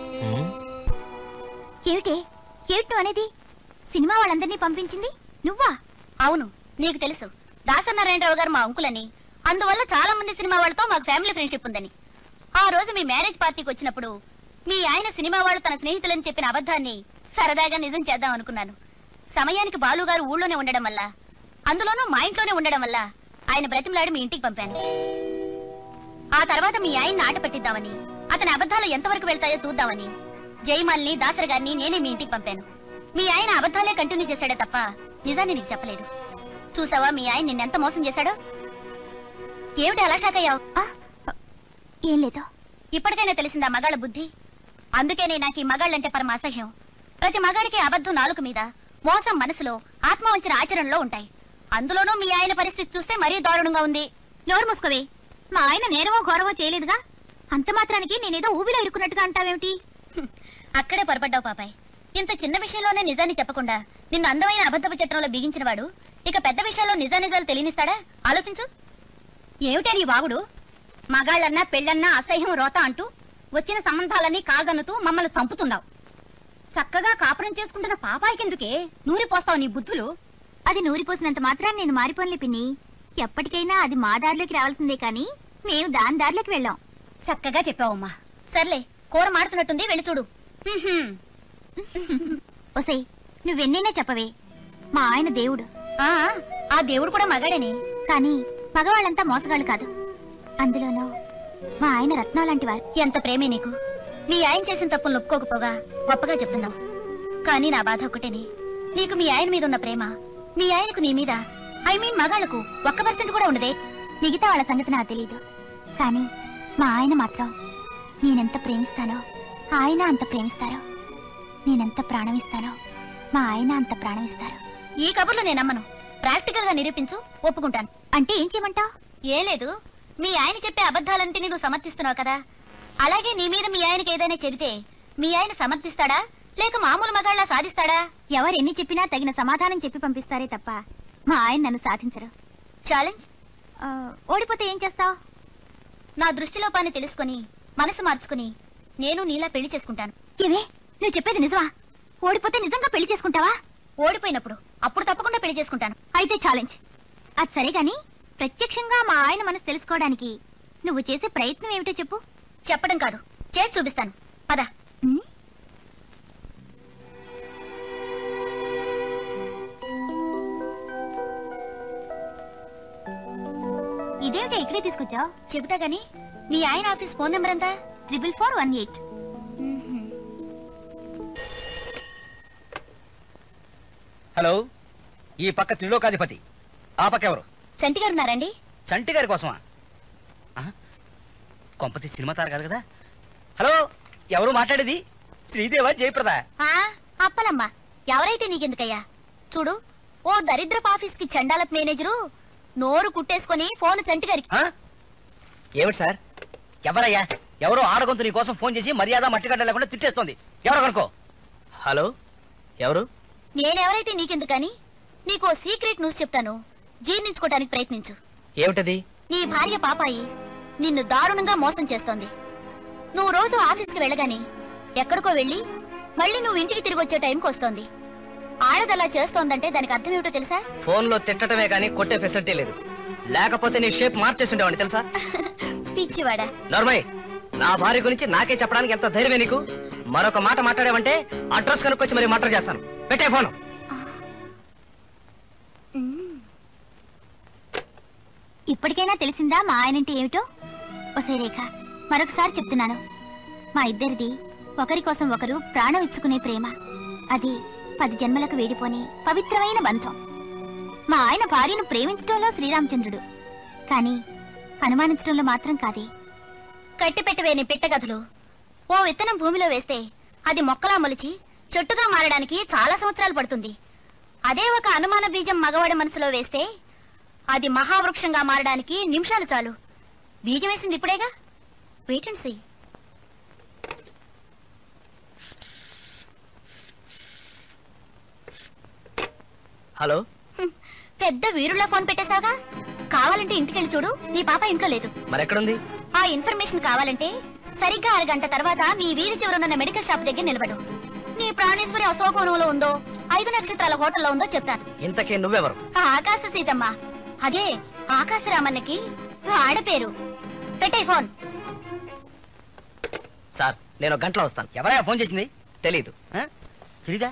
ఏమిటి ఏమిటి అనేది సినిమా వాళ్ళందరినీ పంపించింది నువ్వా అవును నీకు తెలుసు దాసనారాయణరావు గారు మా అంకులని అందువల్ల చాలా మంది సినిమా వాళ్ళతో మాకు ఫ్యామిలీ ఫ్రెండ్షిప్ ఉందని ఆ రోజు మీ మ్యారేజ్ పార్టీకి వచ్చినప్పుడు మీ ఆయన సినిమా వాళ్ళు తన స్నేహితులని చెప్పిన అబద్ధాన్ని సరదాగా నిజం చేద్దాం అనుకున్నాను సమయానికి బాలు గారు ఊళ్ళోనే ఉండడం వల్ల అందులోనూ మా ఇంట్లోనే ఉండడం వల్ల ఆయన బ్రతిమలాడి మీ ఇంటికి పంపాను ఆ తర్వాత మీ ఆయన్ని ఆట పట్టిద్దామని అతని అబద్ధాలు ఎంతవరకు వెళ్తాయో చూద్దామని జయమాల్ని దాసరి గారిని నేనే మీ ఇంటికి పంపాను మీ ఆయన అబద్ధాలే కంటిన్యూ చేశాడే తప్ప నిజాన్ని నీకు చెప్పలేదు చూసావా మీ ఆయన నిన్నెంత మోసం చేశాడో ఏమిటి అలా షాక్ అయ్యావు ఏం లేదు ఇప్పటికైనా తెలిసిందా మగాళ్ళ బుద్ధి అందుకేనే నాకు ఈ మగాళ్ళంటే పరమ అసహ్యం ప్రతి మగాడికి అబద్ధం నాలుక మీద మోసం మనసులో ఆత్మవంచన ఆచరణలో ఉంటాయి అందులోనూ మీ ఆయన పరిస్థితి చూస్తే మరీ దారుణంగా ఉంది నోరు మూసుకోవే మా ఆయన నేరమో ఘోరమో చేయలేదుగా అంత మాత్రానికి నేనేదో ఊబిలో ఇరుక్కున్నట్టుగా అంటావేమిటి అక్కడే పొరపడ్డావు పాపాయ్ ఇంత చిన్న విషయంలోనే నిజాన్ని చెప్పకుండా నిన్ను అందమైన అబద్ధపు చట్రంలో బిగించిన వాడు ఇక పెద్ద విషయాల్లో నిజానిజాలు తెలియనిస్తాడా ఆలోచించు ఏమిటే నీ వాగుడు మగాళ్ళన్నా పెళ్ళన్నా అసహ్యం రోత అంటూ వచ్చిన సంబంధాలన్నీ కాదన్నుతూ మమ్మల్ని చంపుతున్నావు. చక్కగా కాపురం చేసుకుంటున్న పాపాయికెందుకే నూరిపోస్తావు నీ బుద్ధులు? అది నూరిపోసినంత మాత్రాన్ని నేను మారిపోనులే పిన్ని. ఎప్పటికైనా అది మా దారిలోకి రావాల్సిందే కానీ మేము దాని దారిలోకి వెళ్ళాం. చక్కగా చెప్పావమ్మా. సర్లే, కూర మాడుతున్నట్టుంది, వెళ్ళి చూడు. ఒసే, నువ్వెన్నైనా చెప్పవే, మా ఆయన దేవుడు. ఆ దేవుడు కూడా మగాడని. కానీ మగవాళ్ళంతా మోసగాళ్ళు కాదు. అందులోనూ మా ఆయన రత్నాలాంటి వారు. ఎంత ప్రేమే నీకు. మీ ఆయన చేసిన తప్పులు ఒప్పుకోకపోగా గొప్పగా చెప్తున్నావు. కానీ నా బాధ ఒకటేనే, నీకు మీ ఆయన మీద ఉన్న ప్రేమ మీ ఆయనకు నీ మీద, ఐ మీన్ మగాళ్లకు ఒక్క పర్సెంట్ కూడా ఉండదే. మిగతా వాళ్ళ సంగతి నాకు తెలియదు, కానీ మా ఆయన మాత్రం నేనెంత ప్రేమిస్తానో ఆయన అంత ప్రేమిస్తారో, నేనెంత ప్రాణమిస్తానో మా ఆయన అంత ప్రాణమిస్తారు. ఈ కబుర్లు నేను నమ్మను. ప్రాక్టికల్ గా నిరూపించు, ఒప్పుకుంటాను. అంటే ఏం చేయమంటావు? ఏ లేదు, మీ ఆయన చెప్పే అబద్ధాలంటే నువ్వు సమర్థిస్తున్నావు కదా, అలాగే నీ మీద మీ ఆయనకి ఏదైనా చెబితే మీ ఆయన సమర్థిస్తాడా లేక మామూలు మగాళ్ళ సాధిస్తాడా? ఎవరెన్ని చెప్పినా తగిన సమాధానం చెప్పి పంపిస్తారే తప్ప మా ఆయన నన్ను సాధించరు. ఛాలెంజ్. ఓడిపోతే ఏం చేస్తావు? నా దృష్టిలోపాన్ని తెలుసుకొని మనసు మార్చుకుని నేను నీలా పెళ్లి చేసుకుంటాను. ఏమే, నువ్వు చెప్పేది నిజమా? ఓడిపోతే నిజంగా పెళ్లి చేసుకుంటావా? ఓడిపోయినప్పుడు అప్పుడు తప్పకుండా పెళ్లి చేసుకుంటాను. అయితే ఛాలెంజ్. అది సరే గాని ప్రత్యక్షంగా మా ఆయన మనసు తెలుసుకోవడానికి నువ్వు చేసే ప్రయత్నం ఏమిటో చెప్పు. చెప్పడం కాదు, చేసి చూపిస్తాను. పద. ఇదేమిటో ఇక్కడే తీసుకొచ్చావు? చెబుతా గాని మీ ఆయన ఆఫీస్ ఫోన్ నెంబర్ ఎంత? Triple four one eight. Hello, ఈ పక్క త్రిలోకాధిపతి, ఆ పక్క ఎవరు? చంటి గారు ఉన్నారండి? చంటి గారి కోసమా? కొంపతి సినిమా తారు కాదు కదా. హలో, ఎవరు మాట్లాడేది? శ్రీదేవా జయప్రద? అప్పలమ్మ. ఎవరైతే నీకెందుకయ్యా? చూడు, ఓ దరిద్రపు ఆఫీస్ కి చండాలప్ మేనేజరు నోరు కుట్టేసుకొని ఫోన్ చంటి గారికి. ఏమిటి సార్? ఎవరయ్యా? ఎవరో ఆడగొంతు నీ కోసం ఫోన్ చేసి మర్యాద మట్టిగడ్డ లేకుండా తిట్టేస్తోంది. ఎవరు కనుకో. హలో, ఎవరు? నేనెవరైతే నీకెందుకని నీకో సీక్రెట్ న్యూస్ చెప్తాను, జీర్ణించుకోవడానికి ప్రయత్నించు. ఏమిటది? నీ భార్య పాపాయి నిన్ను దారుణంగా మోసం చేస్తోంది. నువ్వు రోజు ఆఫీస్కి వెళ్ళగానే ఎక్కడికో వెళ్ళి మళ్ళీ నువ్వు ఇంటికి తిరిగి వచ్చే టైంకి వస్తోంది. ఆడదలా చేస్తోందంటే దానికి అర్థం ఏమిటో తెలుసా? ఫోన్ లో తిట్టడమే కానీ కొట్టే ఫెసిలిటీ లేదు. లేకపోతే నీ షేప్ మార్చేసి ఉండేవాడిని తెలుసా? పిచ్చివాడా. నర్మయ్, నా భార్య గురించి నాకే చెప్పడానికి ఎంత ధైర్యమే నీకు? మరొక మాట మాట్లాడావంటే అడ్రస్ కనుక్కొచ్చి మరి మటర్ చేస్తాను. పెట్టే ఫోన్. ఇప్పటికైనా తెలిసిందా మా ఆయనంటే ఏమిటో? ఒసే రేఖ, మరొకసారి చెప్తున్నాను, మా ఇద్దరిది ఒకరి కోసం ఒకరు ప్రాణం ఇచ్చుకునే ప్రేమ. అది పది జన్మలకు వేడిపోని పవిత్రమైన బంధం. మా ఆయన భార్యను ప్రేమించడంలో శ్రీరామచంద్రుడు, కానీ అనుమానించడంలో మాత్రం కాదే. కట్టిపెట్టవేని పిట్టగదులు ఓ విత్తనం భూమిలో వేస్తే అది మొక్కలా మొలిచి చెట్టుగా మారడానికి చాలా సంవత్సరాలు పడుతుంది. అదే ఒక అనుమాన బీజం మగవాడి మనసులో వేస్తే అది మహావృక్షంగా మారడానికి నిమిషాలు చాలు. బీజం వేసింది ఇప్పుడేగా, వెయిట్ అండ్ సీ. హలో, పెద్ద వీరులా ఫోన్ పెట్టేశాగా. కావాలంటే ఇంటికెళ్ళి చూడు, నీ పాప ఇంట్లో లేదు. మరెక్కడుంది? ఆ ఇన్ఫర్మేషన్ కావాలంటే సరిగ్గా అరగంట తర్వాత మీ వీధి చివరనున్న మెడికల్ షాప్ దగ్గర నిలబడు. నీ ప్రాణేశ్వరి అశోకవనంలో ఉందో ఐదు నక్షత్రాల హోటల్లో ఉందో చెప్తాను. ఇంతకే నువ్వెవరు? ఆకాశ సీతమ్మ. అదే ఆకాశరామన్నకి ఆడపేరు. పెట్టే ఫోన్. సార్, నేను గంటలో వస్తాను. ఎవరైనా ఫోన్ చేసింది? తెలీదు. తెలీదా?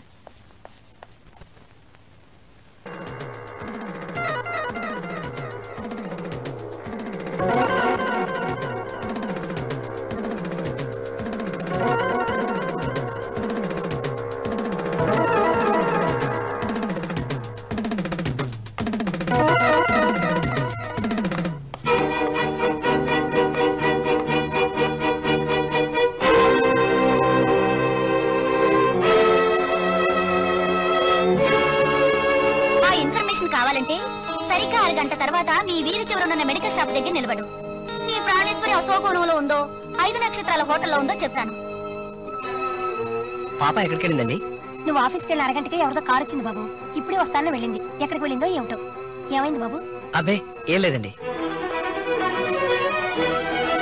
కావాలంటే సరిగ్గా అరగంట తర్వాత మీ వీధి చివరనున్న మెడికల్ షాప్ దగ్గర నిలబడు. నీ ప్రాణేశ్వరి అశోకవనంలో ఉందో ఐదు నక్షత్రాల హోటల్లో ఉందో చెప్తాను. పాప ఎక్కడికి వెళ్ళిందండి? నువ్వు ఆఫీస్కి వెళ్ళిన అరగంటకే ఎవరిదో కారు వచ్చింది బాబు. ఇప్పుడే వస్తానని వెళ్ళింది. ఎక్కడికి వెళ్ళిందో ఏమిటో. ఏమైంది బాబు? అబ్బే, ఏం లేదండి.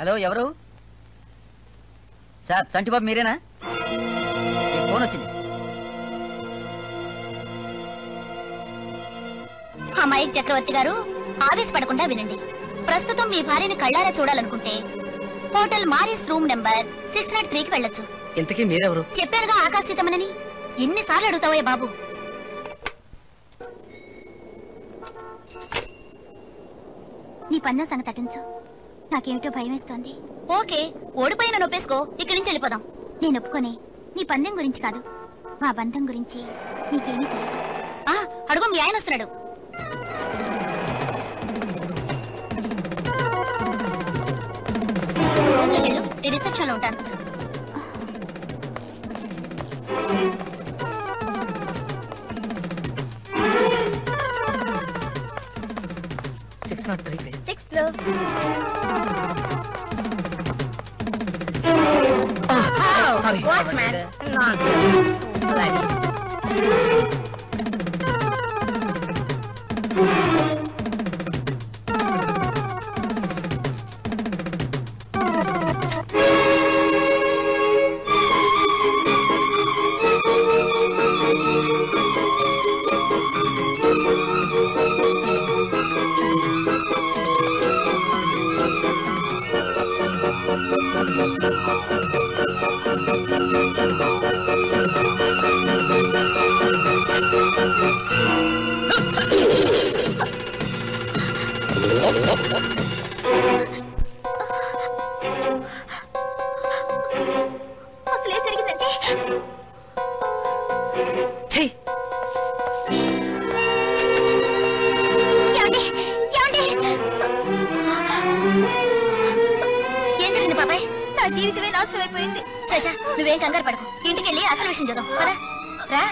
హలో ఎవరు? సార్ చంటిబాబు మీరేనా? మీకు ఫోన్ వచ్చింది. అమ్మాయి చక్రవర్తి గారు ఆవేశపడకుండా వినండి. ప్రస్తుతం మీ భార్యని కళ్ళారా చూడాలనుకుంటే hotel Maris room number six nought త్రీకి వెళ్ళొచ్చు. ఇంతకీ మీరెవరు? చెప్పారుగా ఆకాశితమనని. ఎన్నిసార్లు అడుగుతావే బాబు? నీ పన్నా సంగతి అటుంచు. నాకేమిటో భయం వేస్తోంది. ఓకే, ఓడిపోయిన నొప్పేసుకో. ఇక్కడి నుంచి వెళ్ళిపోదాం. నేను ఒప్పుకొని నీ పందెం గురించి కాదు, మా బంధం గురించి నీకేమీ తెలియదు. ఆ అడుగు, మీ ఆయన వస్తున్నాడు. నేను రిసెప్షన్ లో ఉంటాను. Six nought three please. Six లో సారీ. వాచ్మ్యాన్. అసలు ఏం జరిగిందంటే ఏమండి? ఏమండి? ఏం జరిగింది బాబాయ్? నా జీవితమే నాశనం అయిపోయింది. చాచా నువ్వేం కంగారు పడకు. ఇంటికి వెళ్ళి అసలు విషయం చూద్దాం. పద, రా.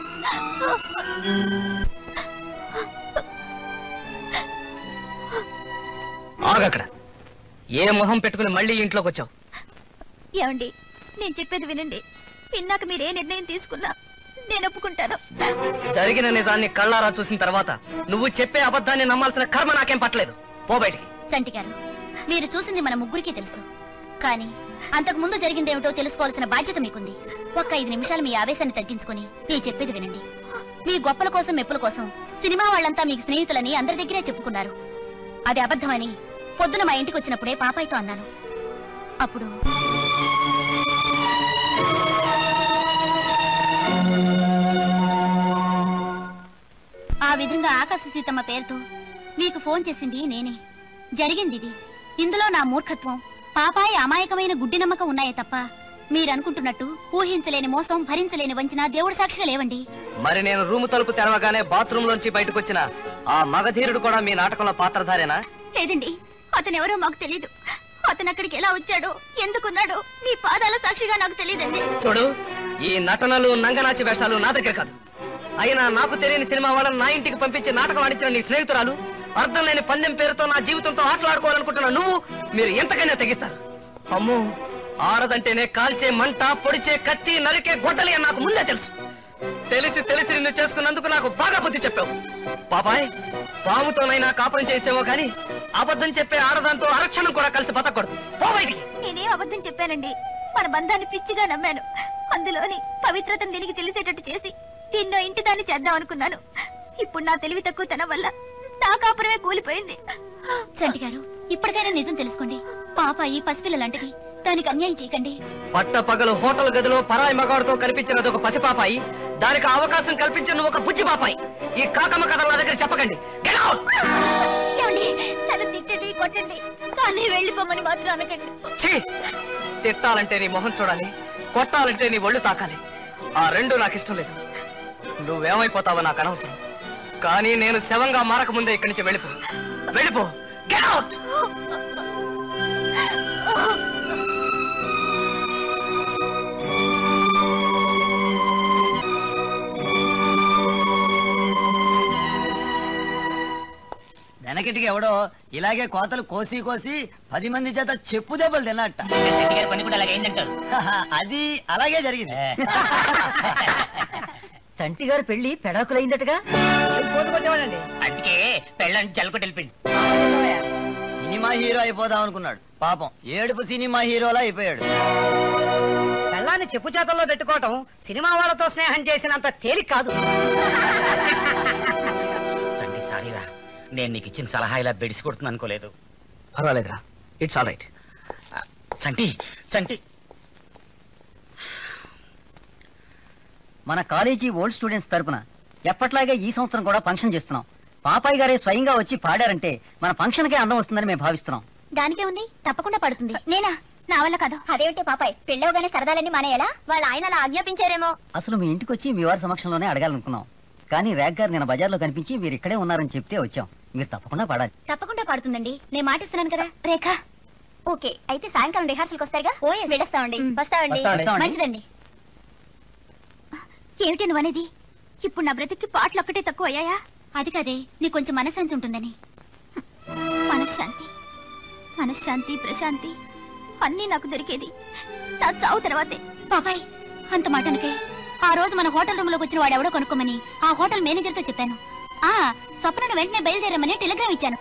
ఆగక్కడ. ఏ మొహం పెట్టుకుని మళ్ళీ ఇంట్లోకి వచ్చావు? ఏమండి, నేను చెప్పేది వినండి. విన్నాక మీరే నిర్ణయం తీసుకున్నా నేను ఒప్పుకుంటాను. జరిగిన నిజాన్ని కళ్ళారా చూసిన తర్వాత నువ్వు చెప్పే అబద్ధాన్ని నమ్మాల్సిన కర్మ నాకేం పట్టలేదు. పో బయటికి. చంటి గారు, మీరు చూసింది మన ముగ్గురికి తెలుసు. కానీ అంతకు ముందు జరిగిందేమిటో తెలుసుకోవాల్సిన బాధ్యత మీకుంది. ఒక్క ఐదు నిమిషాలు మీ ఆవేశాన్ని తగ్గించుకుని నేను చెప్పేది వినండి. మీ గొప్పల కోసం మెప్పుల కోసం సినిమా వాళ్ళంతా మీకు స్నేహితులని అందరి దగ్గరే చెప్పుకున్నారు. అది అబద్ధమని పొద్దున మా ఇంటికి వచ్చినప్పుడే పాపాయితో అన్నాను. అప్పుడు ఆ విధంగా ఆకాశ సీతమ్మ పేరుతో మీకు ఫోన్ చేసింది నేనే. జరిగింది ఇది. ఇందులో నా మూర్ఖత్వం, పాపాయి అమాయకమైన గుడ్డి నమ్మకం ఉన్నాయే తప్ప మీరనుకుంటున్నట్టు ఊహించలేని మోసం, భరించలేని వంచన దేవుడు సాక్షిగా లేవండి. మరి నేను రూము తలుపు తెరవగానే బాత్రూమ్ లోంచి బయటకు వచ్చిన ఆ మగధీరుడు కూడా మీ నాటకంలో పాత్రధారేనా? లేదండి, అతనెవరో మాకు తెలీదు. అతను అక్కడికి ఎలా వచ్చాడో, ఎందుకున్నాడో మీ పాదాల సాక్షిగా నాకు తెలియదండి. చూడు, ఈ నటనలు నంగనాచి వేషాలు నా దగ్గర కాదు. అయినా నాకు తెలియని సినిమా వాళ్ళని నా ఇంటికి పంపించి నాటకం ఆడించిన నీ స్నేహితురాలు, అర్థం లేని పందెం పేరుతో నా జీవితంతో ఆటలాడుకోవాలనుకుంటున్నా నువ్వు, మీరు ఎంతకైనా తెగిస్తారు. అమ్మో, ఆడదంటేనే కాల్చే మంట, పొడిచే కత్తి, నరికే గొడ్డలి అని నాకు ముందే తెలుసు. తెలిసి తెలిసి నిన్ను చేసుకున్నందుకు నాకు బాగా బుద్ధి చెప్పావు. బాబాయ్, పాముతోనైనా కాపురం చేయించామో కానీ అబద్ధం చెప్పే ఆడదాంతో అరక్షణం కూడా కలిసి బతకూడదు. బయటికి. నేనేం అబద్ధం చెప్పానండి? మన బంధాన్ని పిచ్చిగా నమ్మాను. అందులోని పవిత్రతను దీనికి తెలిసేటట్టు చేసి దీన్నో ఇంటి దాన్ని చేద్దాం అనుకున్నాను. ఇప్పుడు నా తెలివి తక్కువ తన వల్ల నా కాపురమే కూలిపోయింది. చంటి గారు, ఇప్పటికైనా నిజం తెలుసుకోండి. పాప ఈ పసిపిల్ల లాంటిది, దానికి అన్యాయం చేయకండి. పట్ట పగలు హోటల్ గదిలో పరాయి మగాడుతో కనిపించినది ఒక పసిపాపాయి, దానికి అవకాశం కల్పించిన ఒక బుజ్జి పాపాయి. ఈ కాకమ్మ కథ నా దగ్గర చెప్పకండి. ఏమండి, నన్ను తిట్టండి, కొట్టండి, కానీ వెళ్ళిపోమని మాత్రం అనకండి. ఛీ! తిట్టాలంటే నీ మొహం చూడాలి, కొట్టాలంటే నీ ఒళ్ళు తాకాలి. ఆ రెండు నాకు ఇష్టం లేదు. నువ్వేమైపోతావో నాకు అనవసరం. కానీ నేను శవంగా మారక ముందే ఇక్కడి నుంచి వెళ్ళిపో. వెళ్ళిపో. Get out. వెనకటికి ఎవడో ఇలాగే కోతలు కోసి కోసి పది మంది చేత చెప్పు దెబ్బలు తిన్నట్ట. పని కూడా అలాగే అయిందంటారు. అది అలాగే జరిగింది. చంటి గారు పెళ్లి పెడాకులైందటగా. అందుకే పెళ్ళని జల్లుకు తెలిపింది. సినిమా హీరో అయిపోదాం అనుకున్నాడు. పాపం ఏడుపు సినిమా హీరోలా అయిపోయాడు. పెళ్ళాన్ని చెప్పు చేతల్లో పెట్టుకోవటం సినిమా వాళ్ళతో స్నేహం చేసినంత తేలిక కాదు. చండి సారీరా, నేను నీకు ఇచ్చిన సలహా ఇలా బెడిసి కొడుతుంది అనుకోలేదు. పర్వాలేదురా, it's all right. Chanti Chanti మన కాలేజీ ఓల్డ్ స్టూడెంట్స్ తరపున ఎప్పట్లాగే ఈ సంవత్సరం కూడా ఫంక్షన్ చేస్తున్నాం. పాపాయి గారే స్వయంగా వచ్చి పాడారంటే మన ఫంక్షన్ కే అందం వస్తుందని మేము భావిస్తున్నాం. దానికే ఉంది, తప్పకుండా పడుతుంది. నేనా? నా వల్ల కాదు. అదేమిటి పాపాయ్, పెళ్ళవగానే సరదాలన్నీ మానేయాలా? వాళ్ళ ఆయన అలా ఆజ్ఞాపించారేమో. అసలు మీ ఇంటికి వచ్చి మీ వారి సమక్షంలోనే అడగాలనుకున్నాం. కానీ ర్యాక్ గారు నేను బజార్లో కనిపించి మీరు ఇక్కడే ఉన్నారని చెప్తే వచ్చాం. మీరు తప్పకుండా పాడాలి. తప్పకుండా పాడుతుందండి, నేను మాటిస్తున్నాను కదా. రేఖ ఓకే అయితే సాయంకాలం రిహార్సల్కి వస్తారుగా? వెళ్ళొస్తామండి. వస్తామండి. మంచిదండి. ఏమిటి నువ్వు అనేది? ఇప్పుడు నా బ్రతికి పాటలు ఒక్కటే తక్కువ అయ్యాయా? అది కదే, నీకు కొంచెం మనశ్శాంతి ఉంటుందని. మనశ్శాంతి మనశ్శాంతి ప్రశాంతి అన్నీ నాకు దొరికేది నా చావు తర్వాతే. బాబాయ్ అంత మాటనకే ఆ రోజు మన హోటల్ రూమ్ లోకి వచ్చిన వాడు ఎవడో కొనుక్కోమని ఆ హోటల్ మేనేజర్ తో చెప్పాను. ఆ స్వప్నను వెంటనే బయలుదేరమని టెలిగ్రామ్ ఇచ్చాను.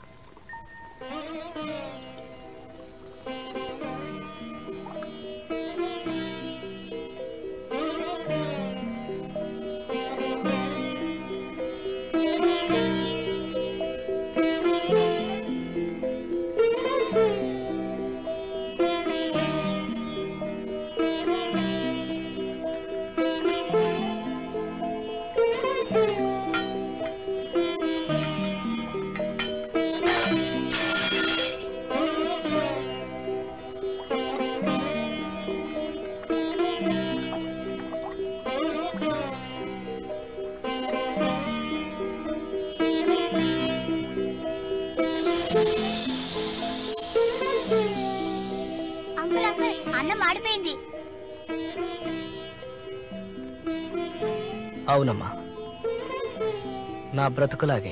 అవునమ్మా, నా బ్రతుకులాగే.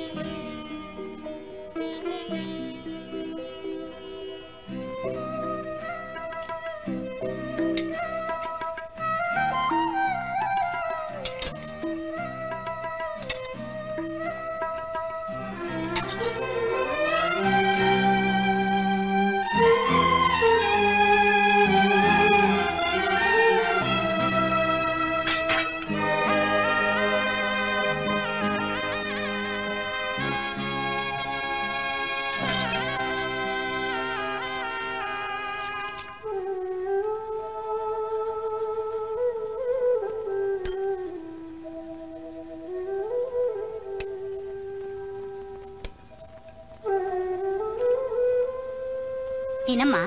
తినమ్మా.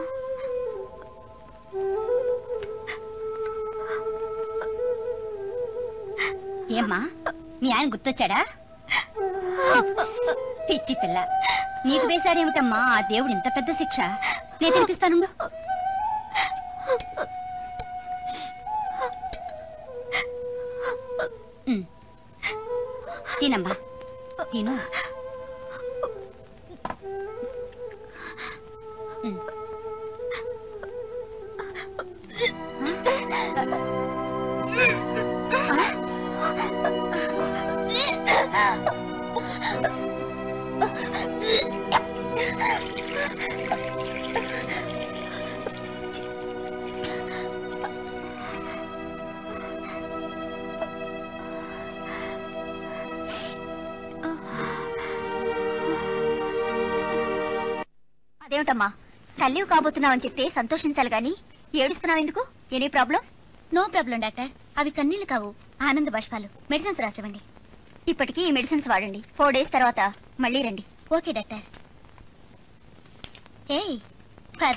ఏమ్మా మీ ఆయన గుర్తొచ్చాడా? పిచ్చి పిల్ల, నీకు వేశాడేమిటమ్మా ఆ దేవుడు ఇంత పెద్ద శిక్ష? నేను తినిపిస్తాను. తినమ్మా తిను. అదేమిటమ్మా, తల్లివి కాబోతున్నావని చెప్తే సంతోషించాలి గాని ఏడుస్తున్నావు ఎందుకు? Any problem? No problem doctor, అవి కన్నీళ్లు కావు, ఆనంద బాష్పాలు. మెడిసిన్స్ రాసివ్వండి. ఇప్పటికీ ఈ మెడిసిన్స్ వాడండి. ఫోర్ డేస్ తర్వాత మళ్ళీ రండి. Okay doctor. ఏయ్ పద.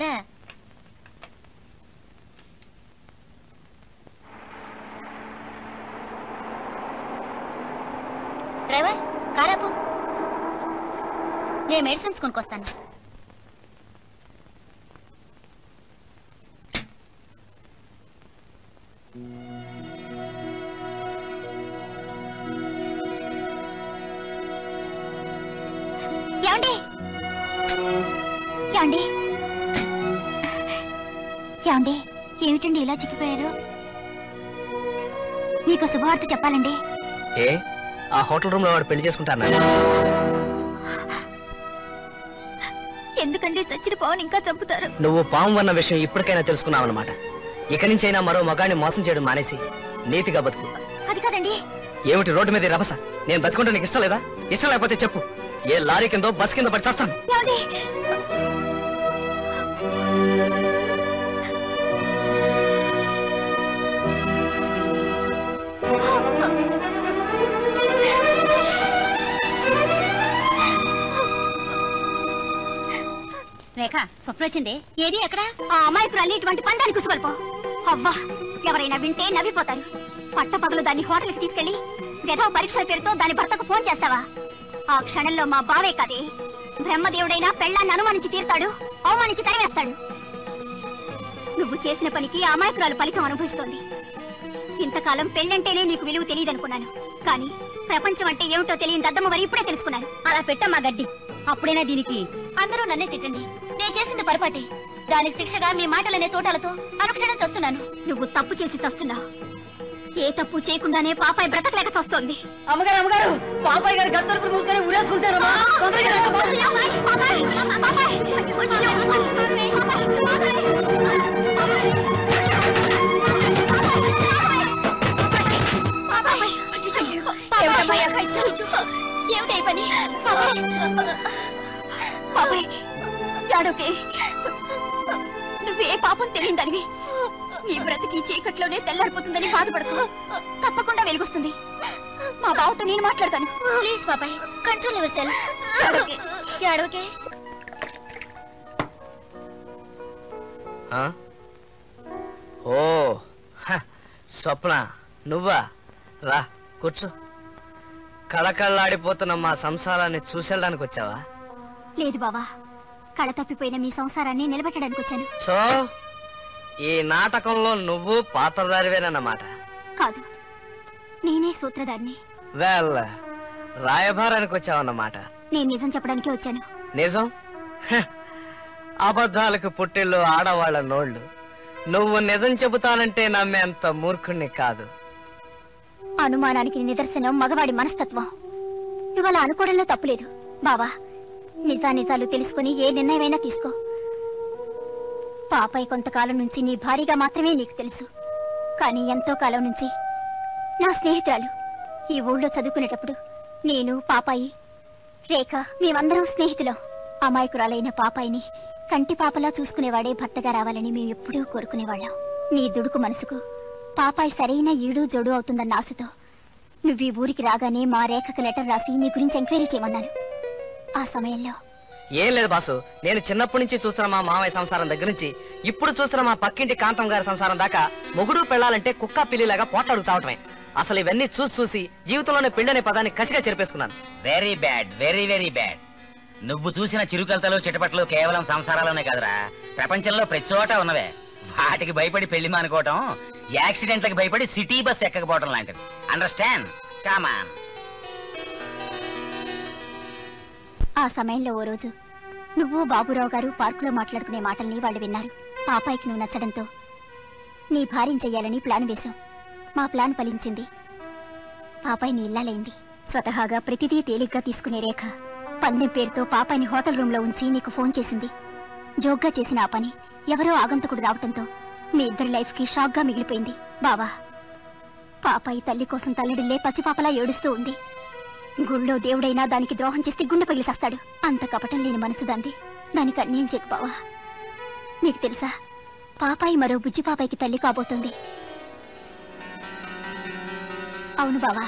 డ్రైవర్ కారాపు, నేను మెడిసిన్స్ కొనుక్కొస్తాను. ఏమండి ఏమండి ఏమండి ఏమిటండి ఇలా చిక్కిపోయారు? నీకు శుభవార్త చెప్పాలండి. ఏ, ఆ హోటల్ రూమ్ లో వాడు పెళ్లి చేసుకుంటానా? ఎందుకండి చచ్చిన పావుని ఇంకా చంపుతారు? నువ్వు పాము అన్న విషయం ఇప్పటికైనా తెలుసుకున్నావు అనమాట. ఇక నుంచైనా మరో మగాడిని మోసం చేయడం మానేసి నీతిగా బతుకు. అది కాదండి. ఏమిటి రోడ్డు మీద రభస? నేను బతుకుంటే నీకు ఇష్టం లేదా? ఇష్టం లేకపోతే చెప్పు, ఏ లారీ కిందో బస్ కింద పడి చేస్తాను. రేఖ, స్వప్న వచ్చింది. ఏది ఎక్కడ? ఆ అమ్మాయి ఇప్పుడు ఇటువంటి పందాన్ని కుసుకొల్పో. అవ్వా, ఎవరైనా వింటే నవ్విపోతారు. పట్ట పగలు దాన్ని హోటల్కి తీసుకెళ్లి విధవ పరీక్షల పేరుతో దాని భర్తకు ఫోన్ చేస్తావా? ఆ క్షణంలో మా బావే కాదే, బ్రహ్మదేవుడైనా పెళ్ళాన్ని అనుమానించి తీరుతాడు, అవమానించి తరివేస్తాడు. నువ్వు చేసిన పనికి ఆ అమాయకురాలు ఫలితం అనుభవిస్తోంది. ఇంతకాలం పెళ్ళంటేనే నీకు విలువ తెలియదనుకున్నాను, కానీ ప్రపంచం అంటే ఏమిటో తెలియని దద్దమ్మ మరి ఇప్పుడే తెలుసుకున్నాను. అలా పెట్టమ్మా గడ్డి. అప్పుడైనా దీనికి అందరూ నన్నే తిట్టండి, నేను చేసింది పొరపాటే. దానికి శిక్షగా మీ మాటలనే తోటలతో అనుక్షణం చస్తున్నాను. నువ్వు తప్పు చేసి చస్తున్నావు. ఏ తప్పు చేయకుండానే పాపాయి బ్రతకలేక చస్తోంది. అమ్మగారు అమ్మగారు పాపాయి గారి గత్తలకు మూసుకొని ఉరేసుకుంటారమ్మా. ఏమిటై పని? పాపాయ్, యాడోకే, నువ్వే పాపం తెలియదనివి. నీ బ్రతికి చీకట్లోనే తెల్లారిపోతుందని బాధపడుతూ తప్పకుండా వెలుగొస్తుంది. మా బావతో నేను మాట్లాడతాను. ప్లీజ్ పాపాయ్, కంట్రోల్ యువర్ సెల్ఫ్. యాడోకే. ఓ స్వప్న, నువ్వా? రా కూర్చో. కళకళ్ళాడిపోతున్న మా సంసారాన్ని చూసేళ్ళడానికి వచ్చావా? లేదు బావా, కళ తప్పిపోయిన మీ సంసారాన్ని నిలబెట్టడానికి వచ్చాను. సో ఈ నాటకంలో నువ్వు పాత్రధారివేనన్నమాట? కాదు, నేనే సూత్రధారిని. వెల్, రాయభారానికి వచ్చావన్నమాట. నేను నిజం చెప్పడానికి వచ్చాను. నిజం? అబద్ధాలకు పుట్టిల్లు ఆడవాళ్ల నోళ్లు. నువ్వు నిజం చెబుతానంటే నమ్మేంత మూర్ఖుణ్ణి కాదు. అనుమానానికి నిదర్శనం మగవాడి మనస్తత్వం. నువ్వు అలా అనుకోవడంలో తప్పులేదు బావా. నిజా నిజాలు తెలుసుకుని ఏ నిర్ణయమైనా తీసుకో. పాపై కొంతకాలం నుంచి నీ భారీగా మాత్రమే నీకు తెలుసు, కానీ ఎంతో కాలం నుంచి నా స్నేహితురాలు. ఈ ఊళ్ళో చదువుకునేటప్పుడు నేను, పాపాయి, రేఖ మేమందరం స్నేహితులం. అమాయకురాలైన పాపాయిని కంటి పాపలా చూసుకునేవాడే భర్తగా రావాలని మేము ఎప్పుడూ కోరుకునేవాళ్ళం. నీ దుడుకు మనసుకు పాపాయి సరైన ఈడు జోడు అవుతుందన్న ఆశతో నువ్వు ఈ ఊరికి రాగానే మా రేఖకు లెటర్ రాసి నీ గురించి ఎంక్వైరీ చేయమన్నాను. ఆ సమయంలో ఏం లేదు బాసు, నేను చిన్నప్పటి నుంచి చూస్తున్న మా మామయ్య సంసారం దగ్గర నుంచి ఇప్పుడు చూస్తున్న మా పక్కింటి కాంతం గారి సంసారం దాకా మొగుడు పెళ్ళాలంటే కుక్క పిల్లిలాగా పోట్లాడుకు చావటమే. అసలు ఇవన్నీ చూసి చూసి జీవితంలోనే పెళ్ళనే పదాన్ని కసిగా చెరిపేసుకున్నాను. Very bad, very very bad. నువ్వు చూసిన చిరుకలతలు చిటపట్లు కేవలం సంసారాలోనే కాదురా, ప్రపంచంలో ప్రతి చోట ఉన్నవే. వాటికి భయపడి పెళ్లి మానుకోవటం యాక్సిడెంట్లకు భయపడి సిటీ బస్ ఎక్కకపోవడం లాంటిది. అండర్స్టాండ్? కమాన్. ఆ సమయంలో ఓ రోజు నువ్వు బాబురావు గారు పార్కులో మాట్లాడుకునే మాటల్ని వాళ్ళు విన్నారు. పాపాయికి నువ్వు నచ్చడంతో నీ భార్యం చెయ్యాలని ప్లాన్ వేశాం. మా ప్లాన్ ఫలించింది. పాపాయి నీ ఇల్లాలైంది. స్వతహాగా ప్రతిదీ తేలిగ్గా తీసుకునే రేఖ పందెం పేరుతో పాపాయిని హోటల్ రూమ్ లో ఉంచి నీకు ఫోన్ చేసింది. జోగ్గా చేసిన ఆ పని ఎవరో ఆగంతకుడు రావటంతో మీ ఇద్దరి లైఫ్ కి షాక్ గా మిగిలిపోయింది. బావా, పాపాయి తల్లి కోసం తల్లడిల్లే పసిపాపలా ఏడుస్తూ ఉంది. గుళ్ళో దేవుడైనా దానికి ద్రోహం చేస్తే గుండె పగిలి చేస్తాడు. అంత కపటం లేని మనసు దాంది. దానికి అన్యాయం చేయకు బావా. నీకు తెలుసా, పాపాయి మరో బుజ్జి పాపాయికి తల్లి కాబోతుంది. అవును బావా.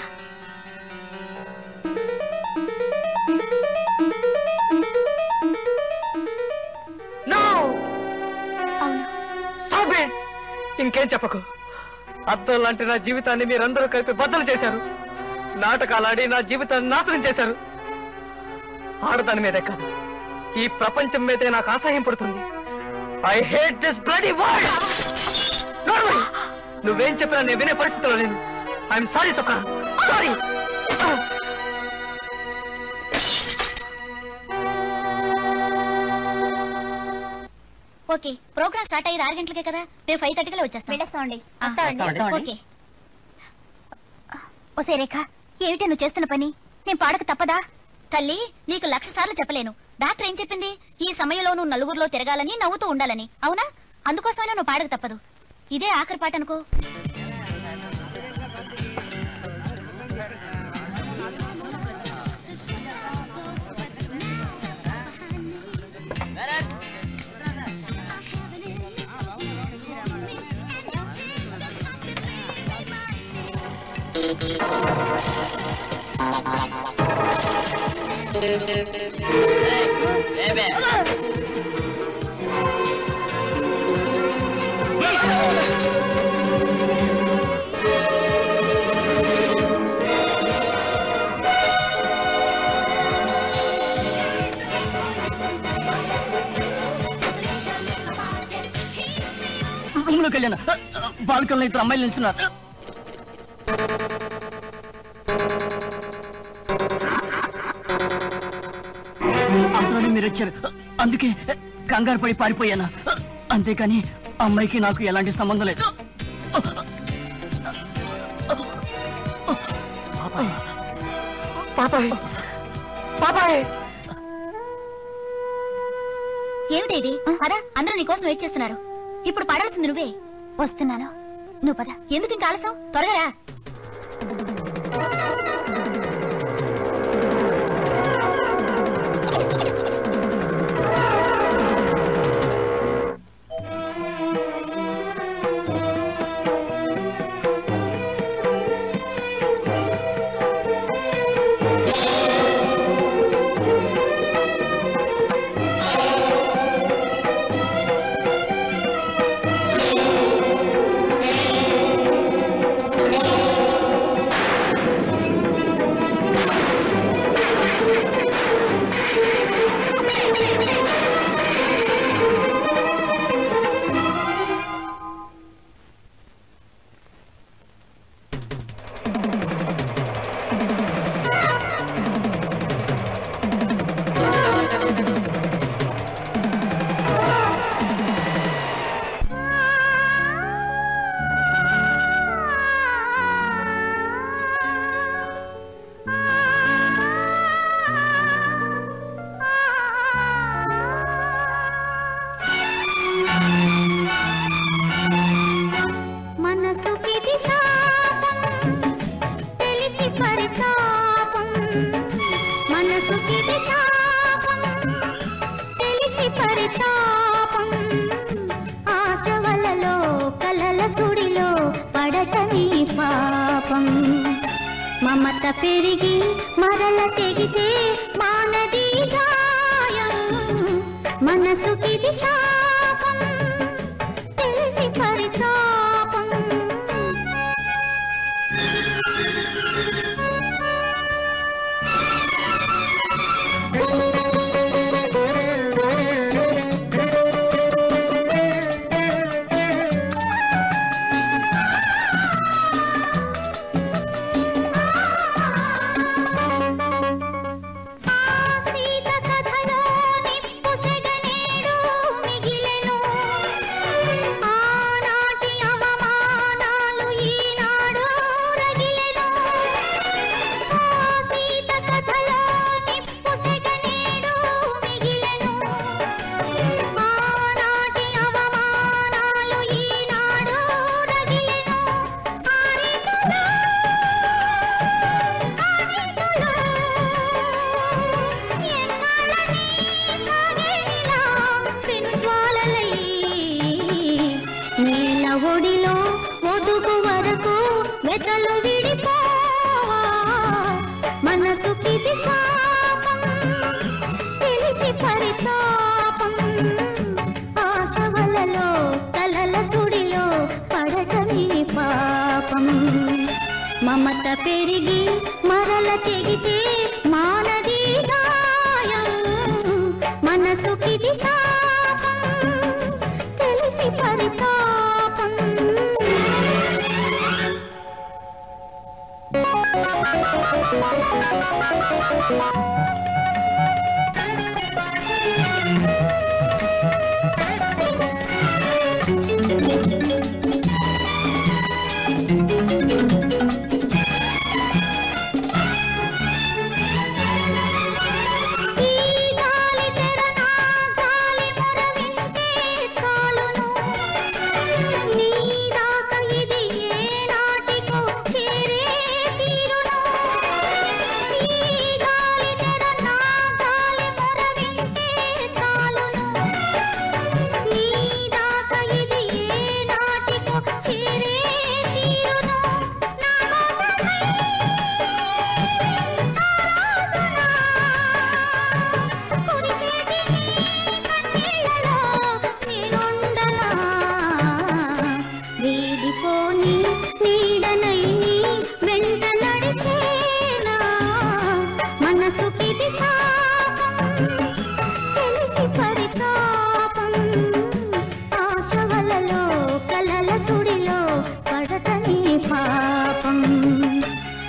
ఇంకేం చెప్పకు. అద్దం లాంటి నా జీవితాన్ని మీరందరూ కలిపి బద్దలు చేశారు. నాటకాలాడి నా జీవితాన్ని నాశనం చేశారు. ఆడదాని మీదే కాదు, ఈ ప్రపంచం మీదే నాకు అసహ్యం పడుతుంది. I hate this bloody world. నువ్వేం చెప్పినా నేను వినే పరిస్థితిలో లేను. I'm sorry Sukha, sorry. Okay, program start అయ్యేది ఆరు గంటలకే కదా. మేము ఫైవ్ థర్టీలో వచ్చేస్తాం. వెళ్ళేస్తామండి. ఓకే. ఓసే రేఖ, ఏమిటి నువ్వు చేస్తున్న పని? నేను పాడక తప్పదా? తల్లి, నీకు లక్ష సార్లు చెప్పలేను, డాక్టర్ ఏం చెప్పింది? ఈ సమయంలో నువ్వు నలుగురిలో తిరగాలని, నవ్వుతూ ఉండాలని. అవునా? అందుకోసమైనా నువ్వు పాడక తప్పదు. ఇదే ఆఖరి పాట అనుకో. రూమ్లోకి వెళ్ళాను. బాల్కన్లో ఇద్దరు అమ్మాయిలు నిల్చున్నారు. అందులోనే మీరు వచ్చారు. అందుకే కంగారు పడి పారిపోయాను. అంతేకాని అమ్మాయికి నాకు ఎలాంటి సంబంధం లేదు. పాపాయ్ పాపాయ్ ఏమిటి? పదా, అందరూ నీకోసం వెయిట్ చేస్తున్నారు. ఇప్పుడు పాడాల్సింది నువ్వే. వస్తున్నాను, నువ్వు పద. ఎందుకు ఇంకా ఆలస్యం? త్వరగా రా. మమత పెరిగి మరల తెగితే మానది గాయం. మనసుకిది శాపం, తెలిసి పరితాపం. మనసుకిది శాపం, తెలిసి పరితాపం. ఆశవలలో కలల సుడిలో పడటమే పాపం. మమత పెరిగి మరల తెగితే మానది గాయం. మనసుకిది శాపం, తెలిసి పరితాపం. ఈ గాలి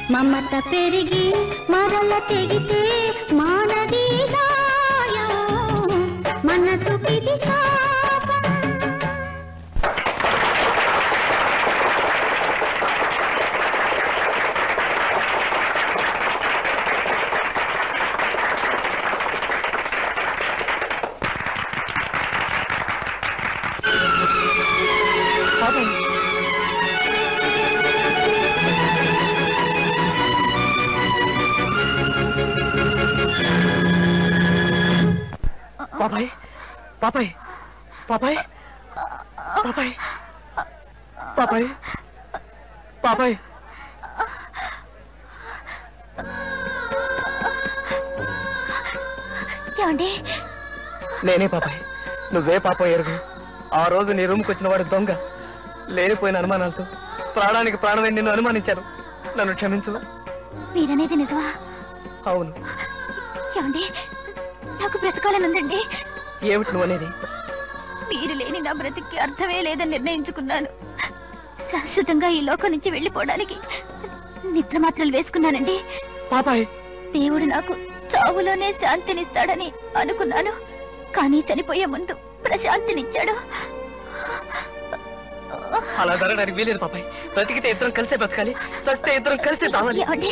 మమత పెరిగి మరల తెగితే మానది గాయం మనసు పిది శాపం. పాపాయ్ పాపాయ్ పాపాయ్ పాపాయ్ పాపాయ్ పాపాయ్ ఏమండి? నేనే పాపాయ్. నువ్వే పాపం ఎరుగు. ఆ రోజు నీ రూమ్కి వచ్చిన వాడు దొంగ. లేనిపోయిన అనుమానాలతో ప్రాణానికి ప్రాణమే నిన్ను అనుమానించాను. నన్ను క్షమించు. మీరనేది నిజమా? అవును. ఏమండి, నాకు బ్రతకాలనుందండి. ఏమిటి నువ్వు అనేది? మీరు లేని నా బ్రతికి అర్థమే లేదని నిర్ణయించుకున్నాను. శాశ్వతంగా ఈ లోకం నుంచి వెళ్ళిపోవడానికి నిద్ర మాత్రలు వేసుకున్నానండి. పాపాయ్, దేవుడు నాకు చావులోనే శాంతినిస్తాడని అనుకున్నాను. కానీ చనిపోయే ముందు ప్రశాంతినిచ్చాడు. అలా జరగడానికి వీలేదు పాపాయ్. బ్రతికితే ఇద్దరం కలిసే బ్రతకాలి, చస్తే ఇద్దరం కలిసే చావాలి. ఏమండి?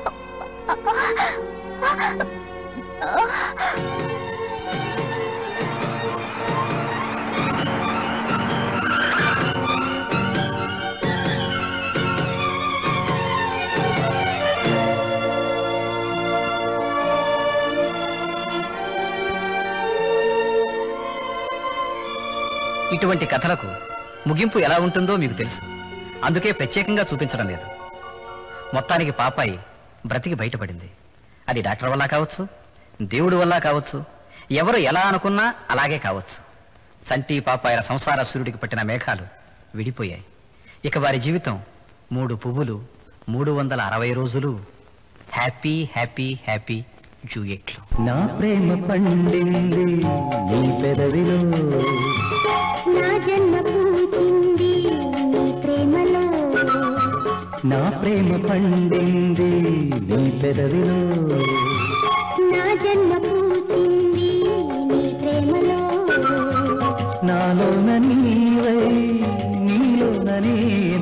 ఇటువంటి కథలకు ముగింపు ఎలా ఉంటుందో మీకు తెలుసు. అందుకే ప్రత్యేకంగా చూపించడం లేదు. మొత్తానికి పాపాయి బ్రతికి బయటపడింది. అది డాక్టర్ వల్ల కావచ్చు, దేవుడి వల్ల కావచ్చు, ఎవరు ఎలా అనుకున్నా అలాగే కావచ్చు. చంటి పాపాయిల సంసార సూర్యుడికి పట్టిన మేఘాలు విడిపోయాయి. ఇక వారి జీవితం మూడు పువ్వులు మూడు వందల అరవై రోజులు హ్యాపీ హ్యాపీ హ్యాపీ జూయెట్లు. నా ప్రేమ పండింది నీ పెదవిలో, నా జన్మ పూచింది నీ ప్రేమలో, నా ప్రేమ పండింది నీ పెదవిలో, నా జన్మ పూచింది నీ ప్రేమలో, నాలోన నీవై నీలోన నేను